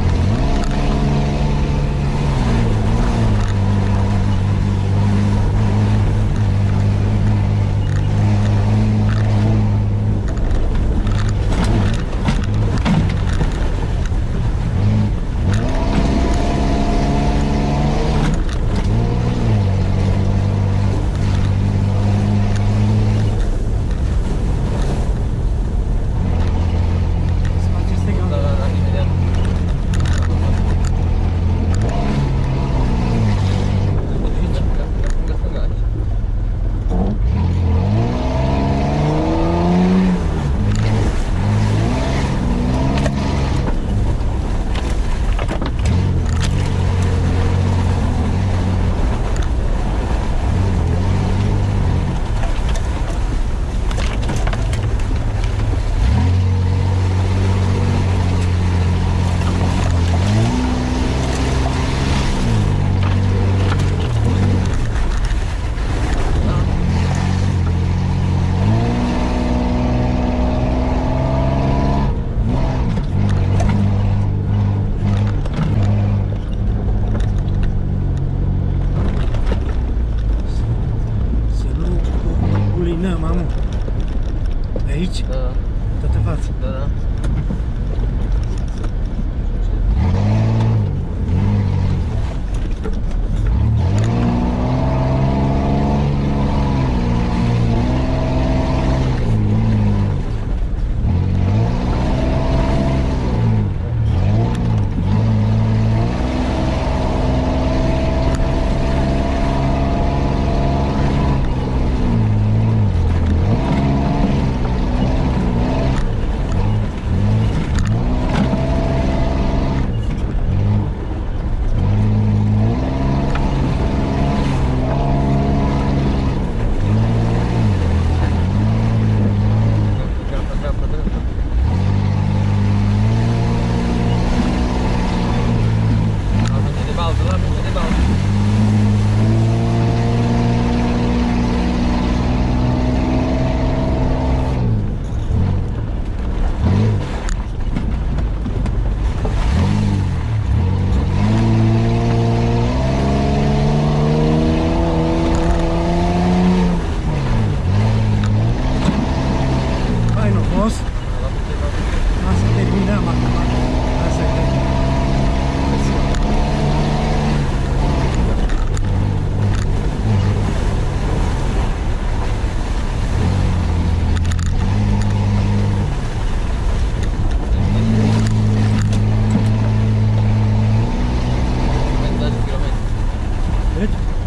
Să faci stânga. Da, da, da, imediat. Stânga, stânga aici. Să nu ulinăm, amu. Aici, Da, da, tot în față. da, da. frumos. Asta terminăm acum. Asta e. Cât?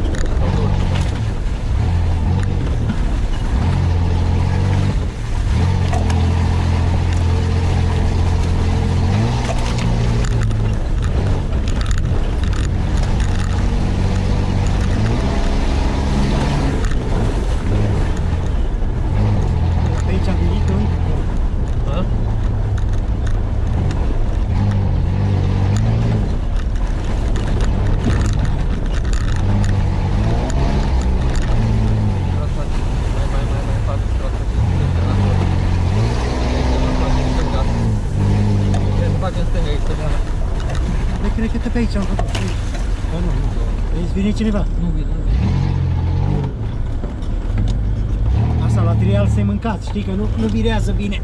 Pe aici am venit un. Da? Mai fac strada să facem stânga aici, stânga. Păi cred că pe aici am făcut. Ba nu, nu. Vezi, vine cineva. Nu vin. Asta la trial să-i mâncați, știi că nu virează bine.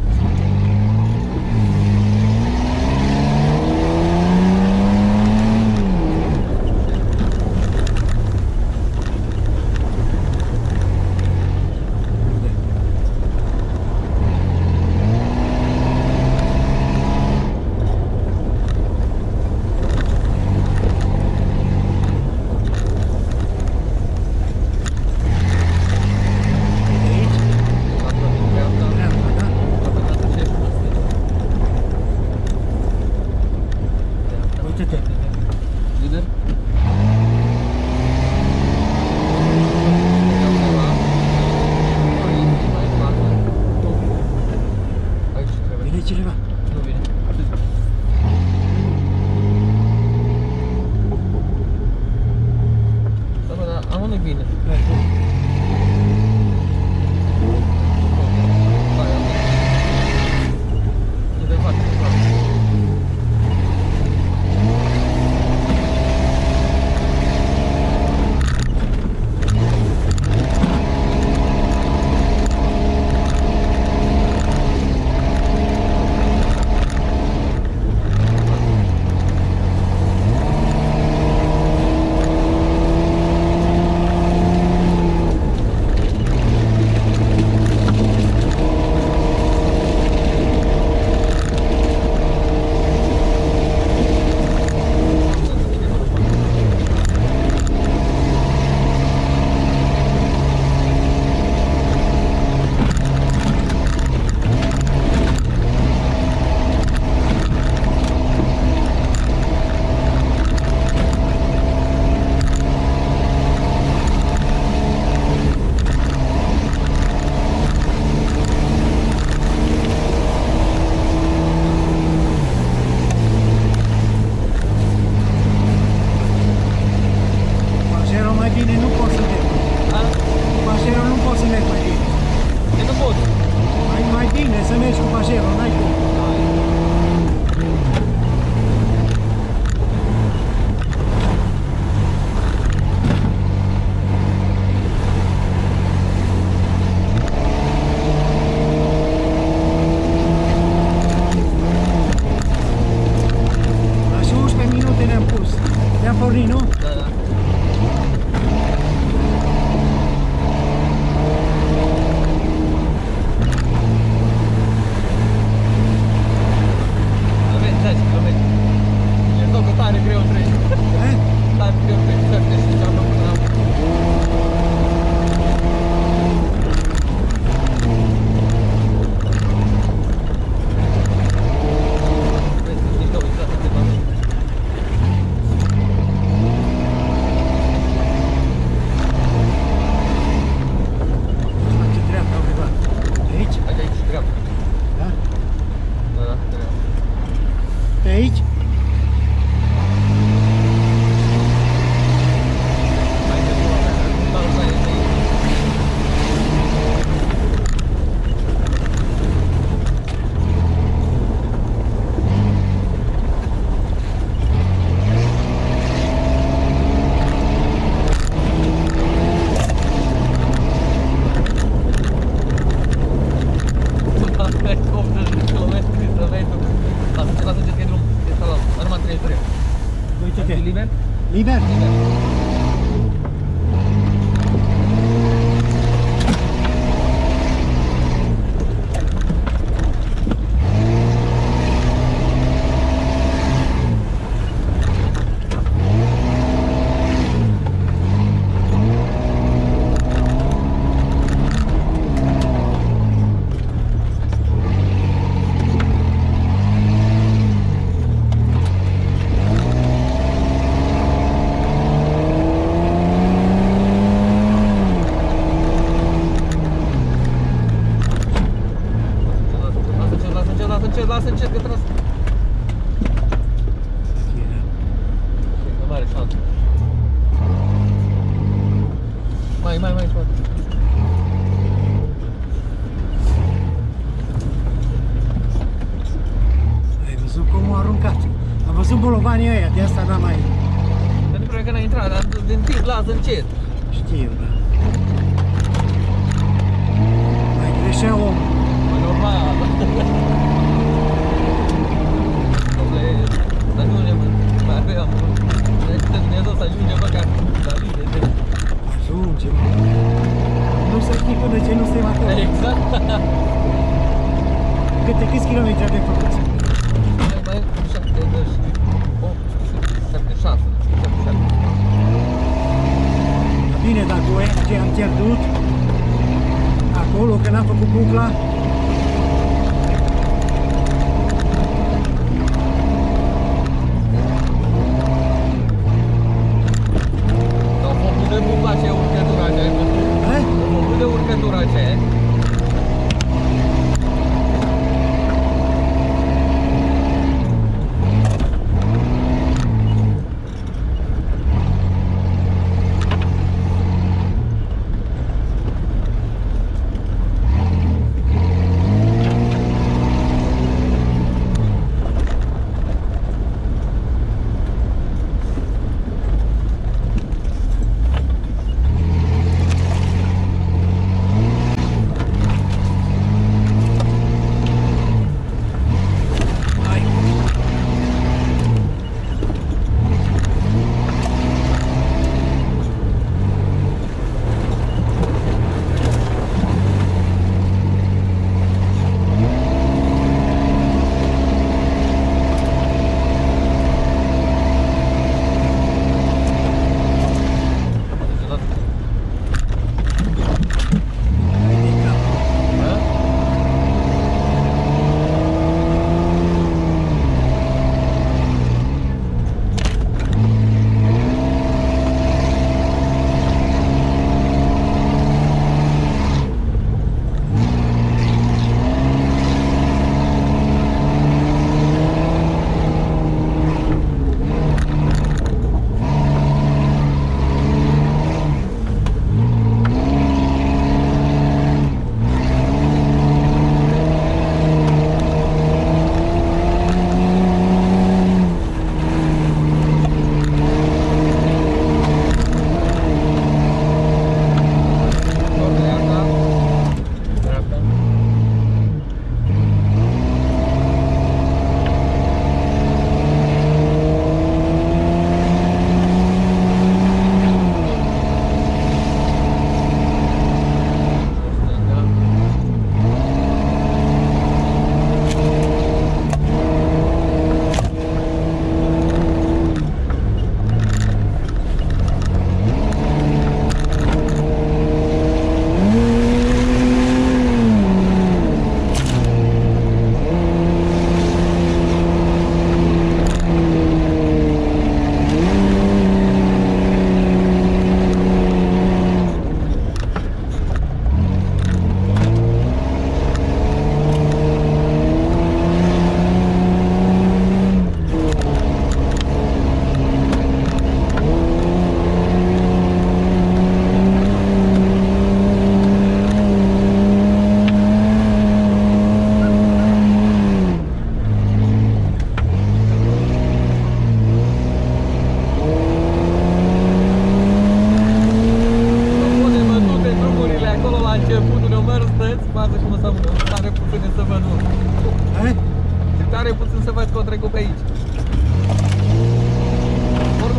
Aici? Dreapta, da? Uite-te. Lider? Aici trebuie. Vine cineva. Nu vine. Atât. Da, bă, dar amă nu vine. Hai, bun. Hai, am venit. Nu te faci, nu faci. Pajero mai bine nu pot să merg. A? Pajero nu pot să merg mai bine. E nu pot. Mai bine să mergi cu Pajero, n-ai cum. La și 11 minute ne-am pus. Ne-am pornit, nu? Da, da. Liber? Lasă încet că tras. Nu are șansă. Mai spate. Ai văzut cum a aruncat? Am văzut bolovanii ăia, de asta n-am mai... Pentru că n-a intrat, dar din timp lasă încet. Știu, da. Mai greșea omul. Normal. Să ajungem, mai aveam, să Dumnezeu să ajungem măcar la mine. Ajungem. Nu să știi până ce nu suntem acolo. Exact. Câți kilometri avem făcuți? Mai 78, 76. Bine, dacă ce am pierdut acolo, când am făcut bucla, De bucla ce urcătura ce ai văzut? De urcătura ce ai?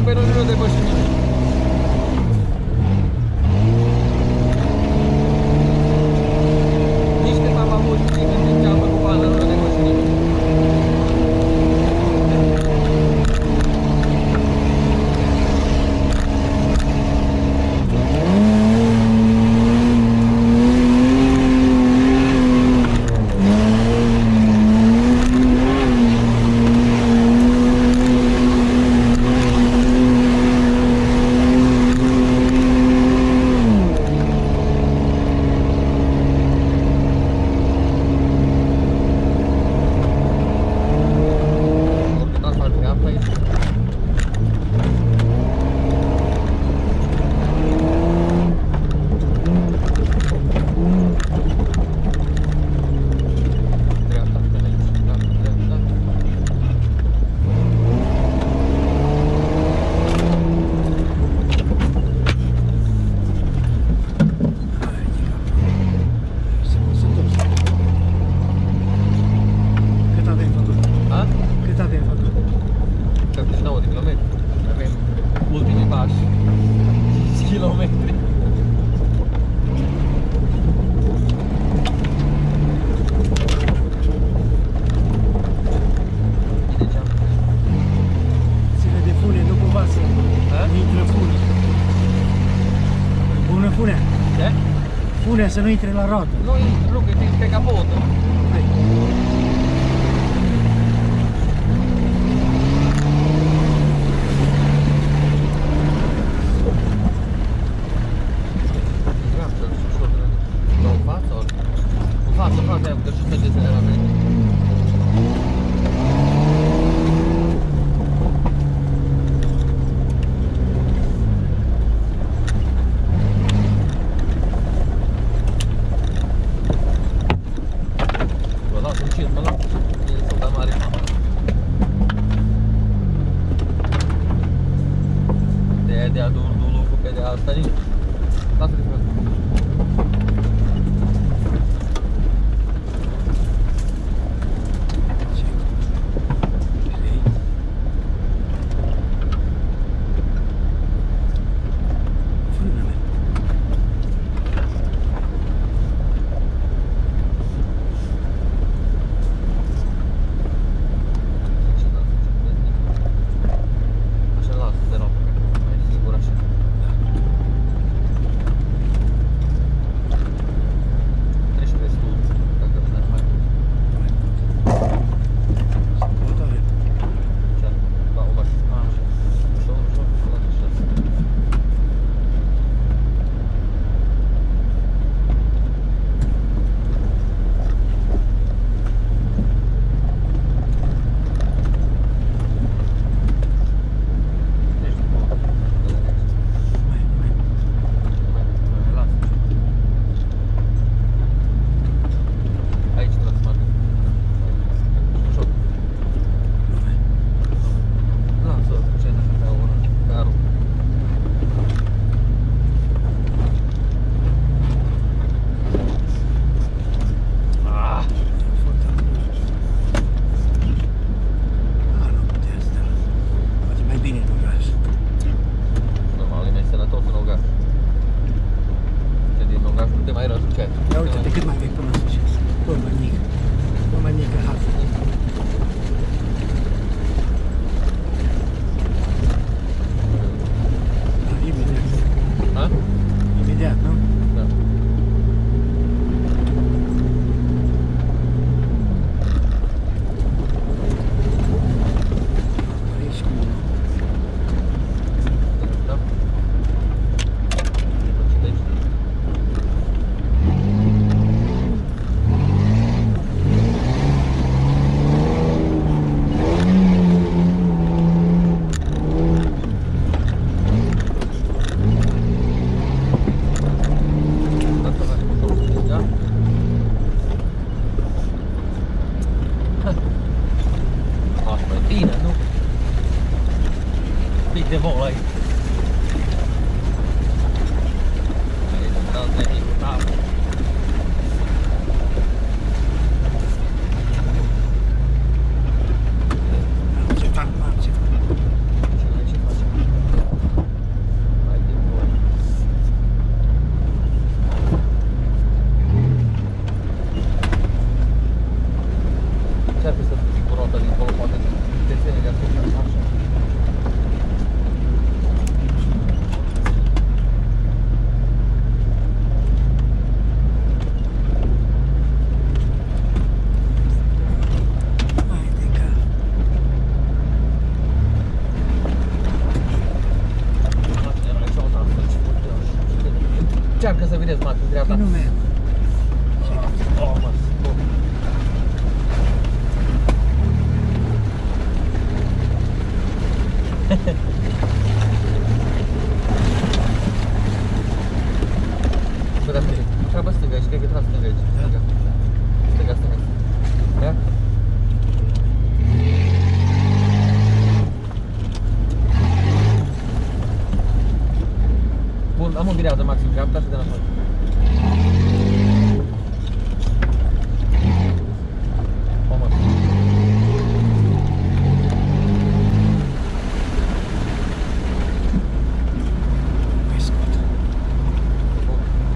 pe noi nu ne depăși nimic. Nici când am avut și când ziceam cu bandă nu ne depăși nimic. Cât avem făcut? A? Cât avem făcut? 79 de kilometri. Avem ultimii pași. 5 kilometri. Ține de fune, nu cumva să intră fune. Bună funea! Ce? Funea să nu intre la roată. Nu intru, că e pe capotă. Hai. Dreapta, ușor, la o față, ori? În față, aia, că și mergeți la mine. Vă las încet, mă las. E să dau mare. De-aia dur lucru pe de asta nici. Lasă-te pe asta. Frână-le. Așa lasă, te rog. Mai sigur așa. încearcă să duci cu roata dincolo, poate te ține de asupra, așa. Hai de cap. Încearcă să vedeți, Max, în dreapta. Că nu merg. Oh, mă, stop. Bă, dar treabă stânga aici, cred că trebuie stânga aici. Stânga. Stânga, stânga. Da? Bun, am o virează maxim dreapta și de înapoi. O, mă. Mai scot. Bun.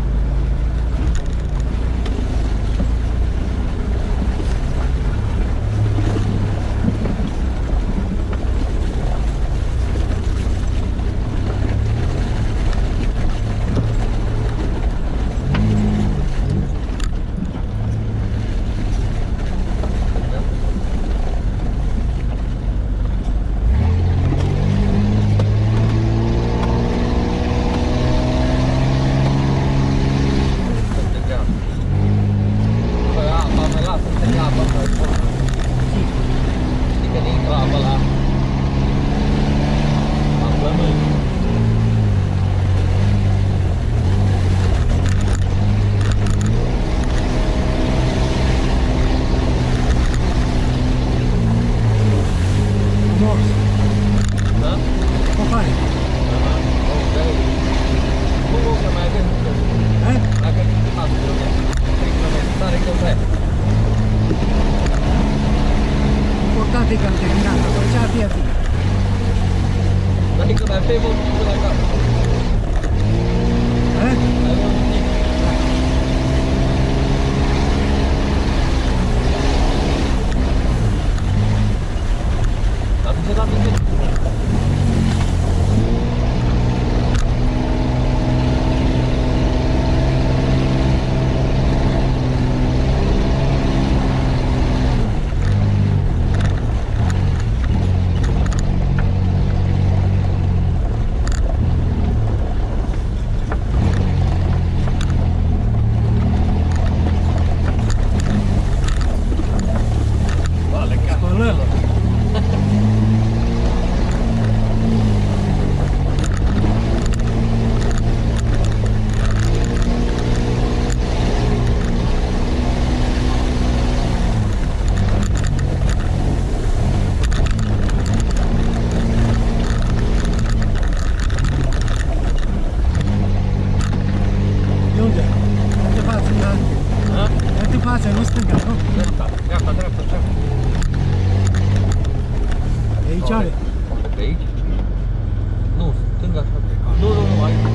Stânga. Bă, apa, mă lasă să ia apă, mă. Știi că ne intră apă la... la plămâni. Mors. Da? Copare. Aha. Oh, dai. Bun, bun, că mai avem încă. Hai? Mai avem 4 km. 3 km. Tare că vrea. Important e că am terminat. Acolo ce-ar fi avut? Dar că mai avem un pic la cap. Hai? Mai avem un pic. Atunci l-am gândit. Spălăm. De unde? De față, da? Ha? De față, nu stânga, nu? Dreapta, dreapta, dreapta, dreapta. De aici are. Pe aici? Nu, stânga așa. Nu, nu, nu, aici.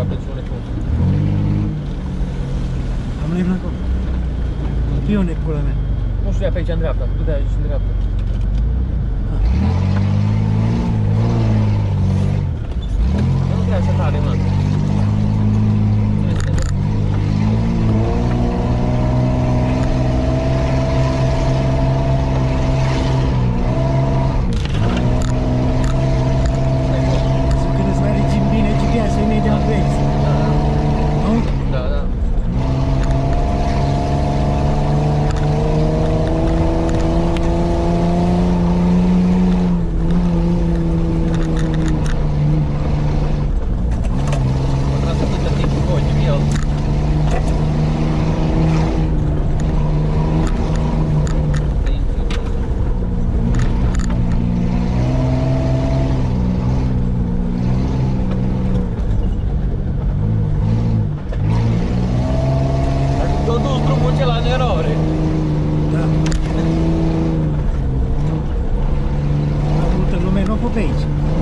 dreapta și unde cum. Am lemn acolo. Pione, pula mea. Nu știu, pe aici în dreapta, du de aici în dreapta. Nu trebuie așa tare, mă. Să când îți mai regim bine GPS-ul imediat vezi. Nu? Da, da. Da. Mai multă lume nu o pe aici.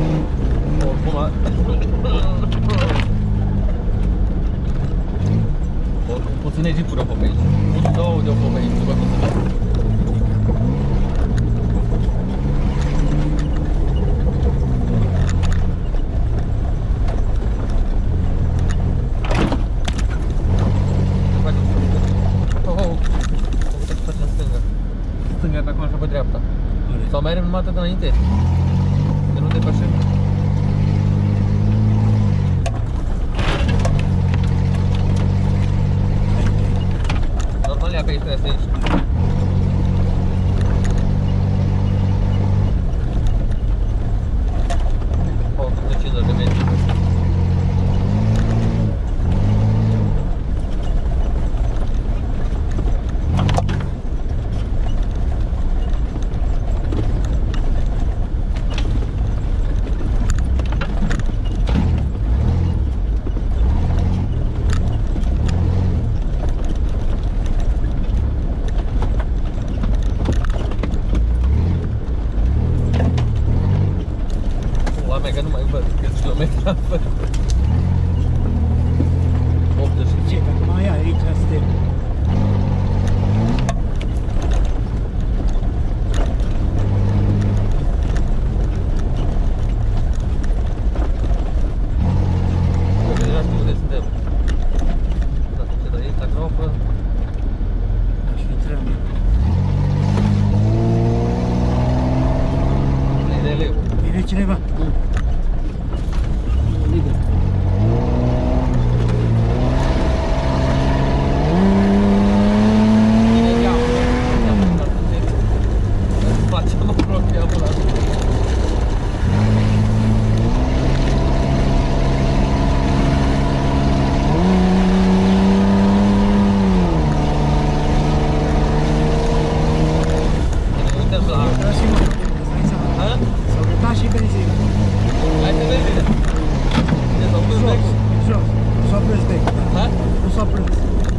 Oricum puține jeepuri au pe aici. 1-2 de-au pe aici, după cum se vede. Stânga pe acolo și pe dreapta. Sau mai mergem numai atât înainte? De nu depășim? Normal ea pe aici trebuie să ieși. O, 150 de metri. Că nu mai văd câți kilometri am făcut. 85. Ce? Dacă mai ai aici, suntem. Deja știu unde suntem. Dacă se dă aici la gropă. Aș fi intrăm. Vine leu. Vine cineva. Liber. Facem aproape ambulansă. Ne uităm la... Da, și mă, stai seama. Ha? S-au gătat și benzină. Hai să vezi. Ne s-au dus Jos, bec. jos. Nu s-au prins bec. Ha? Nu s-au prins.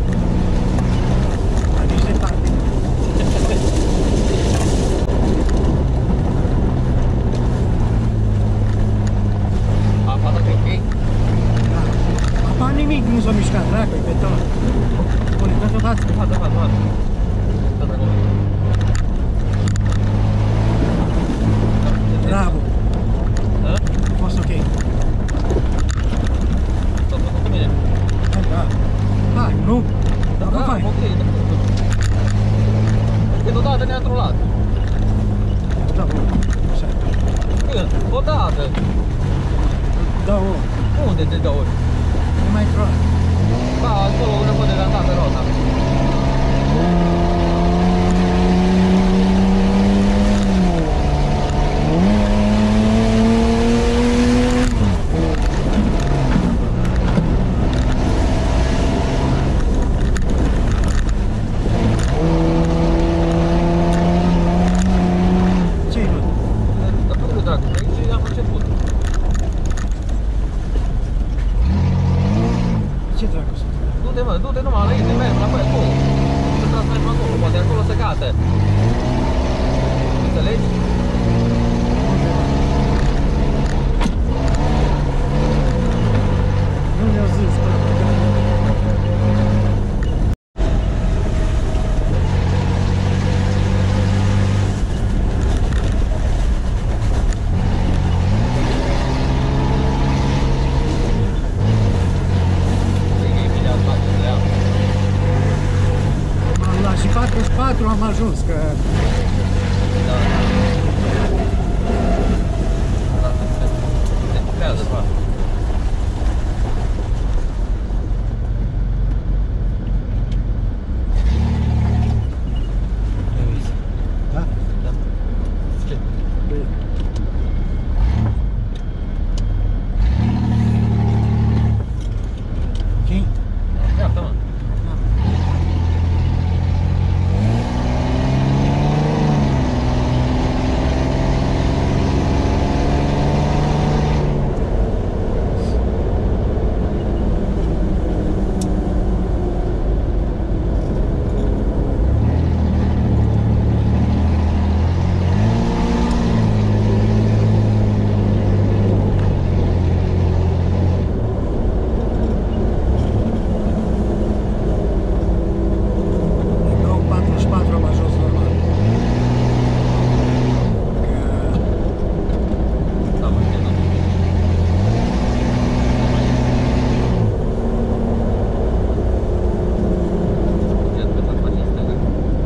La nici departe. Apa tot e ok? Da. Apa nimic nu s-a mișcat, dracu-i beton. Pune, dă-te în față. Față. Tot acolo. Bravo. Ha? A fost ok. Tot făcut bine. Da. Hai, nu? Da, Da, fain. ok. Când odată ne-a trolat. Da, bun. Așa. Când? Odată. Da, o. Unde de 2 ori? Nu mai troa. Da, acolo unde poate dansa pe rota. Ce-i, bă? Dar pe unde, dracu? Pe aici am început. Ce dracu sunt? Du-te, mă, du-te numai înainte, mergem înapoi acolo. Să trebuie să mergem acolo, poate acolo se gata. Înțelegi? Nu mi-au zis ajuns, că Da. Da, se lucrează, ba. da? Da. Ce? Păi, ok? Dreapta, mă. În 44 am ajuns normal. Că Da, mă, știu, da. Ia pe companie stângă.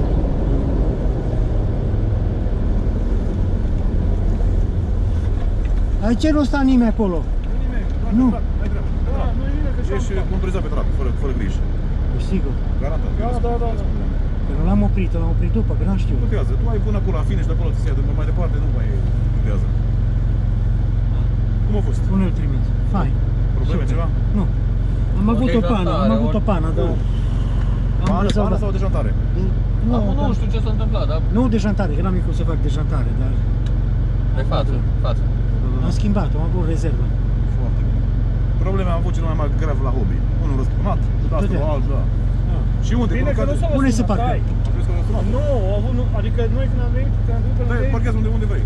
aici nu sta nimeni acolo. Nu. Ești motorizat pe trac, fără grijă. E sigur. Garantat. Că nu l-am oprit, l-am oprit după, că n-am știut. Nu contează. Tu ai până acolo la finish, de acolo ți se ia, de mai departe nu mai contează. Cum a fost? Unde îl trimit? Fain. Probleme Super. ceva? Nu. Am avut o pană, am avut o pană, dar... Am Pană rezolvat. sau dejantare? Nu, Nu știu ce s-a întâmplat, dar nu dejantare, că n-am cum să fac dejantare, dar pe față, față. am schimbat, am avut rezervă. Foarte bine. Probleme am avut cel mai grav la hobby. Unul răspunat, altul Da. alt, da. Ah. Și unde? Bine că nu s-a Unde se sunat, parcă? stai. Am crezut că a răspunat. Nu, au avut, adică noi când am venit, când am venit pe Da, lângă ei, parchează unde vrei.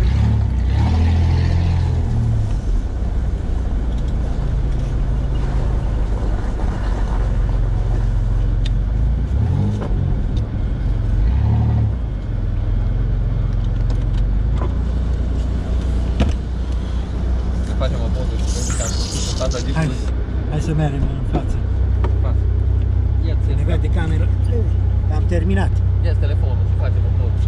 Să facem o poză și să am fața Hai, discului. hai să mergem în față. Față. Ia-ți Ne vede camera. Am terminat. ia telefonul și facem o poză.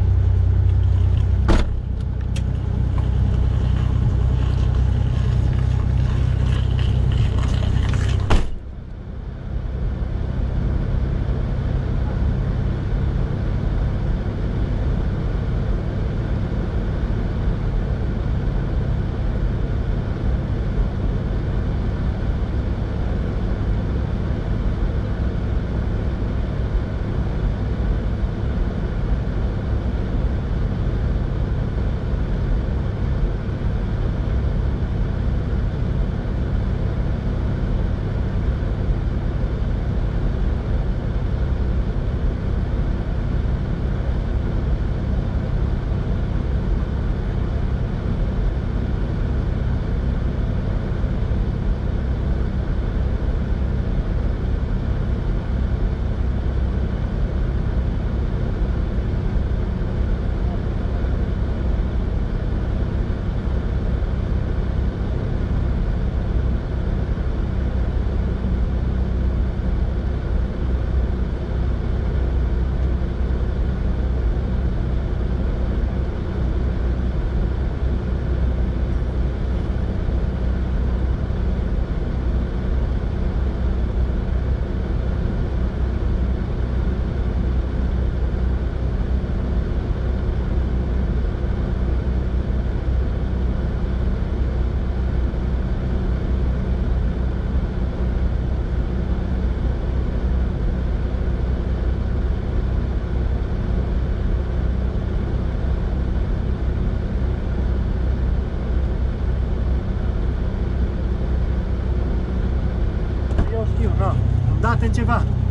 Eu știu, nu. Am dat în ceva.